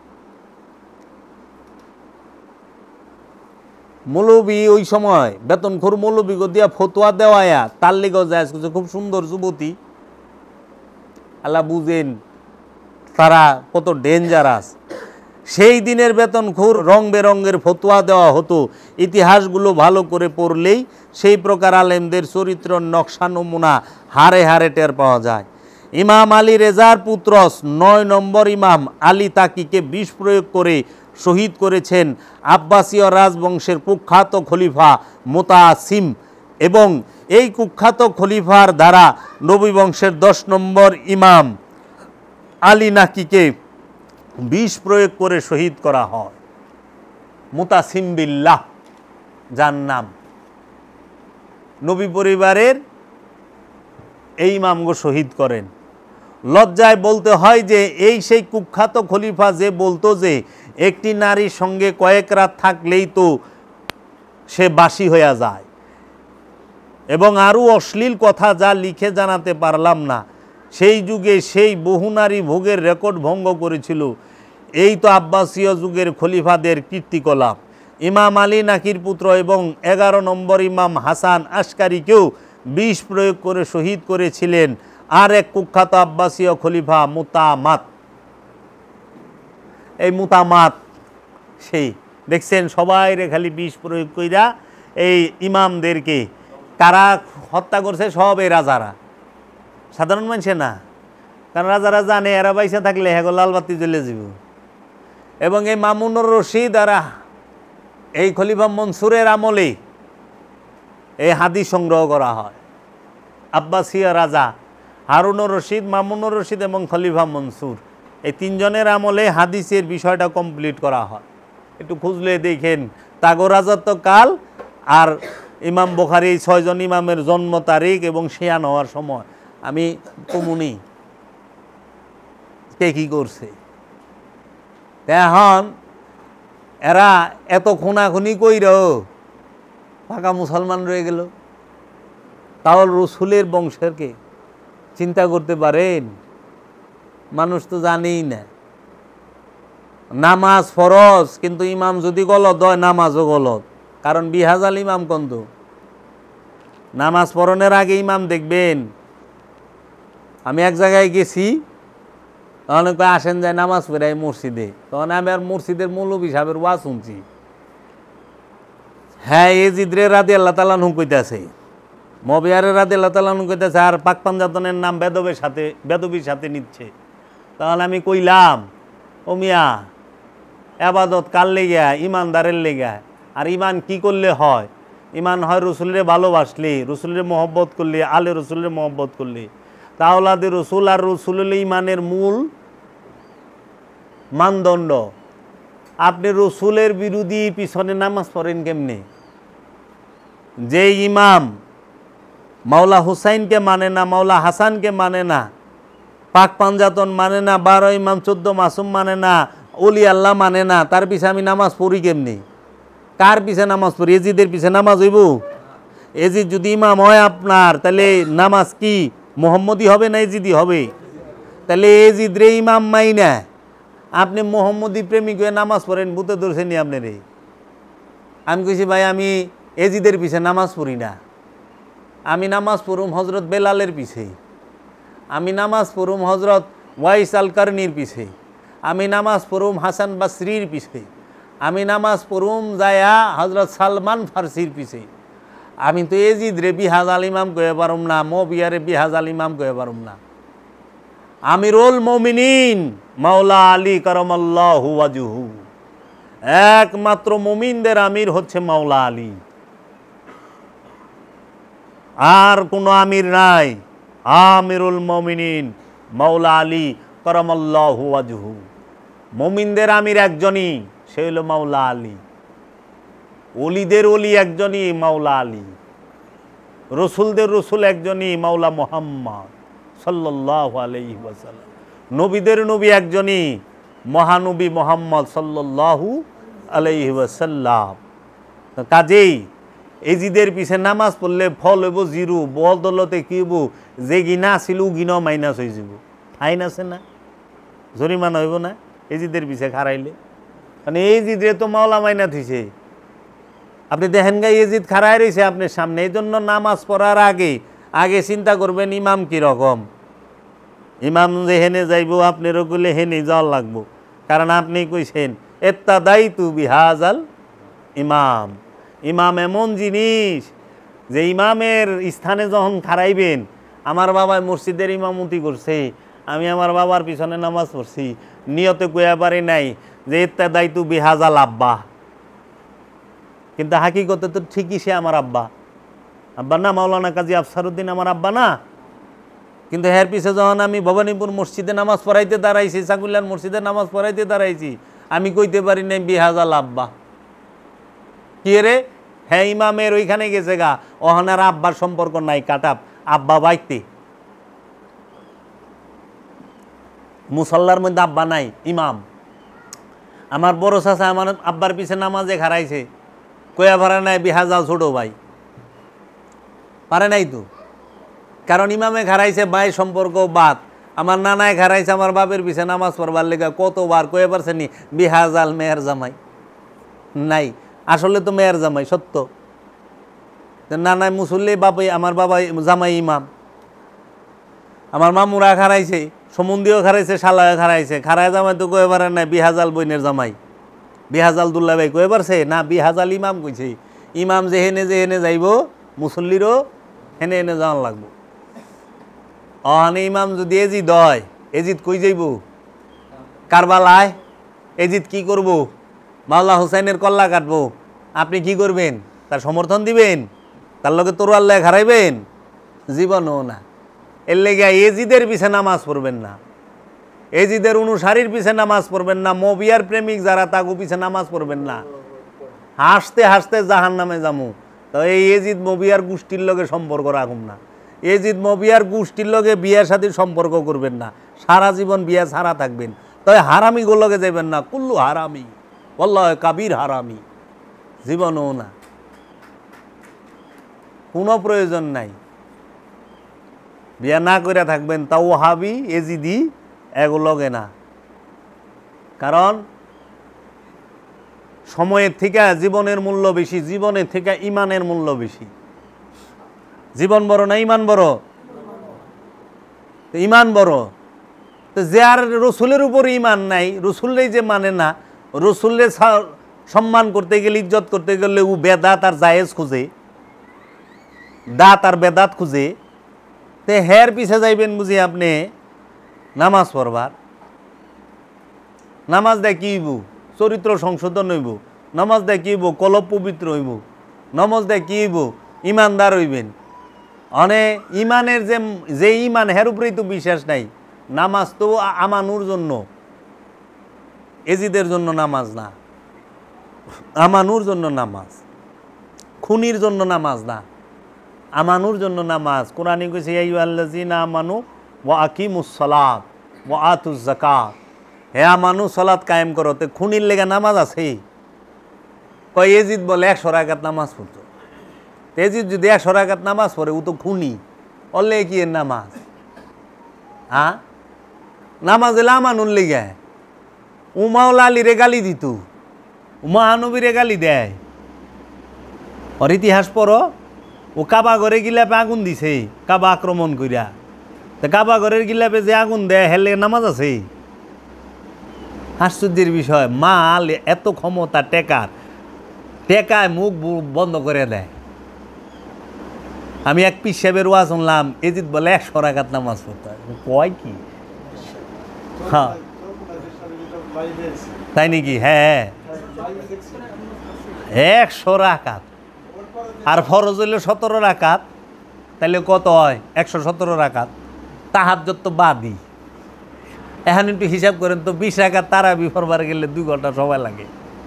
মৌলবী ওই সময় বেতনখোর মৌলবী দিয়া ফতোয়া দেওয়ায়া তার লেগেও যায়, খুব সুন্দর যুবতী। আল্লাহ বুঝেন তারা কত ডেঞ্জারাস। সেই দিনের বেতনখোর রং বেরঙের ফতোয়া দেওয়া হতো। ইতিহাসগুলো ভালো করে পড়লেই সেই প্রকার আলেমদের চরিত্র নকশা নমুনা হারে হারে টের পাওয়া যায়। ইমাম আলী রেজার পুত্র নয় নম্বর ইমাম আলী তাকিকে বিষ প্রয়োগ করে শহীদ করেছেন আব্বাসীয় রাজবংশের কুখ্যাত খলিফা মুতাসিম এবং এই কুখ্যাত খলিফার দ্বারা নবী বংশের দশ নম্বর ইমাম আলী নাকিকে বিষ প্রয়োগ করে শহীদ করা হয়। মুতাসিম বিল্লাহ যার নাম, নবী পরিবারের এই ইমামগো শহীদ করেন। লজ্জায় বলতে হয় যে এই সেই কুখ্যাত খলিফা যে বলতো যে একটি নারীর সঙ্গে কয়েক রাত থাকলেই তো সে বাসী হয়ে যায়, এবং আরও অশ্লীল কথা যা লিখে জানাতে পারলাম না। সেই যুগে সেই বহু নারী ভোগের রেকর্ড ভঙ্গ করেছিল। এই তো আব্বাসীয় যুগের খলিফাদের কীর্তিকলাপ। ইমাম আলী নাকির পুত্র এবং এগারো নম্বর ইমাম হাসান আশকারীকেও বিষ প্রয়োগ করে শহীদ করেছিলেন আর এক কুখ্যাত আব্বাসীয় খলিফা মুতামাত। এই মুতামাত সেই দেখছেন সবাই রে খালি বিষ প্রয়োগ কইরা এই ইমামদেরকে কারা হত্যা করছে, সব এই রাজারা, সাধারণ মানুষে না। কারণ রাজারা জানে এরা বাইসা থাকলে হ্যাঁ লালবাতি জ্বলে যাব। এবং এই মামুনুর রশিদ আর এই খলিফা মনসুরের আমলে এই হাদিস সংগ্রহ করা হয়। আব্বাসীয় রাজা হারুনুর রশিদ, মামুনুর রশিদ এবং খলিফা মনসুর এই তিনজনের আমলে হাদিসের বিষয়টা কমপ্লিট করা হয়। একটু খুঁজলে দেখেন তাগো রাজত্বকাল আর ইমাম বুখারী ছয়জন ইমামের জন্ম তারিখ এবং শিয়ান হওয়ার সময়। আমি কমুনি কে কী করছে। এখন এরা এত খুনাখুনি কইরও পাকা মুসলমান রয়ে গেল। তাহলে রসুলের বংশেরকে চিন্তা করতে পারেন? মানুষ তো জানেই না। নামাজ ফরজ, কিন্তু ইমাম যদি গলত হয় নামাজও গলত। কারণ বিহাজাল ইমাম কন্ত নামাজ পড়নের আগে ইমাম দেখবেন। আমি এক জায়গায় গেছি, তখন আসেন যায় নামাজ পড়াই মসজিদে, তখন আমি আর মসজিদের মৌলবী সাহেবের ওয়াজ শুনছি। হ্যাঁ, এ জিদ্রে রাদি আল্লাহ তালানহু কইতেছে, মবিয়ারের রাদি আল্লাহ তালানহু কইতেছে, আর পাক পাঞ্জাতনের নাম বেদবের সাথে বেদবির সাথে নিচ্ছে। তখন আমি কইলাম, ও মিয়া, আবাদত কার লেগে? ইমানদারের লেগে। আর ইমান কি করলে হয়? ইমান হয় রসুলের ভালোবাসলে, রসুলের মহব্বত করলে, আলে রসুলের মহব্বত করলে। তাওলাদে রসুল আর রসুলের ইমানের মূল মানদণ্ড। আপনি রসুলের বিরোধী পিছনে নামাজ পড়েন কেমনে? যে ইমাম মাওলা হুসাইনকে মানে না, মাওলা হাসানকে মানে না, পাক পাঞ্জাতন মানে না, বারো ইমাম চোদ্দ মাসুম মানে না, অলি আল্লাহ মানে না, তার পিছে আমি নামাজ পড়ি কেমনি? কার পিছে নামাজ পড়ি? এজিদের পিছে নামাজ হইব? এজিদ যদি ইমাম হয় আপনার, তাহলে নামাজ কি মোহাম্মদী হবে না এজিদি হবে? তাহলে এজিদ রে ইমাম মাই না, আপনি মোহাম্মদী প্রেমিক হয়ে নামাজ পড়েন, ভূতে ধরছেনি আপনি রে। আমি কইছি ভাই আমি এজিদের পিছে নামাজ পড়ি না, আমি নামাজ পড়ুম হজরত বেলালের পিছে, আমি নামাজ পড়ুম হজরত ওয়াইস আল কারনির পিছে, আমি নামাজ পড়ুম হাসান বাসরির পিছে, আমি নামাজ পড়ুম যায়া হজরত সালমান ফার্সির পিছে। আমি তো এজিদ রে বিহাজ আল ইমাম কয়ে পারুম না, মবিয়ারে বিহাজ আল ইমাম কয়ে পারুম না। আমিরুল মুমিনিন মাওলা আলী কারামাল্লাহু ওয়াজহু, একমাত্র মুমিনদের আমির হচ্ছে মাওলা আলী, আর কোনো আমির নাই। আমিরুল মুমিনিন মাওলা আলী কারামাল্লাহু ওয়াজহু, মুমিনদের আমির একজনই, সে হলো মাওলা আলী। ওলিদের ওলি একজনই মাওলা আলী, রসুলদের রসুল একজনই মাওলা মুহাম্মদ সাল্লাল্লাহু আলাইহি ওয়াসাল্লাম, নবীদের নবী একজনই মহানবী মুহাম্মদ সাল্লাল্লাহু আলাইহি ওয়াসাল্লাম। কাজেই এজিদের পিছে নামাজ পড়লে ফল হইব জিরো, বদলতে কি হইব? যে গিনা ছিল গিনা মাইনাস হয়ে যাব। ফাইন আছে না, জরিমানা হইব না এজিদের পিছে খারাইলে? মানে এজিদরে তো মাওলা মাইনা থইছে, আপনি দেখেন গাই এজিদ খারাই রয়েছে আপনার সামনে। এই জন্য নামাজ পড়ার আগে আগে চিন্তা করবেন ইমাম কীরকম। ইমাম যে হেনে যাইব আপনারও গেলে হেনে যাওয়ার লাগবো, কারণ আপনি কইছেন এত্তা দায়িতু বিহাজাল ইমাম। ইমাম এমন জিনিস যে ইমামের স্থানে যখন খারাইবেন, আমার বাবাই মসজিদের ইমামতি করছে, আমি আমার বাবার পিছনে নামাজ পড়ছি, নিয়তে কইয়া পারি নাই যে এত্তা দায়িতু বিহাজাল আব্বা, কিন্তু হাকিকতে তো ঠিকই সে আমার আব্বা। আব্বা না মাওলানা কাজী আফসারউদ্দিন আমার আব্বা না, কিন্তু এর পিছে যখন আমি ভবানীপুর মসজিদে নামাজ পড়াইতে দাঁড়াইছি, সাকুল্লার মসজিদে নামাজ পড়াইতে দাঁড়াইছি, আমি কইতে পারি নাই বিহাজাল আব্বা। কি রে? হ্যাঁ ইমামের ওইখানে গেছে গা, ওখানের আব্বার সম্পর্ক নাই, কাটাপ আব্বা বাইতে, মুসল্লার মধ্যে আব্বা নাই ইমাম। আমার বড় চাচা আমার আব্বার পিছে নামাজে খারাইছে, কয়া পারে নাই বিহাজাল ছোট ভাই, পারে নাই তো, কারণ ইমামে খারাইছে ভাই সম্পর্ক বাদ। আমার নানায় খারাইছে আমার বাপের পিছে নামাজ পড়বার লেগে, কতবার কয়ে পারছে নি বিহাজাল মেয়ের জামাই নাই, আসলে তো মেয়ের জামাই সত্য। নানায় মুসল্লি, বাপে আমার বাবা জামাই ইমাম। আমার মামুরা খারাইছে, সমুন্দিও খারাইছে, শালায় খারাইছে, খারায় জামাই তো কয়ে পারে নাই বিহাজাল বইনের জামাই, বিহাজাল দুল্লা ভাই কয়ে পারছে না, বিহাজাল ইমাম কইছে। ইমাম যে হেনে যে হেনে যাইব, মুসল্লিরও হেনে হেনে যাওয়ার লাগবো। অহানে ইমাম যদি এজিদ হয়, এজিদ কই যাইব? কারবালায়। এজিদ কি করব? মাওলা হুসাইনের কল্লা কাটবো। আপনি কি করবেন? তার সমর্থন দিবেন? তার লগে তরোয়াল লয়ে খারাইবেন? জীবনও না। এর লেগে এজিদের পিছে নামাজ পড়বেন না, এজিদের অনুসারীর পিছে নামাজ পড়বেন না, মবিয়ার প্রেমিক যারা তাগু পিছে নামাজ পড়বেন না। হাসতে হাসতে জাহান নামে যামু। তো এই এজিদ মবিয়ার গোষ্ঠীর লগে সম্পর্ক রাখুন না, এজিদ মবিয়ার গোষ্ঠীর লগে বিয়ার সাথে সম্পর্ক করবেন না, সারা জীবন বিয়া ছাড়া থাকবেন। তবে হারামি গোলগে যাবেন না, কুল্লু হারামি ওয়াল্লাহি কাবির হারামি, জীবনও না, কোনো প্রয়োজন নাই। বিয়া না করে থাকবেন, তাও হাবি এজিদি এগুলোগে না, কারণ সময়ের থেকে জীবনের মূল্য বেশি, জীবনের থেকে ইমানের মূল্য বেশি। জীবন বড় না ইমান বড়? ইমান বড়। তো যে আর রসুলের উপর ইমান নাই, রসুলরাই যে মানে না, রসুলরে সম্মান করতে গেলে, ইজ্জত করতে গেলে ও বেদাত আর জায়েজ খুঁজে, দাঁত আর বেদাত খুঁজে, তে হের পিছে যাইবেন বুঝি আপনি নামাজ পড়বার? নামাজ দেয় কি হইব? চরিত্র সংশোধন হইব। নামাজ দেয় কি হইব? কলব পবিত্র হইব। নামাজ দেয় কি হইব? ইমানদার হইবেন। অনে ইমানের যে যে ইমান, হের উপরেই তো বিশ্বাস নাই। নামাজ তো আমানুর জন্য, এজিদের জন্য নামাজ না, আমানুর জন্য নামাজ। খুনির জন্য নামাজ না, আমানুর জন্য নামাজ। কোরআনে কইছে ইয়া আইয়ুহাল্লাযীনা আমানু ওয়া আকিমুস সালাত ওয়া আতুজ যাকাত, হে আমানু সালাত কায়েম করো। তে খুনির লেগে নামাজ আছে? কয় এজিদ বলে একশো রাকাত নামাজ পড়তো। এজিদ যদি একশো রাকাত নামাজ পড়ে ও তো খুনি, অল্লে কি এর নামাজ? হ্যাঁ, নামাজ এলে আমানুর লেগে। উমাউল আলীরে গালি দিত, মহানবীরে গালি দেয়। ওর ইতিহাস পড়ো, ও কাবা ঘরে গিলাপে আগুন দিছে কাবা আক্রমণ কইরা। তা কাবা ঘরের গিলাপে যে আগুন দেয় হেলে নামাজ আছে? আশ্চর্যের বিষয়, মাল এত ক্ষমতা টেকার, টেকায় মুখ বন্ধ করে দেয়। আমি এক পিস সাহেবের ওয়াজ শুনলাম, এজিদ বলে একশো রাকাত নামাজ পড়তে হয়। কয় কি? হ্যাঁ তাই নাকি? হ্যাঁ, একশো রাকাত। আর ফরজ হইলে সতেরো রাকাত, তাহলে কত হয়? একশো সতেরো রাকাত। তাহাজ্জুদ তো বাদই। এখন একটু হিসাব করেন তো, বিশ রাকাত তারাবি পড়বার গেলে দুই ঘন্টা সময় লাগে।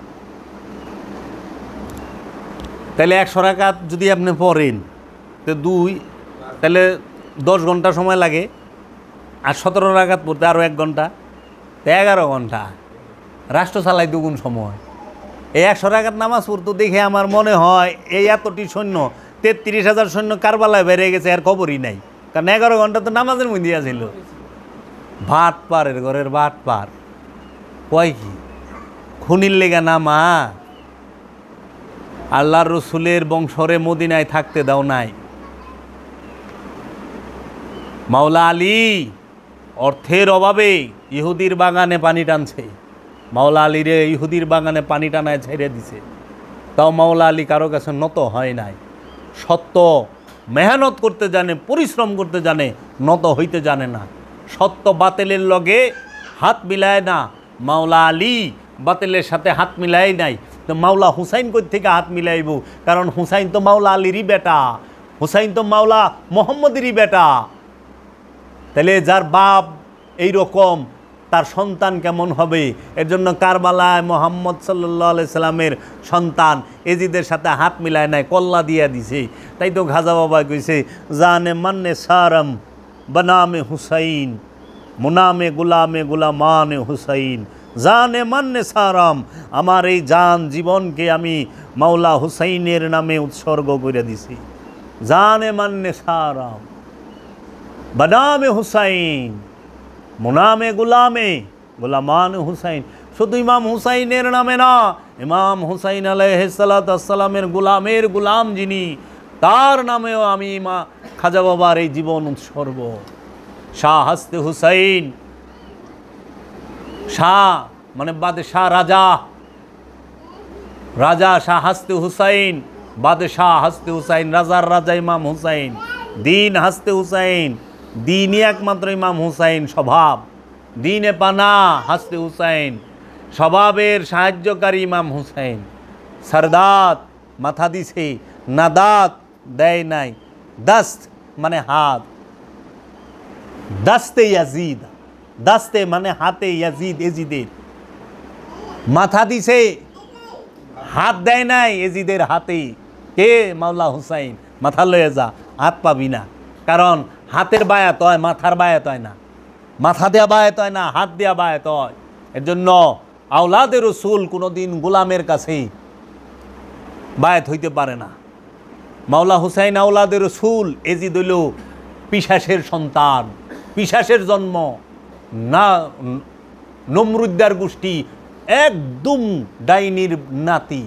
তাহলে একশো রাকাত যদি আপনি পড়েন তো দুই, তাহলে দশ ঘন্টা সময় লাগে। আর সতেরো রাকাত পড়তে আরও এক ঘন্টা, তো এগারো ঘন্টা। রাষ্ট্র চালাই দুগুণ সময়। এই একশো রাকাত নামাজ পড়তো দেখে আমার মনে হয় এই এতটি সৈন্য, তেত্রিশ হাজার সৈন্য কারবালায় বেড়ে গেছে, আর খবরই নাই। কারণ এগারো ঘন্টা তো নামাজের মধ্যে ছিল। ভাট পারের ঘরের ভাট পার কয় কি? খুনির লেগা নামা? আল্লাহর রসুলের বংশরে মদিনায় থাকতে দাও নাই। মাওলা আলী অর্থের অভাবে ইহুদির বাগানে পানি টানছে। মাওলা আলীরে ইহুদির বাগানে পানি টানায় ছেড়ে দিছে, তাও মাওলা আলী কারো কাছে নত হয় নাই। সত্য মেহনত করতে জানে, পরিশ্রম করতে জানে, নত হইতে জানে না। সত্য বাতিলের লগে হাত মিলায় না। মাওলা আলী বাতিলের সাথে হাত মিলাই নাই, তো মাওলা হুসাইন কই থেকে হাত মিলাইব? কারণ হুসাইন তো মাওলা আলীরই বেটা, হুসাইন তো মাওলা মোহাম্মদেরই বেটা। তাহলে যার বাপ এই রকম, তার সন্তান কেমন হবে? এর জন্য কারবালায় মোহাম্মদ সাল্লাল্লাহু আলাইহি সাল্লামের সন্তান এজিদের সাথে হাত মিলায় নাই, কল্লা দিয়া দিছে। তাই তো খাজা বাবা কইছে, জানে মান্নে সারম বনামে হুসাইন, মুনামে গুলামে গুলামানে হুসাইন, জানে মান্নে সারম, আমার এই জান জীবনকে আমি মাওলা হুসাইনের নামে উৎসর্গ করে দিছি। জানে মান্নে সারম বনামে হুসাইন, মুনামে গুলামে গুলামান হুসাইন। শুধু ইমাম হুসাইনের নামে না, ইমাম হুসাইন আলাইহিস সালাতু ওয়াস সালামের গুলামের গুলাম যিনি, তার নামেও আমি মা খাজা বাবার এই জীবন উৎসর্গ। শাহ হাসতে হুসাইন, শাহ মানে বাদশাহ, রাজা, রাজা শাহ হাসতে হুসাইন, বাদশাহ হাসতে হুসাইন, রাজার রাজা ইমাম হুসাইন, দিন হাসতে হুসাইন, দিনই একমাত্র ইমাম হুসাইন, স্বভাব দিনে পানা হাসতে হুসাইন, স্বভাবের সাহায্যকারী ইমাম হুসাইন। সরদাত মাথা দিছে, নাদাত দেয় নাই, দস্ত মানে হাত, দস্তে ইয়াজিদ, দস্তে মানে হাতে, ইয়াজিদ এজিদের মাথা দিছে, হাত দেয় নাই এজিদের হাতে। কে? মাওলা হুসাইন। মাথা লয়ে যা, হাত পাবি না। কারণ হাতের বায়াত হয়, মাথার বায়াত হয় না। মাথা দেওয়া বায়াত হয় না, হাত দেওয়া বায়াত হয়। এর জন্য আওলাদে রসুল কোনোদিন গোলামের কাছে বায়াত হইতে পারে না। মাওলা হুসাইন আওলাদে রসুল, এজিদ হইল পিশাসের সন্তান, পিশাসের জন্ম, না নমরুদ্দার গোষ্ঠী, একদম ডাইনির নাতি।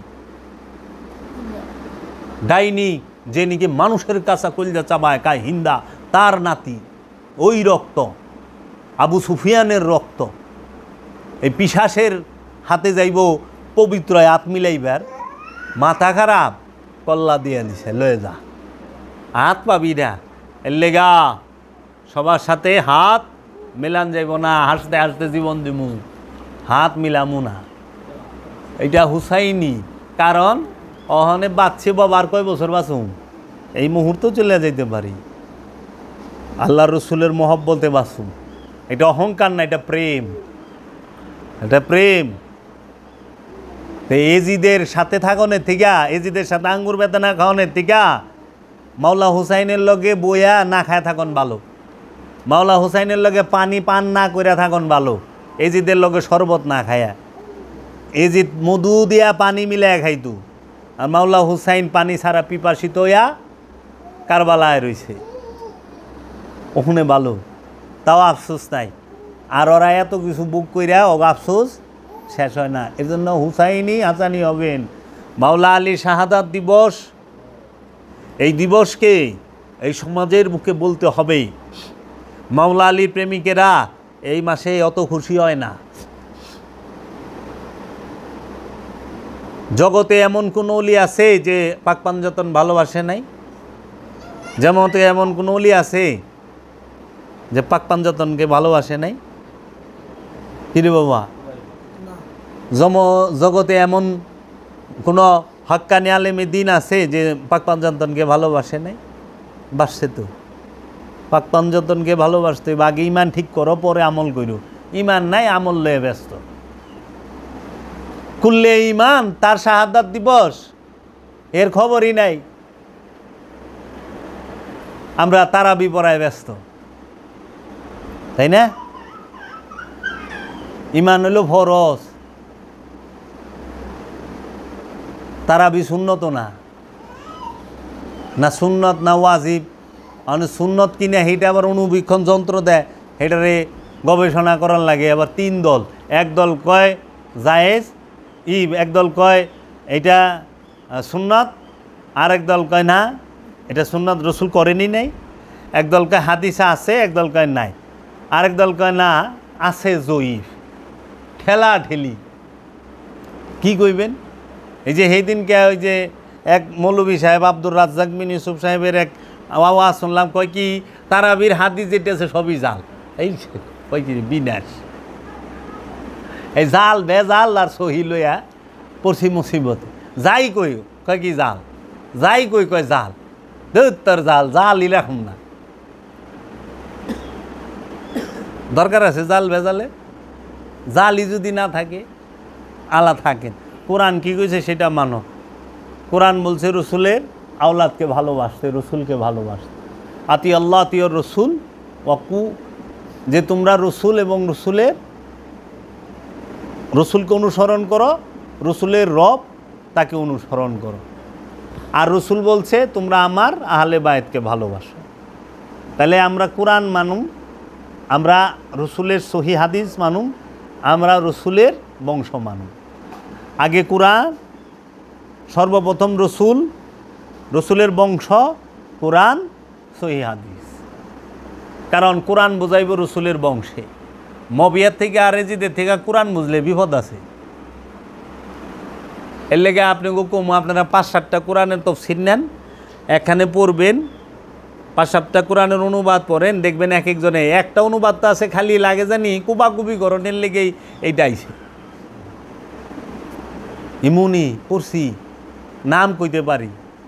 ডাইনি যে নাকি মানুষের কাছে কলজা চাবায় কায়, হিন্দা, তার নাতি। ওই রক্ত আবু সুফিয়ানের রক্ত। এই পিশাসের হাতে যাইব পবিত্র হাত মিলাইবার, মাথা খারাপ, কল্লা দিয়ে দিছে, লয়ে যা, হাত পাবি না। এর লেগা সবার সাথে হাত মেলান যাইব না, হাসতে হাসতে জীবন দিমু, হাত মিলামু না। এটা হুসাইনি। কারণ অহনে বাচ্চে বাবার কয় বছর বাঁচুম, এই মুহূর্ত চলে যাইতে পারি, আল্লাহ রসুলের মহব্বতে বাঁচুম। এটা অহংকার না, এটা প্রেম, এটা প্রেম। তো এজিদের সাথে থাকনের থেকে, এজিদের সাথে আঙ্গুর বেদানা খাওয়ানোর থেকে মাওলা হুসাইনের লগে বইয়া না খায় থাকুন ভালো, মাওলা হুসাইনের লগে পানি পান না করে থাকুন ভালো এজিদের লগে শরবত না খায়া। এজিদ মধু দিয়া পানি মিলাইয়া খাইতু, আর মাওলা হুসাইন পানি ছাড়া পিপাসিত হইয়া কারবালায় রইছে, ওখানে ভালো। তাও আফসোস নাই, আর ওরা এত কিছু বুক কইরা ও আফসোস শেষ হয় না। এর জন্য হুসাইনি হাসানি হবেন। মাওলা আলী শাহাদাত দিবস, এই দিবসকে এই সমাজের মুখে বলতে হবে। মাওলা আলীর প্রেমিকেরা এই মাসে অত খুশি হয় না। জগতে এমন কোন ওলি আছে যে পাক পাঞ্জাতন ভালোবাসে নাই? যেমন এমন কোন ওলি আছে যে পাক পাঞ্জাতনকে ভালোবাসে নাই? কিরে বাবা, জম জগতে এমন কোনো হক্কানি আলেমে দিন আছে যে পাক পাঞ্জাতনকে ভালোবাসে নাই? বাসছে তো। পাক পাঞ্জাতনকে ভালোবাসতে আগে ইমান ঠিক করো, পরে আমল করো। ইমান নাই, আমল লয়ে ব্যস্ত। কুল্লে ইমান তার শাহাদাত দিবস, এর খবরই নাই। আমরা তারাবি পড়ায় ব্যস্ত, তাই না? ইমান হইল ফরজ, তারাবি সুন্নত না, না সুন্নত না ওয়াজিব। মানে সুন্নত কিনে সেইটা আবার অনুবীক্ষণ যন্ত্র দেয়, সেটারে গবেষণা করার লাগে। আবার তিন দল, এক দল কয় জায়েজ ই, একদল কয় এটা সুন্নত, আর একদল কয় না এটা সুন্নত, রসুল করেনি নাই। একদল কয় হাদিসা আছে, একদল কয় নাই, আরেক দল কয় না আছে জয়ীফ। ঠেলা ঠেলি কি কইবেন? এই যে সেই দিনকে ওই যে এক মৌলভী সাহেব আব্দুর রাজ্জাক বিন ইউসুফ সাহেবের এক আওয়াজ শুনলাম, কয় কি তারাবির হাদিস যেটা আছে সবই জাল। এই কয় কি বিনাশ, এই জাল বেজাল আর সহি লইয়া পড়ছি মুসিবতে। যাই কই কয় কি জাল, যাই কই কয় জাল, তোর জাল জাল এরকম না। দরকার আছে জাল বেজালে? জালই যদি না থাকে, আলা থাকেন। কোরআন কি কইছে সেটা মানো। কোরআন বলছে রসুলের আওলাদকে ভালোবাসতে, রসুলকে ভালোবাসতে। আতি আল্লাহ আতিয়র রসুল ওয়াকু, যে তোমরা রসুল এবং রসুলের রসুলকে অনুসরণ করো, রসুলের রব তাকে অনুসরণ করো। আর রসুল বলছে তোমরা আমার আহলে বায়েতকে ভালোবাসো। তাহলে আমরা কোরআন মানুম, আমরা রসুলের সহি হাদিস মানুম, আমরা রসুলের বংশ মানুম। আগে কোরআন, সর্বপ্রথম রসুল, রসুলের বংশ, কোরআন, সহি হাদিস। কারণ কোরআন বোঝাইব রসুলের বংশে। মবিয়ার থেকে আর এজিদের থেকে কোরআন বুঝলে বিপদ আছে। এর লেগে আপনি কম আপনারা পাঁচ সাতটা কোরআনের তফসির নেন, এখানে পড়বেন, পাঁচ সাতটা কোরআনের অনুবাদ পড়েন, দেখবেন এক একজনে একটা অনুবাদ তো আছে খালি লাগে জানি কুবাকুবি করণের লেগেই এইটা আইছে। ইমুনি পড়ছি, নাম কইতে পারি।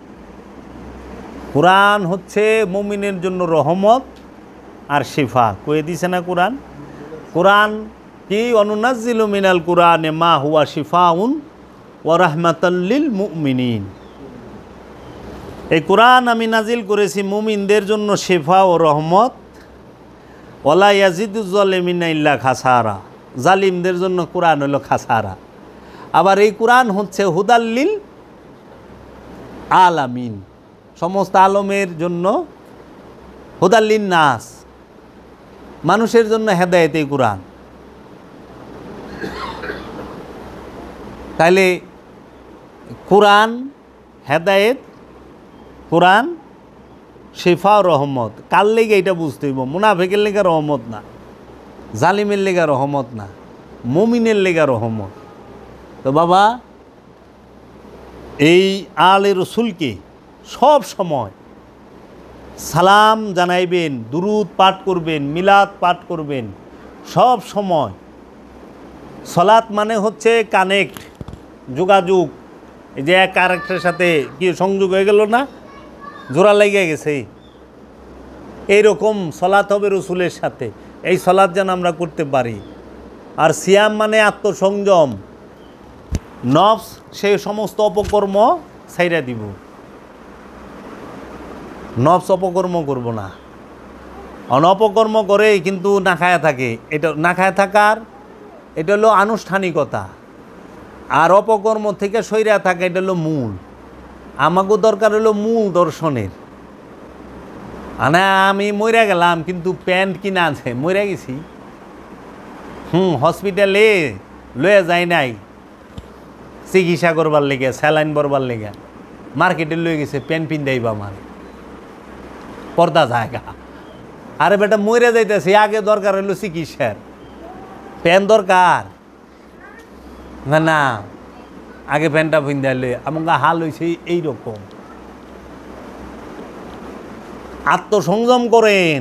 কোরআন হচ্ছে মুমিনের জন্য রহমত আর শিফা, কয়ে দিছে না কোরআন? কোরআন কি অনুনাজ্জিলু মিনাল কোরআনে মা হুয়া শিফাউন ওয়া রাহমাতাল লিল মুমিনিন। এই কোরআন আমি নাজিল করেছি মুমিনদের জন্য শিফা ও রহমত। ওয়ালা ইয়াজিদুজ জালিমিনা ইল্লা খাসারা, জালিমদের জন্য কোরআন হলো খাসারা। আবার এই কোরআন হচ্ছে হুদাল্লিল আলামিন, সমস্ত আলমের জন্য, হুদাল্লিন নাস, মানুষের জন্য হেদায়েত এই কোরআন। তাইলে কোরআন হেদায়েত, কোরআন শিফা ও রহমত। কার লেগে এটা বুঝতে হইব? মুনাফিকের লেগে রহমত না, জালিমের লেগে রহমত না, মুমিনের লেগে রহমত। তো বাবা, এই আলে রসুলকে সব সময় সালাম জানাইবেন, দুরুদ পাঠ করবেন, মিলাদ পাঠ করবেন সব সময়। সলাত মানে হচ্ছে কানেক্ট, যোগাযোগ। এই যে এক আরেকটার সাথে কি সংযোগ হয়ে গেল না, জোড়া লেগে গেছে, এইরকম সলাত হবে রসুলের সাথে। এই সলাত যেন আমরা করতে পারি। আর সিয়াম মানে আত্মসংযম, নফস সেই সমস্ত অপকর্ম ছাইরা দিব, নফস অপকর্ম করব না। অনপকর্ম করে কিন্তু না খায়া থাকে, এটা না খায়া থাকার এটা হলো আনুষ্ঠানিকতা, আর অপকর্ম থেকে সইরা থাকা এটা হলো মূল। আমাকেও দরকার হলো মূল দর্শনের। না আমি মরে গেলাম কিন্তু প্যান্ট কিনা আছে, মরে গেছি, হুম হসপিটালে লয়ে যায় নাই চিকিৎসা করবার লেগে, স্যালাইন করবার লেগে, মার্কেটে লয়ে গেছে প্যান্ট পিন্দাইবা আমার পর্দা জায়গা। আরে বেটা মরে যাইতেছে, আগে দরকার হলো চিকিৎসার, প্যান দরকার না, না আগে প্যান্টটা পিন্দাইলে আমাকে হাল হয়েছে এইরকম। আত্মসংযম করেন,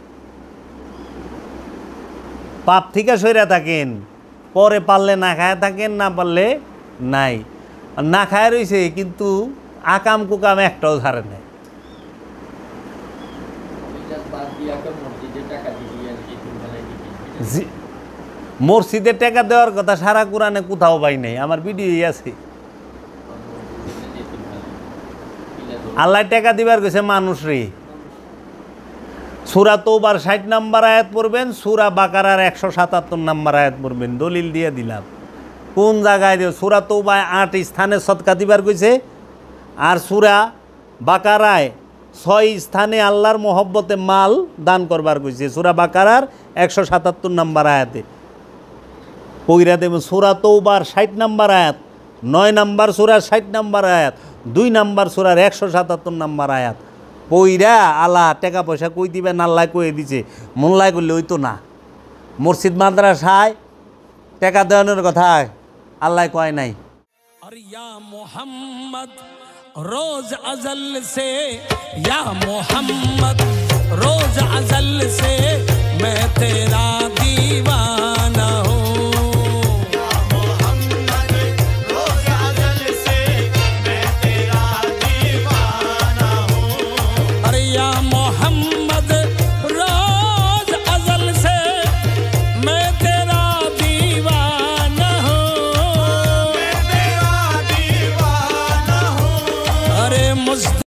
পাপ থেকে সইরা থাকেন, পরে পারলে না খায়া থাকেন, না পারলে নাই। না খায়া রয়েছে কিন্তু আকাম কুকাম একটাও ধারে নেই। মসজিদের টাকা দেওয়ার কথা সারা কোরআনে কোথাও পাই নাই, আমার ভিডিও আছে। আল্লাহ টাকা দিবার গেছে মানুষ রে। সূরা তওবার ষাট নাম্বার আয়াত পড়বেন, সূরা বাকারার একশো সাতাত্তর নাম্বার আয়াত পড়বেন, দলিল দিয়ে দিলাম। কোন জায়গায় দিয়ে? সূরা তওবায় আট স্থানে সদকা দিবার কইছে, আর সূরা বাকারায় ছয় স্থানে আল্লাহর মহব্বতে মাল দান করবার কইছে। সূরা বাকারার একশো সাতাত্তর নাম্বার আয়াতে পইরা দেবেন। সূরা তওবার ষাট নাম্বার আয়াত, নয় নাম্বার সূরার ষাট নাম্বার আয়াত, দুই নাম্বার সূরার একশো সাতাত্তর নাম্বার আয়াত পইরা আল্লাহ টাকা পয়সা কই দিবেন আল্লাহ কয়ে দিছে। মোল্লায় করলে ওই তো না, মসজিদ মাদ্রাসায় টাকা দেওয়ানোর কথা আল্লাহ কয় নাই। और या मोहम्मद रोज अजल से, या मोहम्मद रोज अजल से मैं तेरा दीवाना हूँ। या मोहम्मद रोज अजल से मैं तेरा दीवाना हूँ। अरे या मोहम्मद